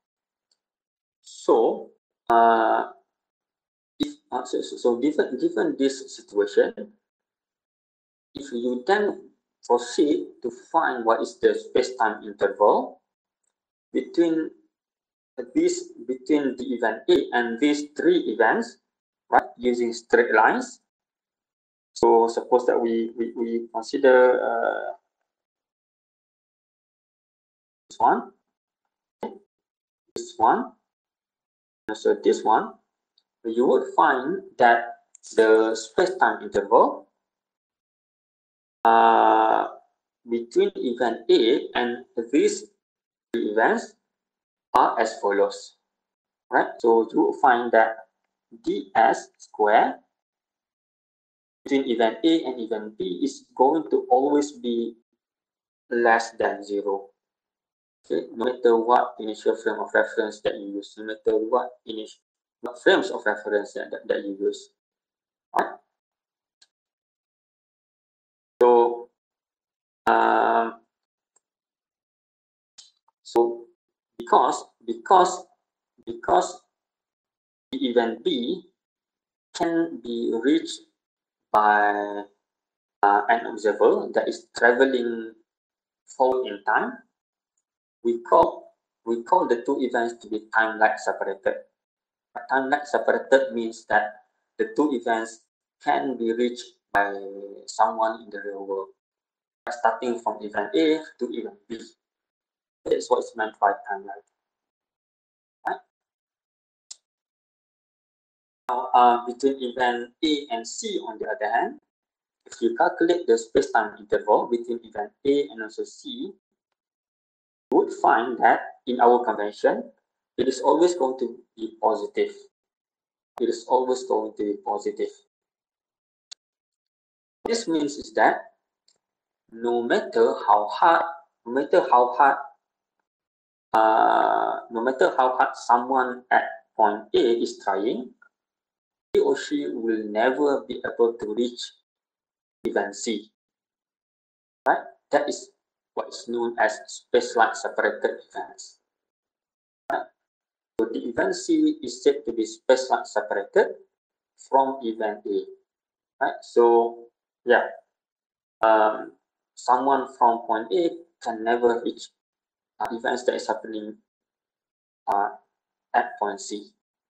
B: So, uh, if uh, so, so, so given given this situation, if you then proceed to find what is the space-time interval between this between the event A and these three events, right, using straight lines. So suppose that we we, we consider uh, this one, this one, and so this one, you would find that the space-time interval uh, between event A and these three events are as follows, right? So you will find that ds square between event A and event B is going to always be less than zero. Okay, no matter what initial frame of reference that you use, no matter what initial what frames of reference that, that, that you use. Right? So um, so because because because the event B can be reached by uh, an observer that is traveling forward in time, we call we call the two events to be time-lag separated. Time-lag separated means that the two events can be reached by someone in the real world, starting from event A to event B. That's what is meant by time-lag. Right? Now, uh, between event A and C, on the other hand, if you calculate the space-time interval between event A and also C, you would find that in our convention, it is always going to be positive. It is always going to be positive. This means is that no matter how hard, no matter how hard, uh, no matter how hard someone at point A is trying, he or she will never be able to reach event C. Right? That is what is known as space-like separated events. Right? So the event C is said to be space-like separated from event A. Right? So yeah, um, someone from point A can never reach uh, events that is happening uh, at point C.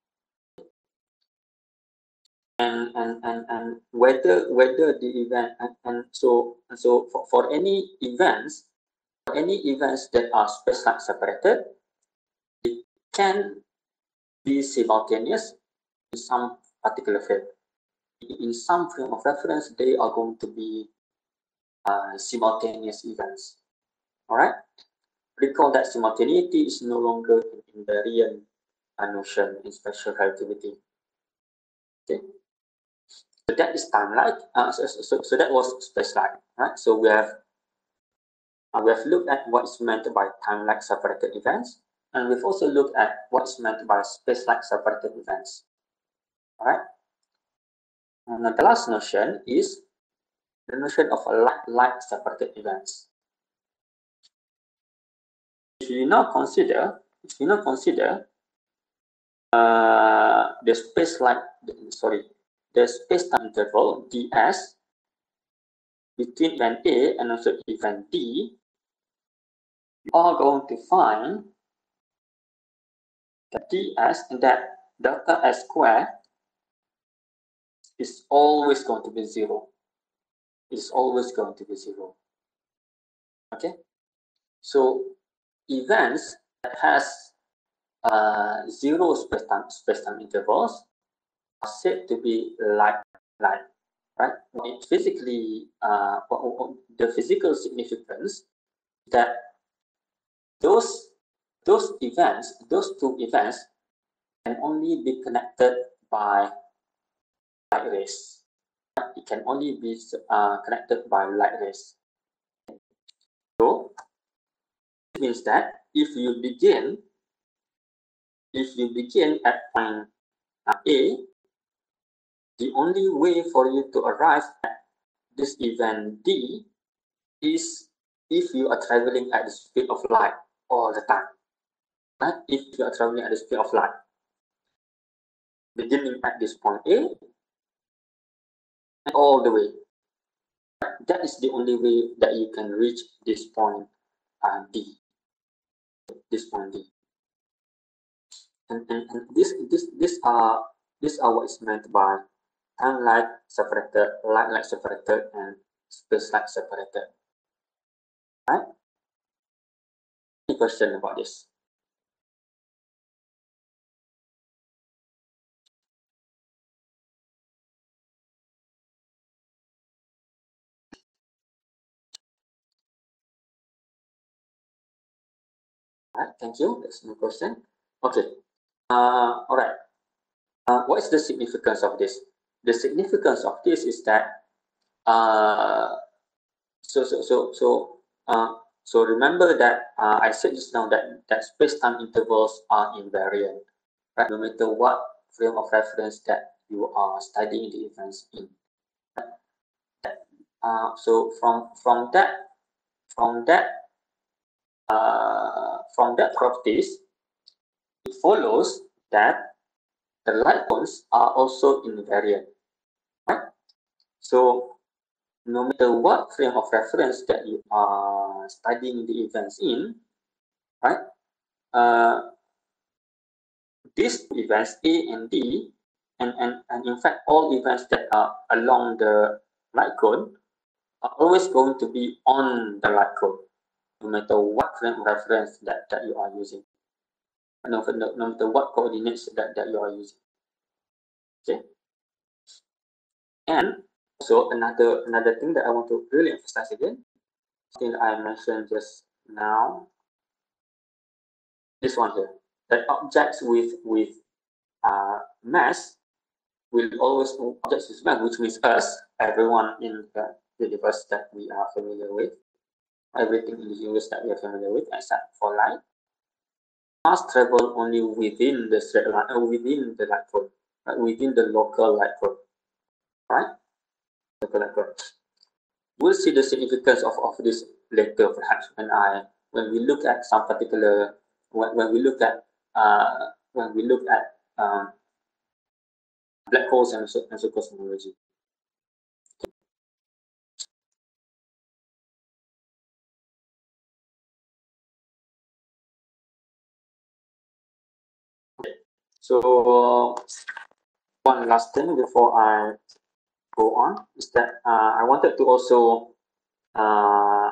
B: And and and and whether whether the event and, and so and so for, for any events, for any events that are space-like separated, it can be simultaneous in some particular frame. In some frame of reference, they are going to be uh, simultaneous events. All right. Recall that simultaneity is no longer invariant uh, notion in special relativity. Okay. So that is time-like. Uh, so, so, so that was space-like, right? So we have uh, we have looked at what is meant by time-like separated events, and we've also looked at what is meant by space-like separated events. All right. And the last notion is the notion of like-like separated events. If you now consider, if you now consider uh, the space-like, sorry, the space-time interval ds between event A and also event D, you are going to find that ds and that delta s squared is always going to be zero. It's always going to be zero. Okay, so events that has uh, zero space-time space-time intervals are said to be like-like, right? It physically, uh, the physical significance that those those events, those two events, can only be connected by light rays. It can only be uh, connected by light rays. So it means that if you begin, if you begin at point uh, A, the only way for you to arrive at this event D is if you are traveling at the speed of light all the time. Right? If you are traveling at the speed of light, beginning at this point A and all the way. That is the only way that you can reach this point uh, D. This point D. And, and, and this this this are these are what is meant by time-like separated, light-like separated, and space-like separated. Right? Any question about this? Right, thank you. That's my question. Okay. Uh, all right. Uh, what is the significance of this? The significance of this is that uh, so so so so uh, So remember that uh, I said just now that, that space-time intervals are invariant, right? No matter what frame of reference that you are studying the events in. Uh, so from from that from that uh, from that properties, it follows that the light cones are also invariant, right? So no matter what frame of reference that you are studying the events in, right? Uh, these events A and D, and, and, and in fact all events that are along the light cone are always going to be on the light cone, no matter what frame of reference that, that you are using, no, no, no matter what coordinates that, that you are using. Okay. And also another another thing that I want to really emphasize again, something that I mentioned just now, this one here, that objects with with uh, mass will always objects with mass, which means us, everyone in the universe that we are familiar with, everything in the universe that we are familiar with, except for light, must travel only within the straight line, uh, within the light cone, right? Within the local light cone, right? Local light cone. We'll see the significance of, of this later, perhaps when I when we look at some particular when, when we look at uh, when we look at um, black holes and so, and so cosmology. Okay. So one last thing before I go on is that uh, I wanted to also uh,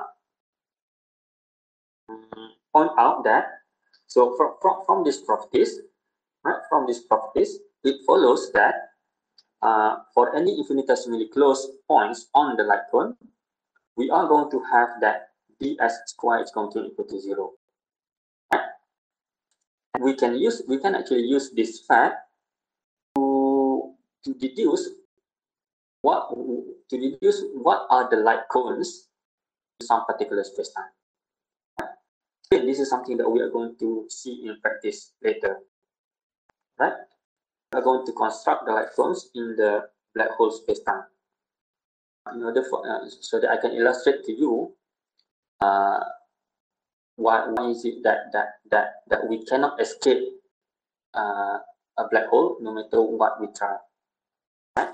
B: point out that so from, from, from these properties, right, from these properties, it follows that uh, for any infinitesimally close points on the light cone, we are going to have that ds square is going to equal to zero. Right? And we can use we can actually use this fact to to deduce what to deduce what are the light cones in some particular spacetime. Okay, this is something that we are going to see in practice later. Right? We are going to construct the light cones in the black hole spacetime. In order for uh, so that I can illustrate to you uh, why, why is it that that that that we cannot escape uh, a black hole no matter what we try. Right?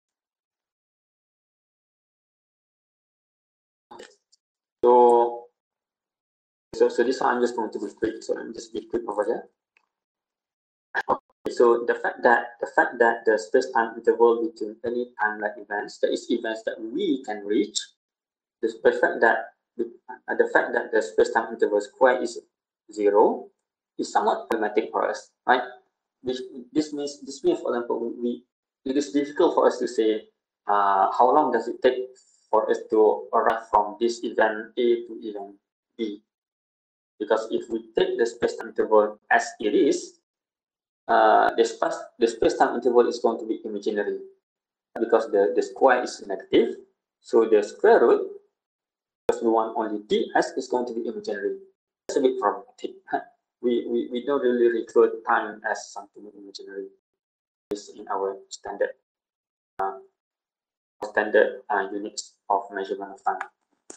B: So, so, so this one I'm just going to be quick. So let me just be quick over here. Okay, so the fact that the fact that the space-time interval between any time-like events, that is events that we can reach, the, the fact that the, uh, the fact that the space-time interval square is zero is somewhat problematic for us, right? This this means this means for example we it is difficult for us to say uh, how long does it take for us to arrive from this event A to event B, because if we take the space-time interval as it is, uh, the space the space-time interval is going to be imaginary because the the square is negative, so the square root, because we want only ds, is going to be imaginary. That's a bit problematic. we, we we don't really refer time as something imaginary in our standard uh, standard uh, units of measurement of time.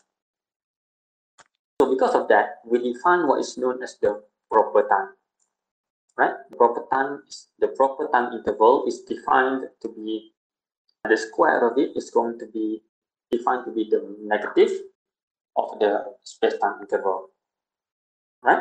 B: So because of that, we define what is known as the proper time. Right? The proper time is the proper time interval is defined to be the square of it is going to be defined to be the negative of the space-time interval. Right?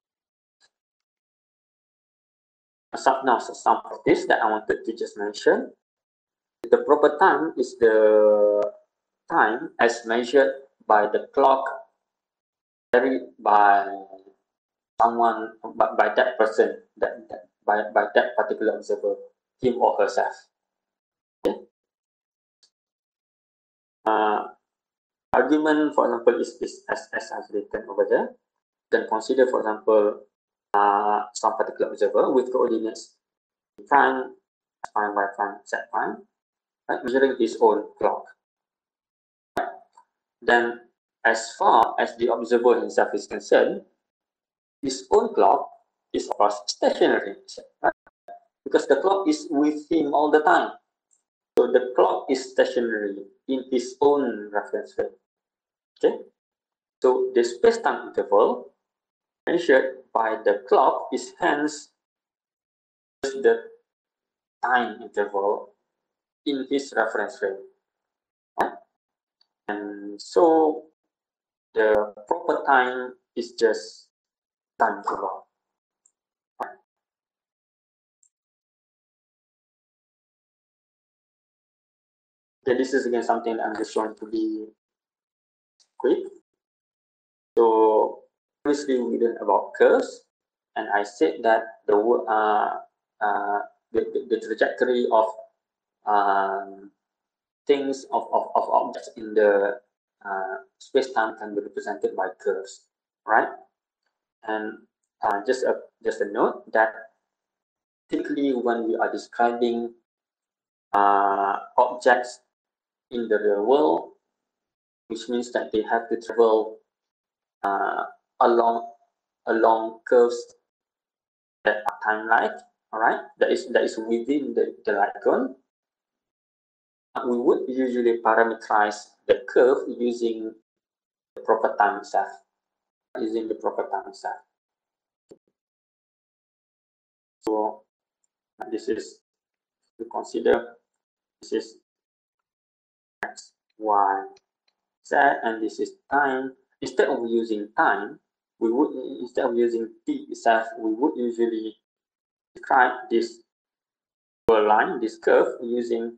B: Some, now, so some of this that I wanted to just mention. The proper time is the time as measured by the clock carried by someone, by, by that person, that, that by, by that particular observer, him or herself. Okay. Uh, argument, for example, is, is as, as I've written over there. You can consider, for example, uh, some particular observer with coordinates prime, prime by prime, z prime, right, measuring his own clock. Then as far as the observer himself is concerned, his own clock is of course stationary, right? Because the clock is with him all the time. So the clock is stationary in its own reference frame. Okay. So the space-time interval measured by the clock is hence the time interval in his reference frame. Right? And so the proper time is just time interval. Right? Okay, this is again something that I'm just showing to be quick. So previously we learned about curves, and I said that the uh, uh, the, the, the trajectory of um, things of, of, of objects in the uh, space-time can be represented by curves, right? And uh, just a just a note that typically when we are describing uh, objects in the real world, which means that they have to travel uh, along along curves that are time-like, all right, that is that is within the, the light cone. We would usually parameterize the curve using the proper time itself, using the proper time itself. So this is to consider, this is x, y, z, and this is time. Instead of using time, we would instead of using t itself, we would usually describe this line, this curve, using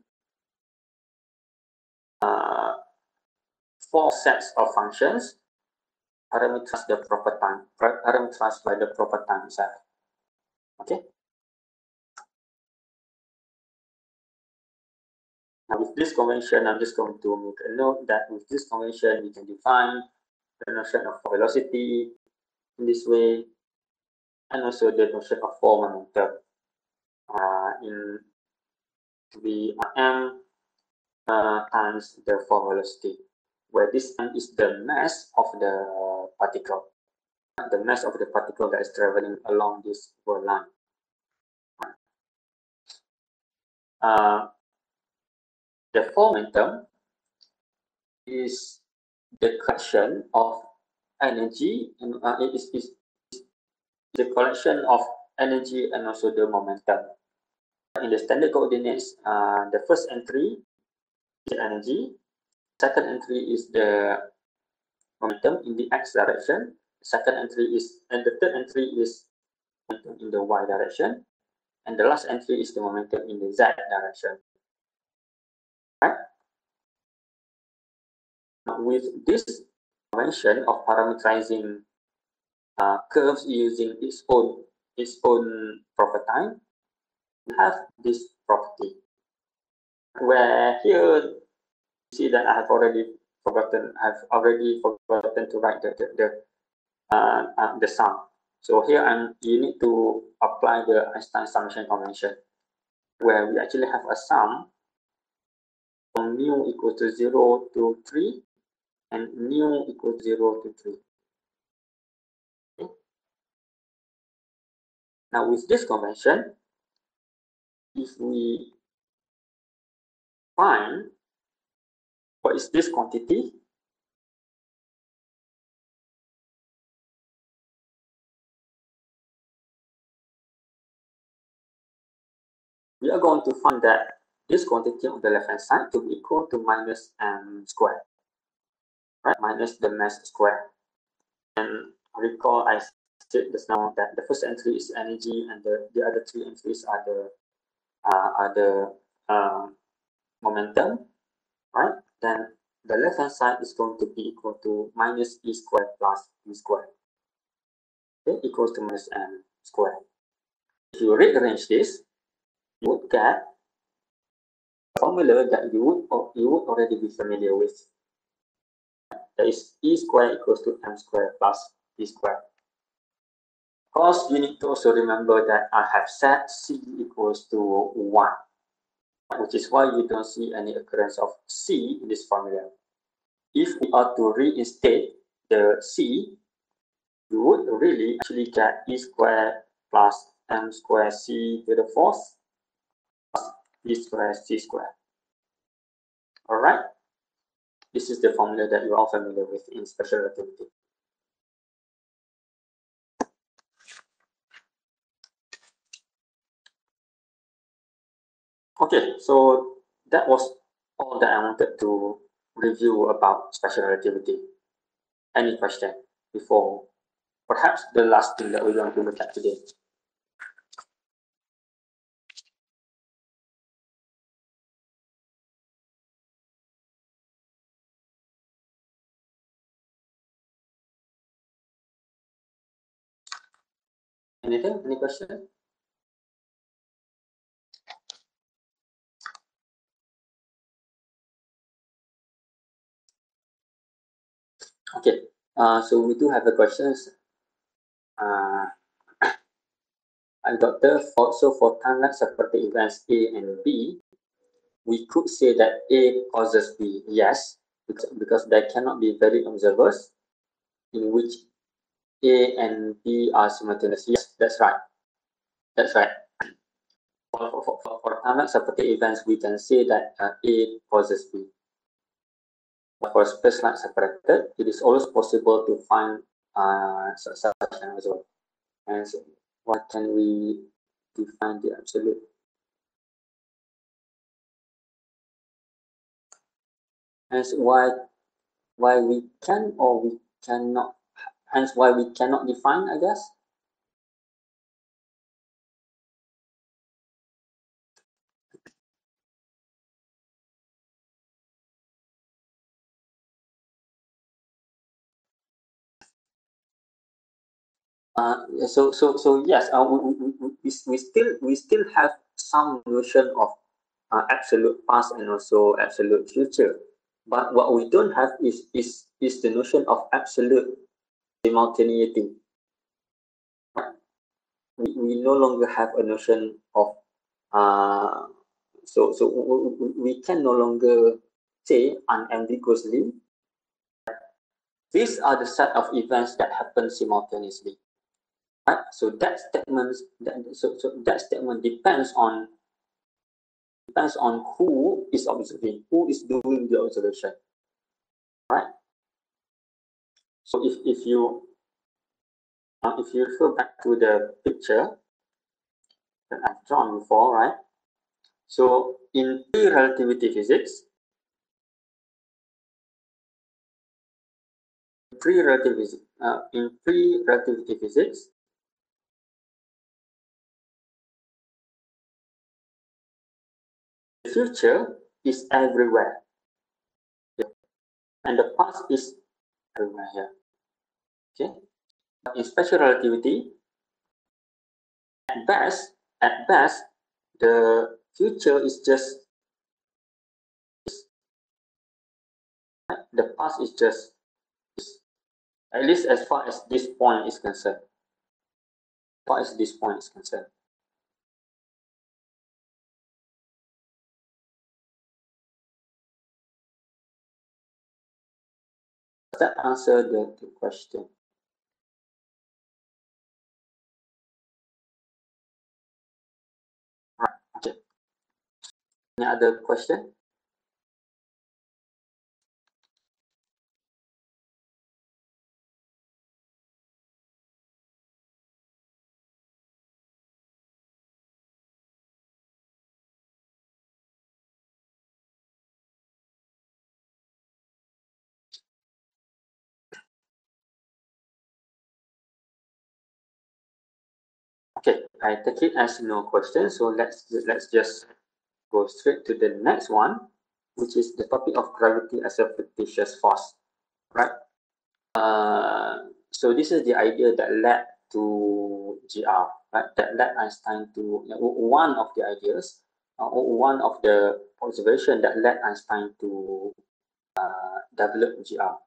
B: uh, four sets of functions parameterized the proper time, parameterized by the proper time itself. Okay. Now with this convention, I'm just going to make a note that with this convention, we can define the notion of velocity in this way, and also the notion of form momentum uh, in the m uh, times the form velocity, where this m is the mass of the particle, the mass of the particle that is traveling along this world line. Uh, the form momentum is the collection of energy, and uh, it is, is the collection of energy and also the momentum. In the standard coordinates, uh, the first entry is the energy, second entry is the momentum in the x direction, the second entry is, and the third entry is momentum in the y direction, and the last entry is the momentum in the z direction. Right? Now, with this convention of parameterizing uh, curves using its own its own proper time, we have this property where here you see that I have already forgotten I've already forgotten to write the the, the, uh, uh, the sum. So here I'm you need to apply the Einstein summation convention, where we actually have a sum from mu equals to zero to three and mu equals to zero to three. Okay. Now with this convention, if we find what is this quantity, we are going to find that this quantity on the left hand side to be equal to minus m squared, right? Minus the mass square. And recall I said just now that the first entry is energy, and the, the other three entries are the uh, are the um, momentum, right? Then the left hand side is going to be equal to minus e squared plus b squared, okay, equals to minus m squared. If you rearrange this, you would get a formula that you would you would already be familiar with. That is e squared equals to m squared plus b squared. Of course, you need to also remember that I have set c equals to one, which is why you don't see any occurrence of c in this formula. if we are to reinstate the C, we would really actually get E squared plus M squared C to the fourth plus B squared C squared. All right. This is the formula that you're all familiar with in special relativity. Okay, so that was all that I wanted to review about special relativity. Any question before perhaps the last thing that we're going to look at today? Anything? Any question? Okay, uh, so we do have a question. Uh, and doctor, for, so for timeline separated events A and B, we could say that A causes B, yes, because, because there cannot be valid observers in which A and B are simultaneous. Yes, that's right. That's right. For, for, for, for timeline separated events, we can say that uh, A causes B. But for space-line separated, it is always possible to find uh, such an as well. And so what can we define the absolute? Hence why why we can or we cannot, hence why we cannot define, I guess. Uh, so so so yes, uh, we, we, we, we still we still have some notion of uh, absolute past and also absolute future, but what we don't have is is is the notion of absolute simultaneity. We, we no longer have a notion of uh, so so we, we can no longer say unambiguously these are the set of events that happen simultaneously. Right? So that statement that, so, so that statement depends on depends on who is observing, who is doing the observation. Right? So if, if you uh, if you refer back to the picture that I've drawn before, right? So in pre-relativity physics, pre-relativity uh, in pre-relativity physics, the future is everywhere, and the past is everywhere here. Okay, but in special relativity, at best, at best, the future is just the past is just at least as far as this point is concerned. As far as this point is concerned. Does that answer the, the question? Right. Okay. Any other question? Okay, I take it as no question. So let's let's just go straight to the next one, which is the topic of gravity as a fictitious force. Right. Uh, so this is the idea that led to G R, right? That led Einstein to you know, one of the ideas, uh, one of the observation that led Einstein to uh, develop G R.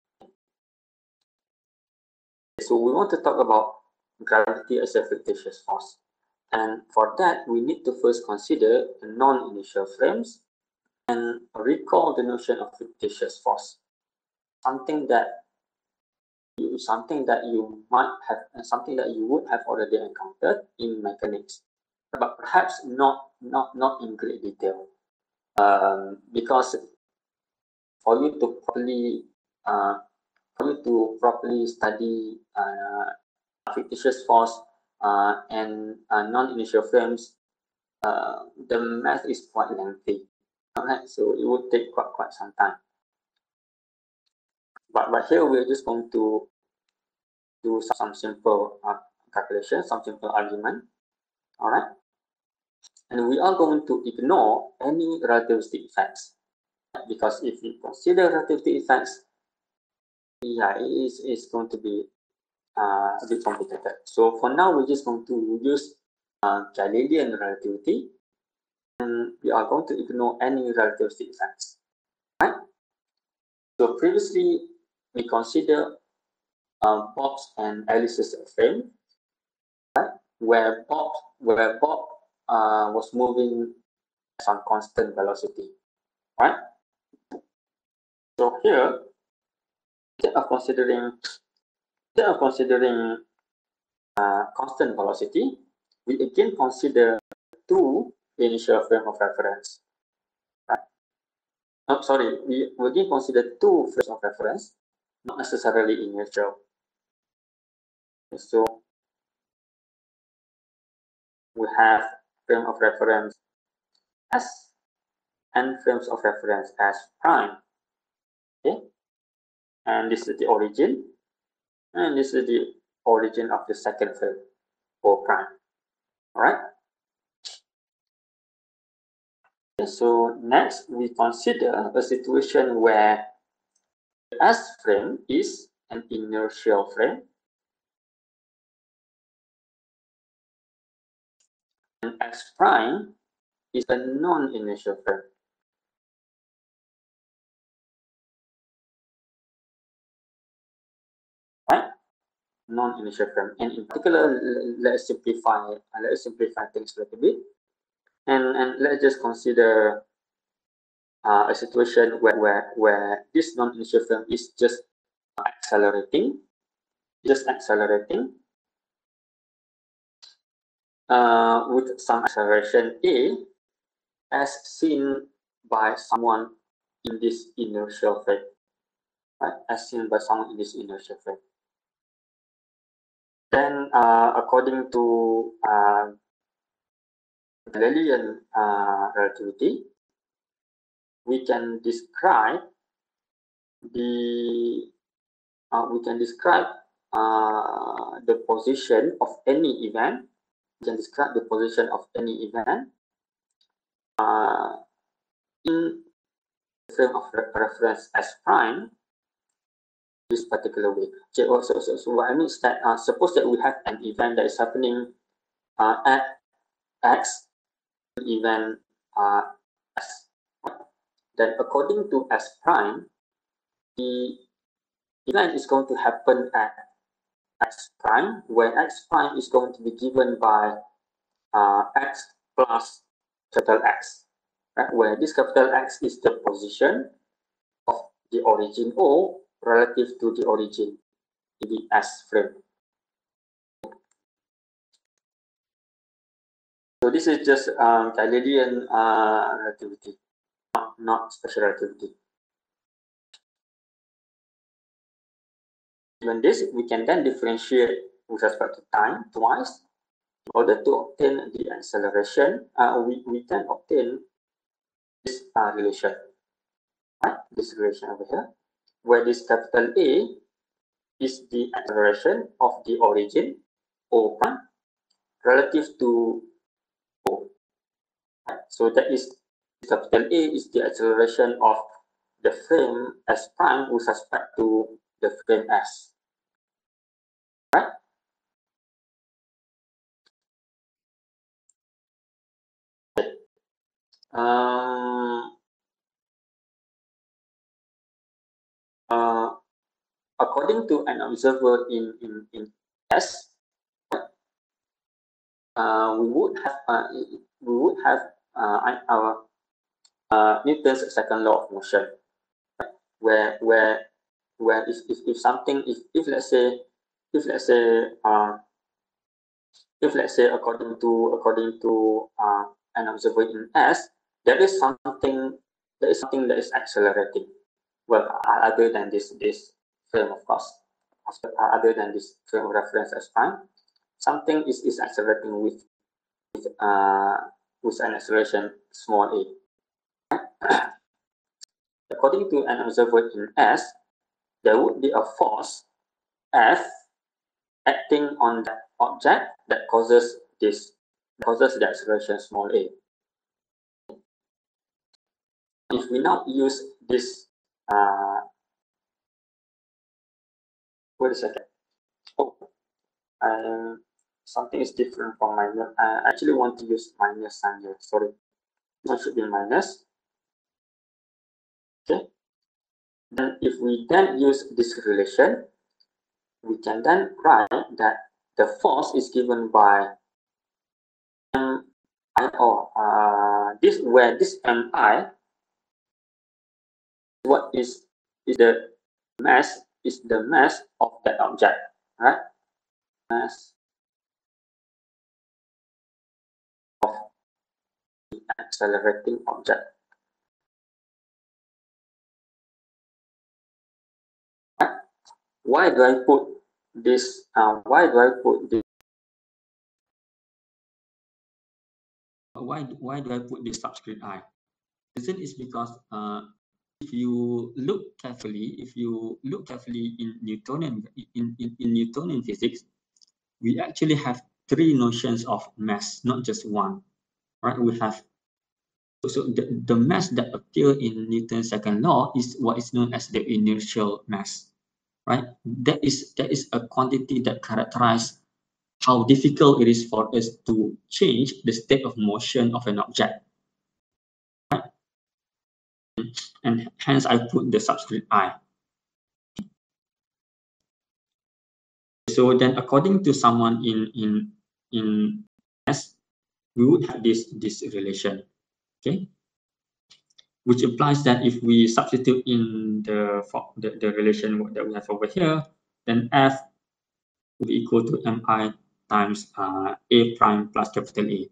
B: So we want to talk about gravity as a fictitious force. And for that, we need to first consider non-initial frames and recall the notion of fictitious force. something that you, something that you might have, something that you would have already encountered in mechanics, but perhaps not not not in great detail, um, because for you to properly uh, for you to properly study uh, fictitious force uh, and uh, non-inertial frames, uh, the math is quite lengthy. Alright, so it would take quite quite some time. But but here we're just going to do some simple uh, calculation, some simple argument. Alright, and we are going to ignore any relativistic effects, because if you consider relativistic effects, yeah, it is it's going to be uh, a bit complicated. So for now, we're just going to use uh, Galilean relativity, and we are going to ignore any relativistic effects. Right? So previously, we consider uh, Bob's and Alice's frame, right? Where Bob, where Bob uh, was moving at some constant velocity, right? So here, instead of considering instead of considering uh, constant velocity, we again consider two initial frame of reference. Right? Oh, sorry, we, we again consider two frames of reference, not necessarily inertial. So we have frame of reference S and frames of reference S prime. Okay, and this is the origin, and this is the origin of the second frame, O prime. All right. Okay, so next we consider a situation where the S frame is an inertial frame, and S prime is a non-inertial frame. Right? Non-inertial frame. And in particular, let's simplify let's simplify things a little bit. And, and let's just consider uh, a situation where, where, where this non-inertial frame is just accelerating, just accelerating uh, with some acceleration A as seen by someone in this inertial frame, right? As seen by someone in this inertial frame. Then, uh, according to uh, Galilean uh, relativity, we can describe the uh, we can describe uh, the position of any event. We can describe the position of any event uh, in the frame of re reference S prime this particular way. Okay, so, so, so what I mean is that uh, suppose that we have an event that is happening uh, at X, event uh, S. Then according to S prime, the event is going to happen at X prime, where X prime is going to be given by uh, X plus capital X, right? Where this capital X is the position of the origin O relative to the origin in the S frame. So this is just um, Galilean uh, relativity, not, not special relativity. Given this, we can then differentiate with respect to time twice. In order to obtain the acceleration, uh, we, we can obtain this uh, relation, right? This relation over here, where this capital A is the acceleration of the origin O prime relative to O. Right? So that is capital A is the acceleration of the frame S prime with respect to the frame S. Right? Okay. Um, uh, according to an observer in, in, in S, uh, we would have uh, we would have uh, our uh, Newton's second law of motion, where where where if, if, if something, if, if let's say, if let's say, uh, if let's say according to according to uh, an observer in S, there is something there is something that is accelerating. Well, other than this this frame, of course, after, uh, other than this frame of reference S prime, something is, is accelerating with with uh, with an acceleration small a. According to an observer in S, there would be a force F acting on that object that causes this causes the acceleration small a. If we now use this, uh, wait a second. Oh, um, something is different from my. I actually want to use minus sign here. Sorry, it should be minus. Okay. Then, if we then use this relation, we can then write that the force is given by m I or uh, this where this mi what is is the mass is the mass of that object, right? Mass of the accelerating object. Right? Why do I put this? Uh, why do I put this?
C: Why why do I put this subscript I? The reason is because uh, if you look carefully, if you look carefully in Newtonian in, in, in Newtonian physics, we actually have three notions of mass, not just one. Right? We have so the, the mass that appear in Newton's second law is what is known as the inertial mass. Right? That is that is a quantity that characterizes how difficult it is for us to change the state of motion of an object. Right? And hence I put the subscript I. So then according to someone in in in S, we would have this this relation, okay, which implies that if we substitute in the the, the relation that we have over here, then F will be equal to mi times uh, a prime plus capital A.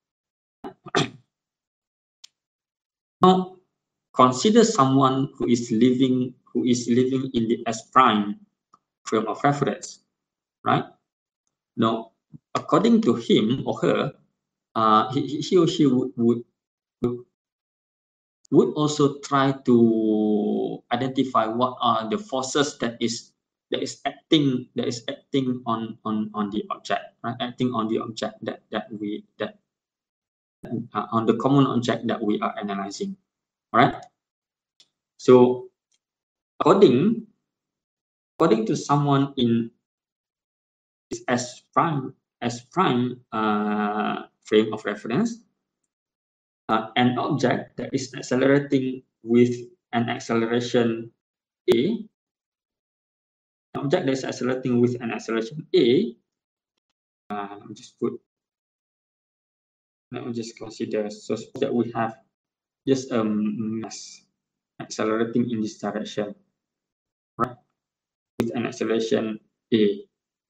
C: Now consider someone who is living who is living in the S prime frame of reference, right? Now, according to him or her, uh, he, he or she would, would would also try to identify what are the forces that is that is acting that is acting on on on the object, right? Acting on the object that that we that uh, on the common object that we are analyzing, right? So, according according to someone in this S prime S prime uh, frame of reference, uh, an object that is accelerating with an acceleration a, an object that is accelerating with an acceleration a, uh, let me just put, let me just consider, so that we have just a mass accelerating in this direction, right, with an acceleration a,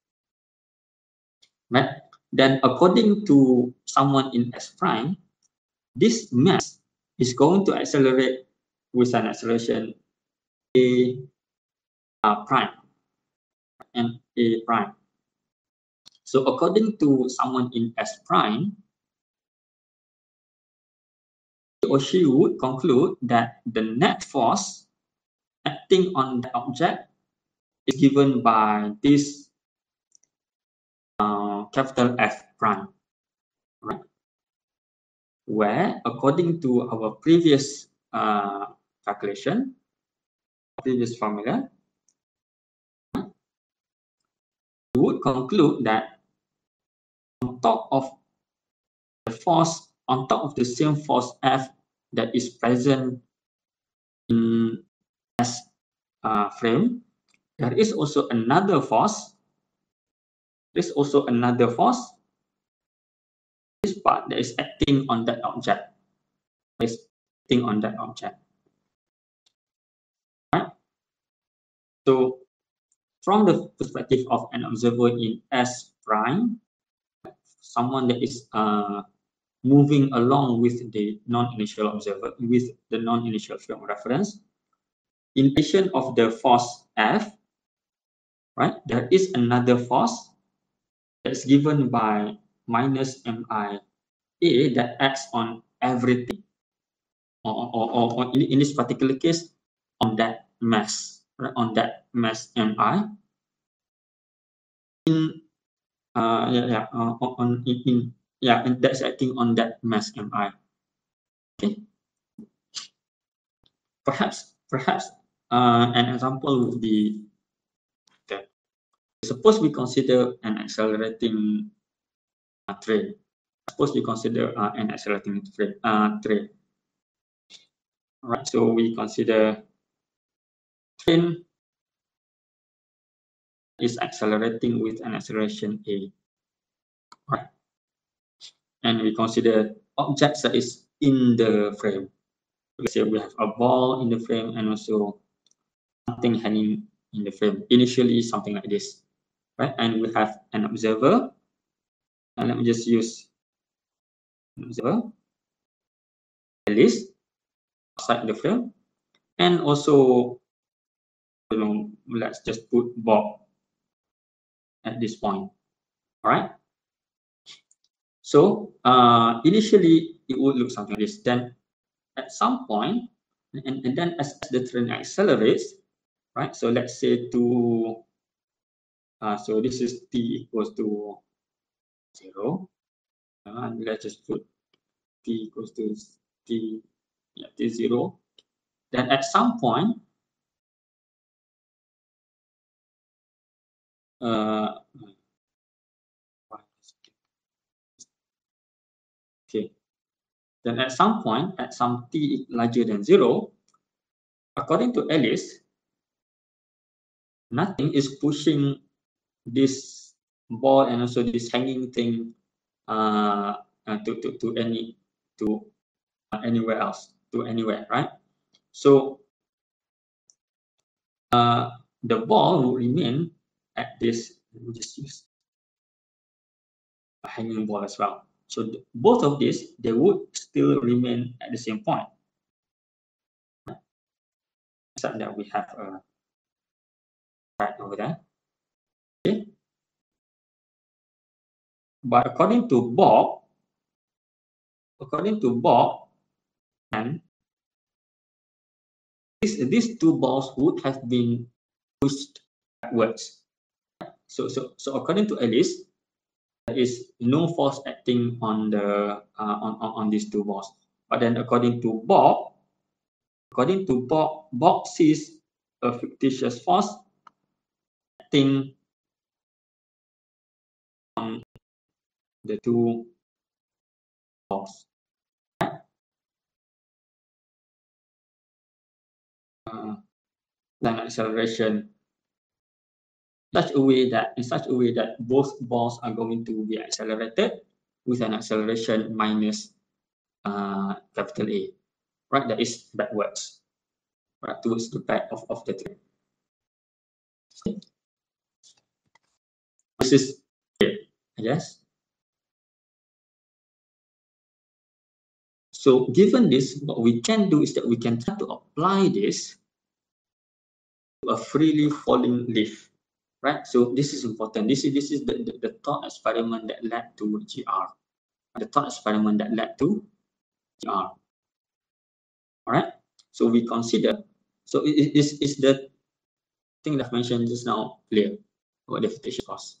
C: right? Then according to someone in S prime, this mass is going to accelerate with an acceleration a uh, prime and a prime. So according to someone in S prime, he or she would conclude that the net force acting on the object is given by this uh, capital F prime, right? Where according to our previous uh, calculation, previous formula, we would conclude that on top of the force, on top of the same force F that is present in S uh, frame, there is also another force. There's also another force. This part that is acting on that object. Is acting on that object. Right? So from the perspective of an observer in S prime, someone that is uh, moving along with the non-initial observer, with the non-initial frame of reference, in addition of the force F, right, there is another force that's given by minus M I A that acts on everything, or, or, or, or in, in this particular case, on that mass, right, on that mass M I. In uh, yeah, yeah, uh, on in, in yeah, and that's acting on that mass M I. Okay. Perhaps, perhaps uh, an example would be that suppose we consider an accelerating uh, train. Suppose we consider uh, an accelerating train. Uh, train. All right. So we consider train is accelerating with an acceleration a. Right. And we consider objects that is in the frame. Let's say we have a ball in the frame and also something hanging in the frame. Initially, something like this, right? And we have an observer. And let me just use an observer, Alice, outside the frame, and also, you know, let's just put Bob at this point. All right. So uh, initially it would look something like this. Then at some point, and, and then as, as the train accelerates, right? So let's say to, uh, so this is t equals to zero. Uh, and let's just put t equals to t, yeah, t zero. Then at some point, uh, okay. Then at some point, at some t larger than zero, according to Alice, nothing is pushing this ball and also this hanging thing uh, uh, to, to, to any to uh, anywhere else, to anywhere, right? So uh, the ball will remain at this, let me just use a hanging ball as well. So both of these, they would still remain at the same point. Except that we have a right over there. Okay. But according to Bob, according to Bob, and these, these two balls would have been pushed backwards. So, so, so according to Alice, there is no force acting on the uh, on, on on these two balls. But then, according to Bob, according to Bob, Bob sees a fictitious force acting on the two balls. Uh, then acceleration such a way that in such a way that both balls are going to be accelerated with an acceleration minus uh, capital A, right? That is backwards, right, towards the back of, of the train. This is clear, I guess. So given this, what we can do is that we can try to apply this to a freely falling leaf, right? So this is important. This is this is the, the, the thought experiment that led to G R. The thought experiment that led to G R. All right. So we consider. So is is the thing that I've mentioned just now clear about the fictitious force?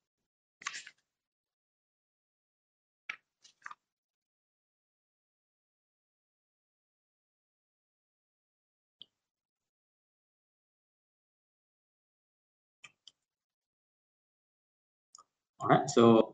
C: All right. So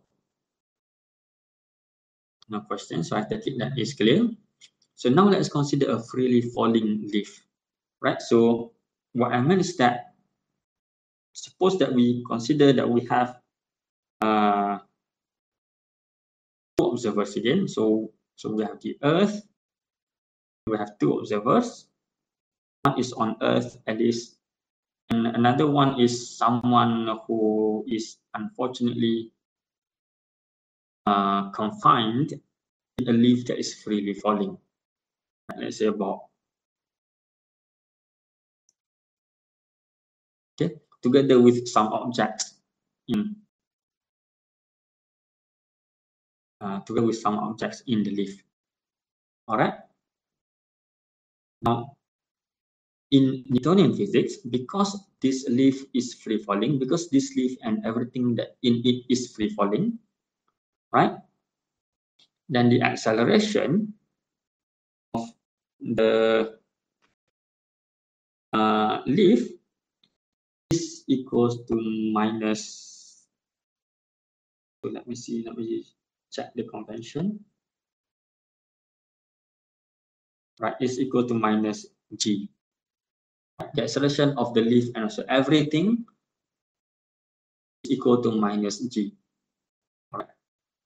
C: no questions. So I take it that is clear. So now let's consider a freely falling leaf, right? So what I meant is that suppose that we consider that we have uh, two observers again. So so we have the Earth. We have two observers. One is on Earth, Alice And another one is someone who is unfortunately uh, confined in a leaf that is freely falling. Let's say about, okay, together with some objects in uh, together with some objects in the leaf. All right. Now, in Newtonian physics, because this leaf is free falling, because this leaf and everything that in it is free falling, right? Then the acceleration of the uh, leaf is equals to minus. So let me see. Let me check the convention. Right, is equal to minus g. The acceleration of the leaf and also everything is equal to minus g. All right.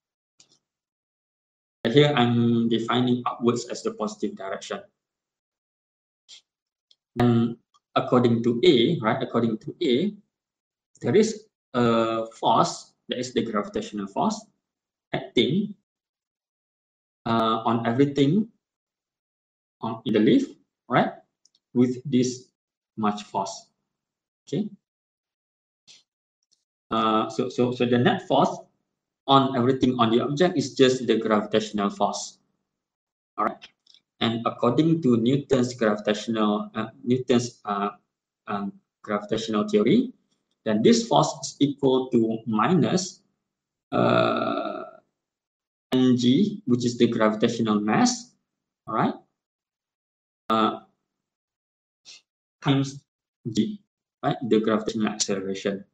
C: Here I'm defining upwards as the positive direction. And according to A, right? According to A, there is a force, that is the gravitational force, acting uh, on everything on in the leaf, right? With this much force. Okay. Uh, so so so the net force on everything on the object is just the gravitational force. All right. And according to Newton's gravitational uh, Newton's uh, um, gravitational theory, then this force is equal to minus uh, mg, which is the gravitational mass, all right, uh, times g, right, the gravitational acceleration.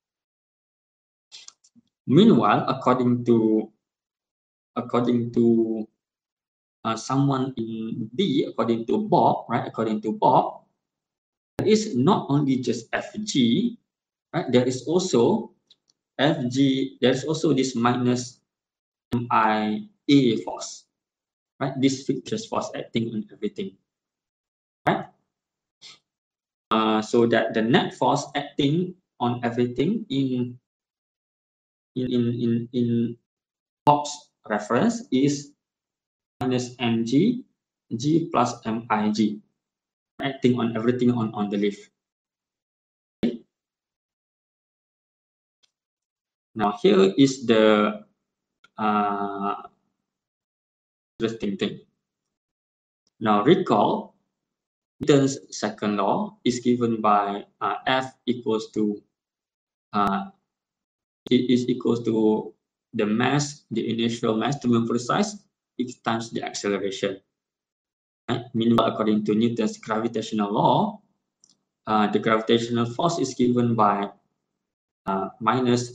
C: Meanwhile, according to according to uh, someone in B, according to Bob, right, according to Bob, there is not only just Fg, right, there is also Fg, there's also this minus mi A force, right, this fictitious force acting on everything, right. Uh, so that the net force acting on everything in in in in, in Bob's reference is minus mg g plus mig, acting on everything on on the leaf. Okay. Now here is the uh, interesting thing. Now recall Newton's second law is given by uh, F equals to uh, it is equals to the mass, the initial mass, to be precise, x times the acceleration. Right? Meanwhile, according to Newton's gravitational law, uh, the gravitational force is given by uh, minus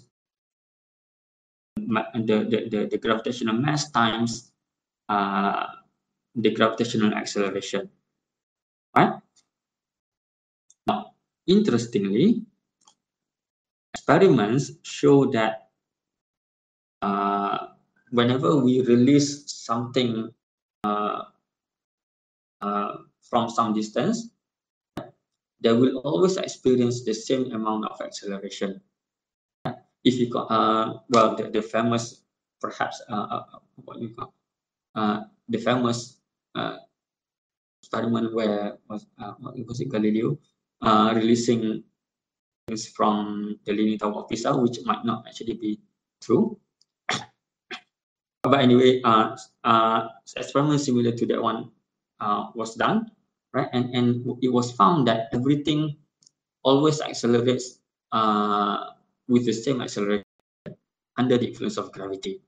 C: the, the, the, the gravitational mass times uh, the gravitational acceleration. Right? Now, interestingly, experiments show that uh, whenever we release something uh, uh, from some distance, they will always experience the same amount of acceleration. If you call, uh, well, the, the famous, perhaps, uh, uh, what you call, uh, the famous uh, experiment where was uh, what was it, Galileo uh, releasing things from the Leaning Tower of Pisa, which might not actually be true. But anyway, uh, uh, experiment similar to that one uh, was done, right? And and it was found that everything always accelerates uh, with the same acceleration under the influence of gravity.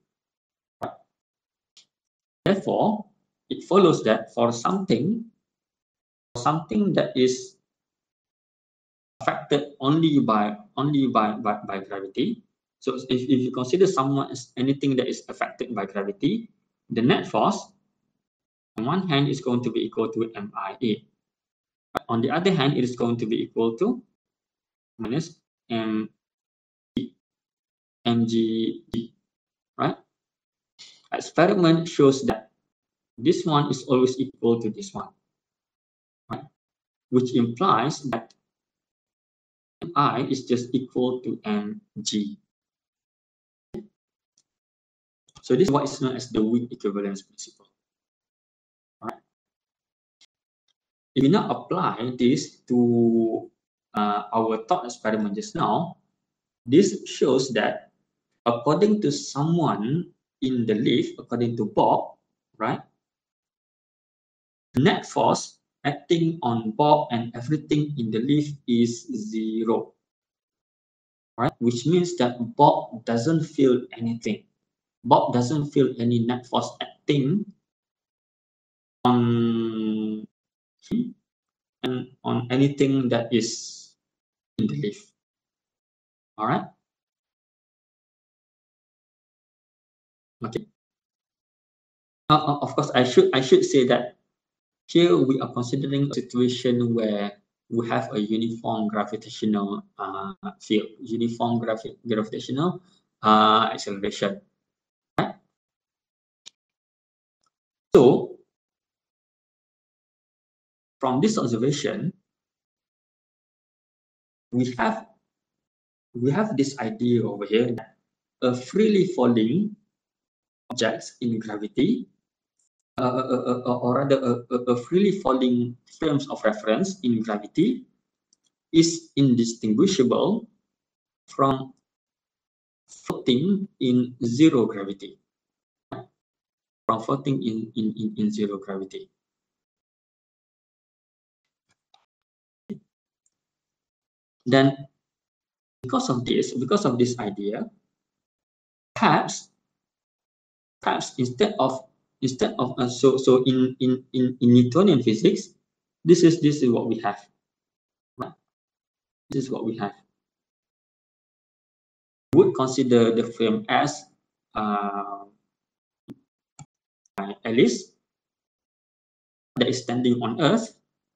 C: Therefore, it follows that for something, something that is affected only by only by, by, by gravity. So if, if you consider someone as anything that is affected by gravity, the net force on one hand is going to be equal to M I A. On the other hand, it is going to be equal to minus M mg, right? Experiment shows that this one is always equal to this one, right? Which implies that I is just equal to mg. So this is what is known as the weak equivalence principle. All right. If we now apply this to uh, our thought experiment just now, this shows that according to someone in the lift, according to Bob, right, net force acting on Bob and everything in the lift is zero, right? Which means that Bob doesn't feel anything. Bob doesn't feel any net force acting on him and on anything that is in the lift. All right. Okay. Uh, of course, I should I should say that here we are considering a situation where we have a uniform gravitational uh, field, uniform gravi gravitational uh, acceleration. Right? So, from this observation, we have we have this idea over here that a freely falling objects in gravity, uh, uh, uh, uh, or rather a, a, a freely falling frames of reference in gravity is indistinguishable from floating in zero gravity. From floating in, in, in, in zero gravity. Then, because of this, because of this idea, perhaps, perhaps instead of instead of uh, so so in, in in in Newtonian physics, this is this is what we have. Right? This is what we have. We would consider the frame as uh, Alice that is standing on Earth.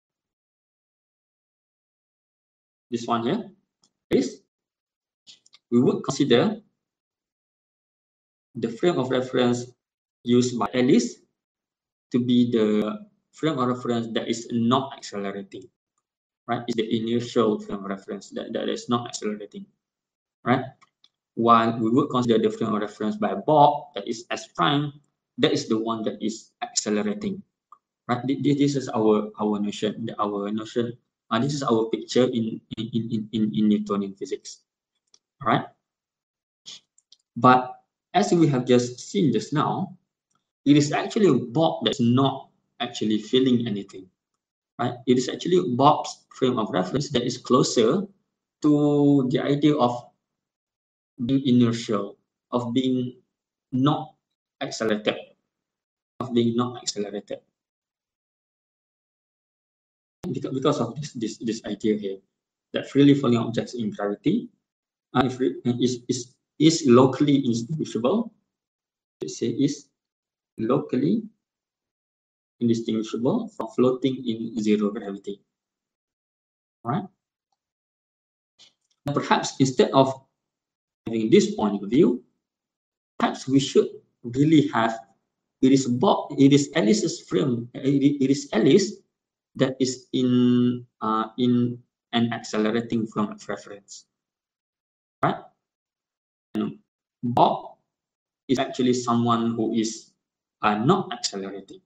C: This one here is. We would consider the frame of reference used by Alice to be the frame of reference that is not accelerating, right? Is the inertial frame of reference that, that is not accelerating, right? While we would consider the frame of reference by Bob, that is S prime, that is the one that is accelerating, right? This is our our notion, our notion. Uh, this is our picture in in in in, in Newtonian physics, right? But as we have just seen just now, it is actually Bob that's not actually feeling anything, right? It is actually Bob's frame of reference that is closer to the idea of being inertial, of being not accelerated, of being not accelerated. Because, because of this, this, this idea here, that freely falling objects in gravity uh, is, is, is locally indistinguishable. Let's say is locally indistinguishable from floating in zero gravity. Right? Perhaps instead of having this point of view, perhaps we should really have it is Bob, it is Alice's frame, it is Alice that is in uh, in an accelerating frame of reference, right? And Bob is actually someone who is uh, not accelerating.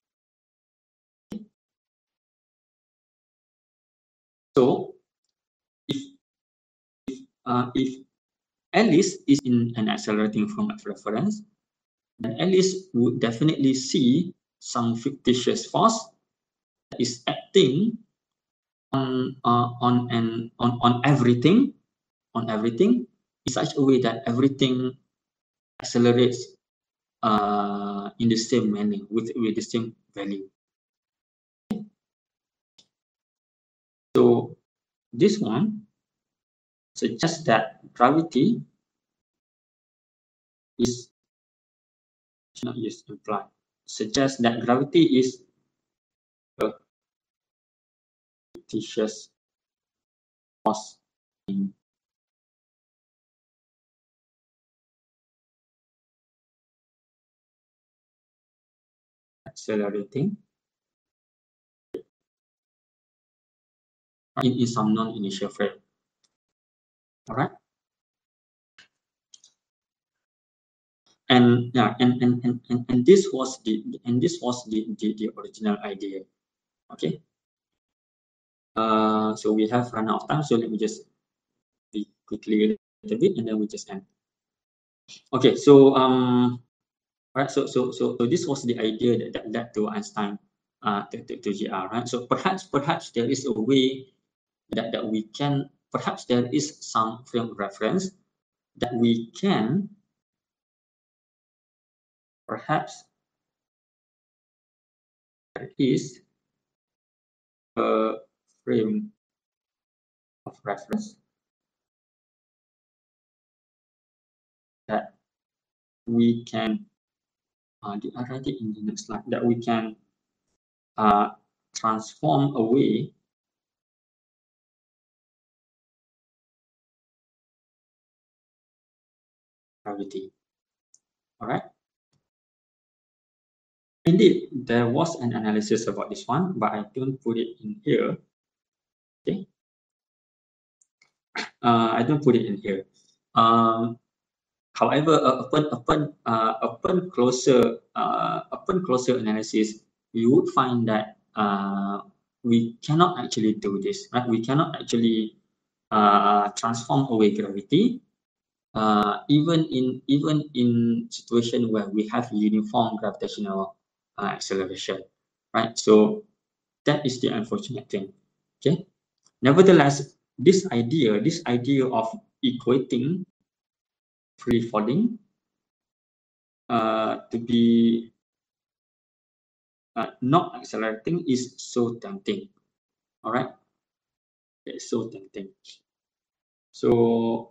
C: So if if, uh, if Alice is in an accelerating frame of reference, then Alice would definitely see some fictitious force that is acting on uh, on and on on everything on everything in such a way that everything accelerates uh, in the same manner with with the same value. So this one suggests that gravity is not just implied. Suggests that gravity is a fictitious force in accelerating in, in some non-inertial frame. All right. And yeah, and and, and, and, and this was the and this was the, the, the original idea. Okay. Uh, so we have run out of time. So let me just be quickly a little bit, and then we just end. Okay. So um, all right. So so so so this was the idea that, that led to Einstein uh to, to, to G R. Right. So perhaps perhaps there is a way that that we can perhaps there is some frame reference that we can perhaps there is a frame of reference that we can uh, I write it in the next slide that we can uh, transform away gravity. All right. Indeed, there was an analysis about this one, but I don't put it in here. Okay. Uh, I don't put it in here. Um, however, uh, upon upon uh, upon closer uh, upon closer analysis, you would find that uh, we cannot actually do this. Right? We cannot actually uh, transform away gravity, uh, even in even in situation where we have uniform gravitational uh, acceleration. Right? So that is the unfortunate thing. Okay. Nevertheless, this idea, this idea of equating free falling uh, to be uh, not accelerating is so tempting. All right, it's so tempting. So,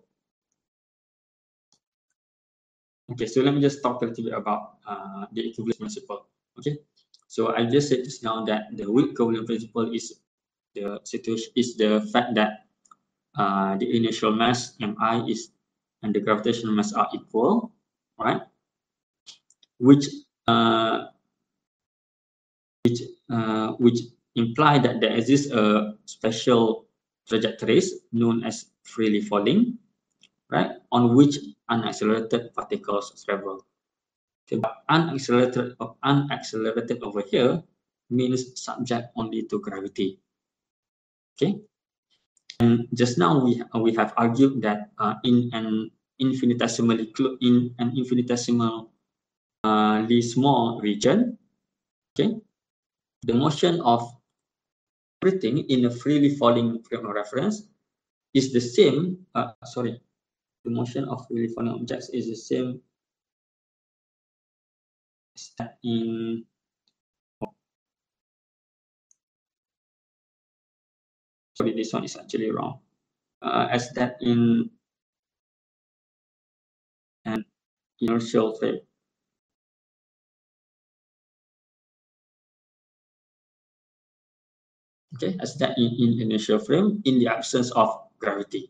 C: okay, so let me just talk a little bit about uh, the equivalence principle. Okay, so I just said just now that the weak equivalence principle is the situation is the fact that uh, the initial mass mi is and the gravitational mass are equal, right? Which uh, which uh, which imply that there exists a special trajectories known as freely falling, right, on which unaccelerated particles travel. Okay, but unaccelerated unaccelerated over here means subject only to gravity. Okay, and just now we we have argued that uh, in an infinitesimally in an infinitesimally uh, small region, okay, the motion of everything in a freely falling frame of reference is the same. Uh, sorry, the motion of freely falling objects is the same as that in. Sorry, this one is actually wrong. Uh, as that in an inertial frame. Okay, as that in, in inertial frame in the absence of gravity.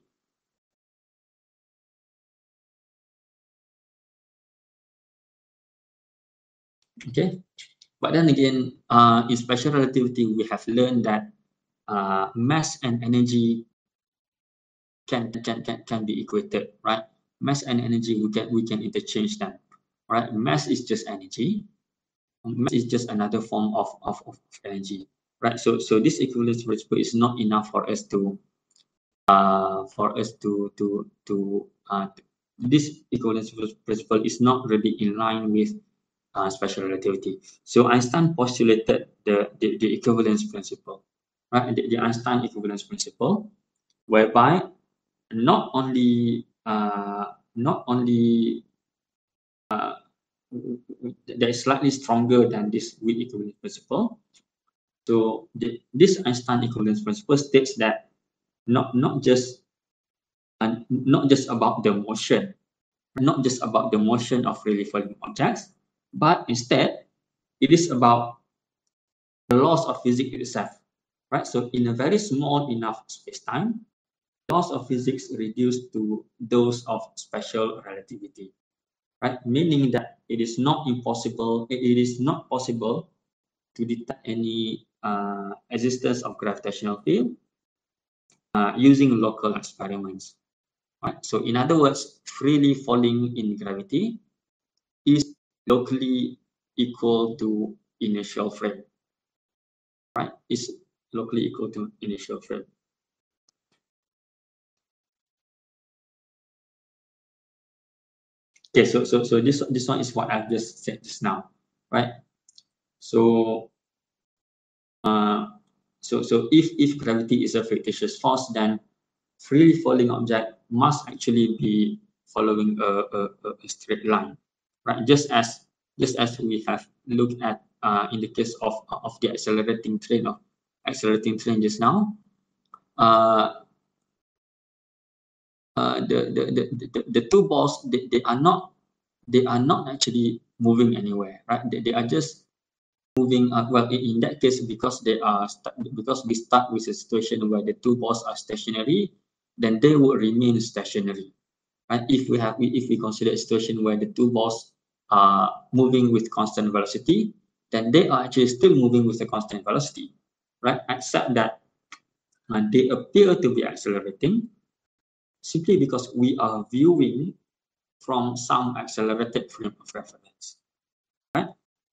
C: Okay, but then again, uh, in special relativity, we have learned that uh, mass and energy can can can can be equated, right? Mass and energy we can we can interchange them, right? Mass is just energy. Mass is just another form of of, of energy, right? So so this equivalence principle is not enough for us to uh for us to to to uh this equivalence principle is not really in line with uh, special relativity. So Einstein postulated the the, the equivalence principle, right? The, the Einstein equivalence principle, whereby not only uh, not only uh, that is slightly stronger than this weak equivalence principle. So the, this Einstein equivalence principle states that not not just and uh, not just about the motion, not just about the motion of freely falling objects, but instead it is about the laws of physics itself, right? So in a very small enough space-time, laws of physics reduce to those of special relativity, right? Meaning that it is not impossible, it is not possible to detect any uh, existence of gravitational field uh, using local experiments. Right? So in other words, freely falling in gravity is locally equal to inertial frame. Right? Is locally equal to inertial frame. Okay, so so so this this one is what I've just said just now, right? So uh, so so if if gravity is a fictitious force, then freely falling object must actually be following a, a, a straight line, right? Just as just as we have looked at uh, in the case of of the accelerating train of accelerating train just now, uh, uh, the, the, the the the two balls they, they are not they are not actually moving anywhere, right? They, they are just moving. Uh, well, in, in that case, because they are because we start with a situation where the two balls are stationary, then they will remain stationary. And if we have, if we consider a situation where the two balls are moving with constant velocity, then they are actually still moving with a constant velocity, right? Except that uh, they appear to be accelerating simply because we are viewing from some accelerated frame of reference, right?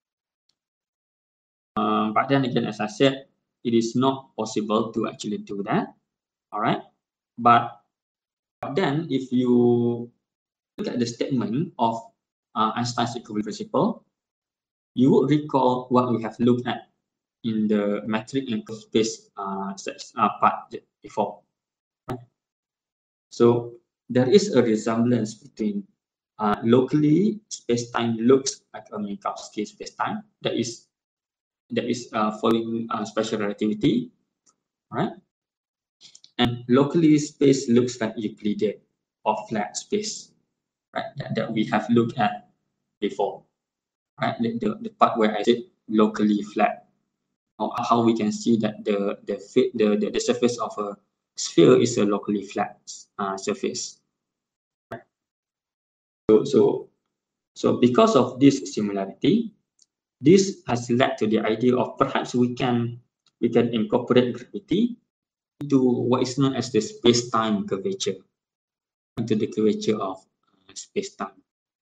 C: Um, but then again, as I said, it is not possible to actually do that, all right? But, but then if you look at the statement of uh, Einstein's equivalent principle, you would recall what we have looked at in the metric and curve space uh, uh, part before. So there is a resemblance between uh, locally space-time looks like a Minkowski space-time that is that is uh, following uh, special relativity, right? And locally space looks like Euclidean or flat space, right? That, that we have looked at before, right? The, the, the part where I said locally flat, or how we can see that the the the the, the surface of a sphere is a locally flat uh, surface. Right? So so so because of this similarity, this has led to the idea of perhaps we can we can incorporate gravity into what is known as the space-time curvature, into the curvature of uh, space-time.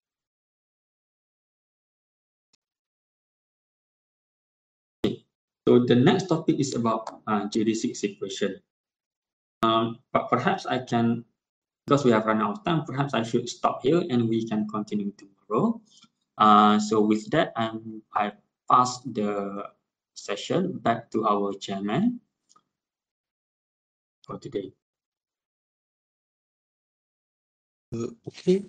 C: Okay. So the next topic is about uh, geodesics equation. Um, but perhaps I can, because we have run out of time, perhaps I should stop here and we can continue tomorrow. Uh, so with that, I'm, I pass the session back to our chairman for today.
A: Uh, okay.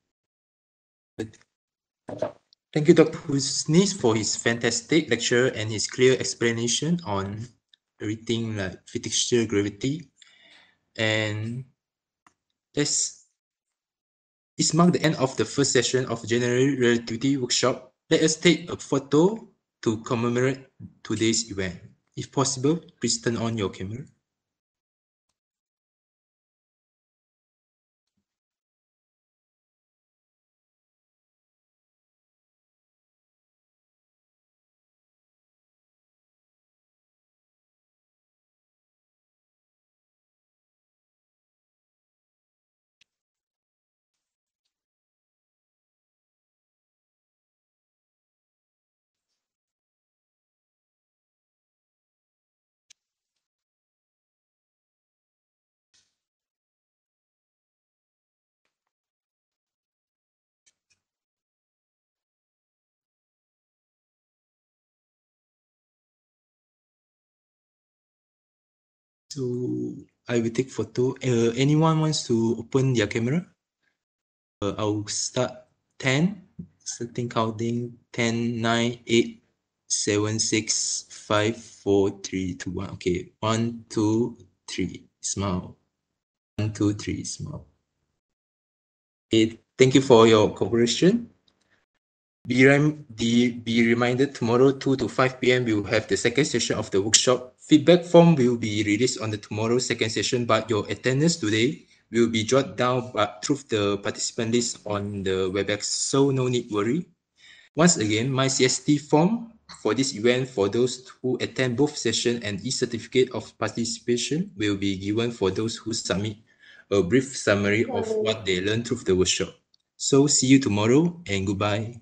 A: Thank you, Doctor Husni, for his fantastic lecture and his clear explanation on everything like fictitious gravity. And this, this marks the end of the first session of General Relativity Workshop. Let us take a photo to commemorate today's event. If possible, please turn on your camera. So I will take photo. Uh, anyone wants to open their camera? Uh, I'll start ten. Starting counting ten, nine, eight, seven, six, five, four, three, two, one. Okay, one, two, three. Smile. One, two, three. Smile. Okay, thank you for your cooperation. Be, rem be, be reminded tomorrow two to five P M we will have the second session of the workshop. Feedback form will be released on the tomorrow second session, but your attendance today will be jotted down but through the participant list on the WebEx, so no need worry. Once again, my C S T form for this event for those who attend both session and e-certificate of participation will be given for those who submit a brief summary of what they learned through the workshop. So see you tomorrow and goodbye.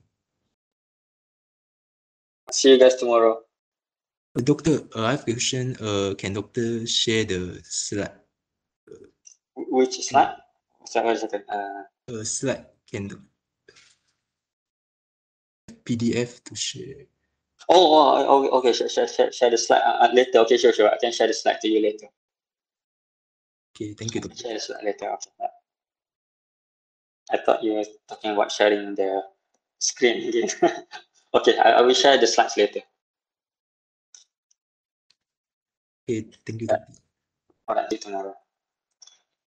B: See you guys tomorrow.
A: Uh, doctor, uh, I have a question. Uh, can doctor share the slide?
B: Wh- Which slide? Sorry, one second. Uh,
A: Uh, slide can do- P D F to share.
B: oh, oh, oh, okay, share, share, share, share the slide uh, uh, later. Okay, sure, sure. I can share the slide to you later.
A: Okay, thank you,
B: I can
A: doctor.
B: share the slide later. Okay. Yeah. I thought you were talking about sharing the screen again. Okay, I, I will share the slides later.
A: Okay, thank you,
B: Yeah.
A: doctor.
B: All right, see you tomorrow.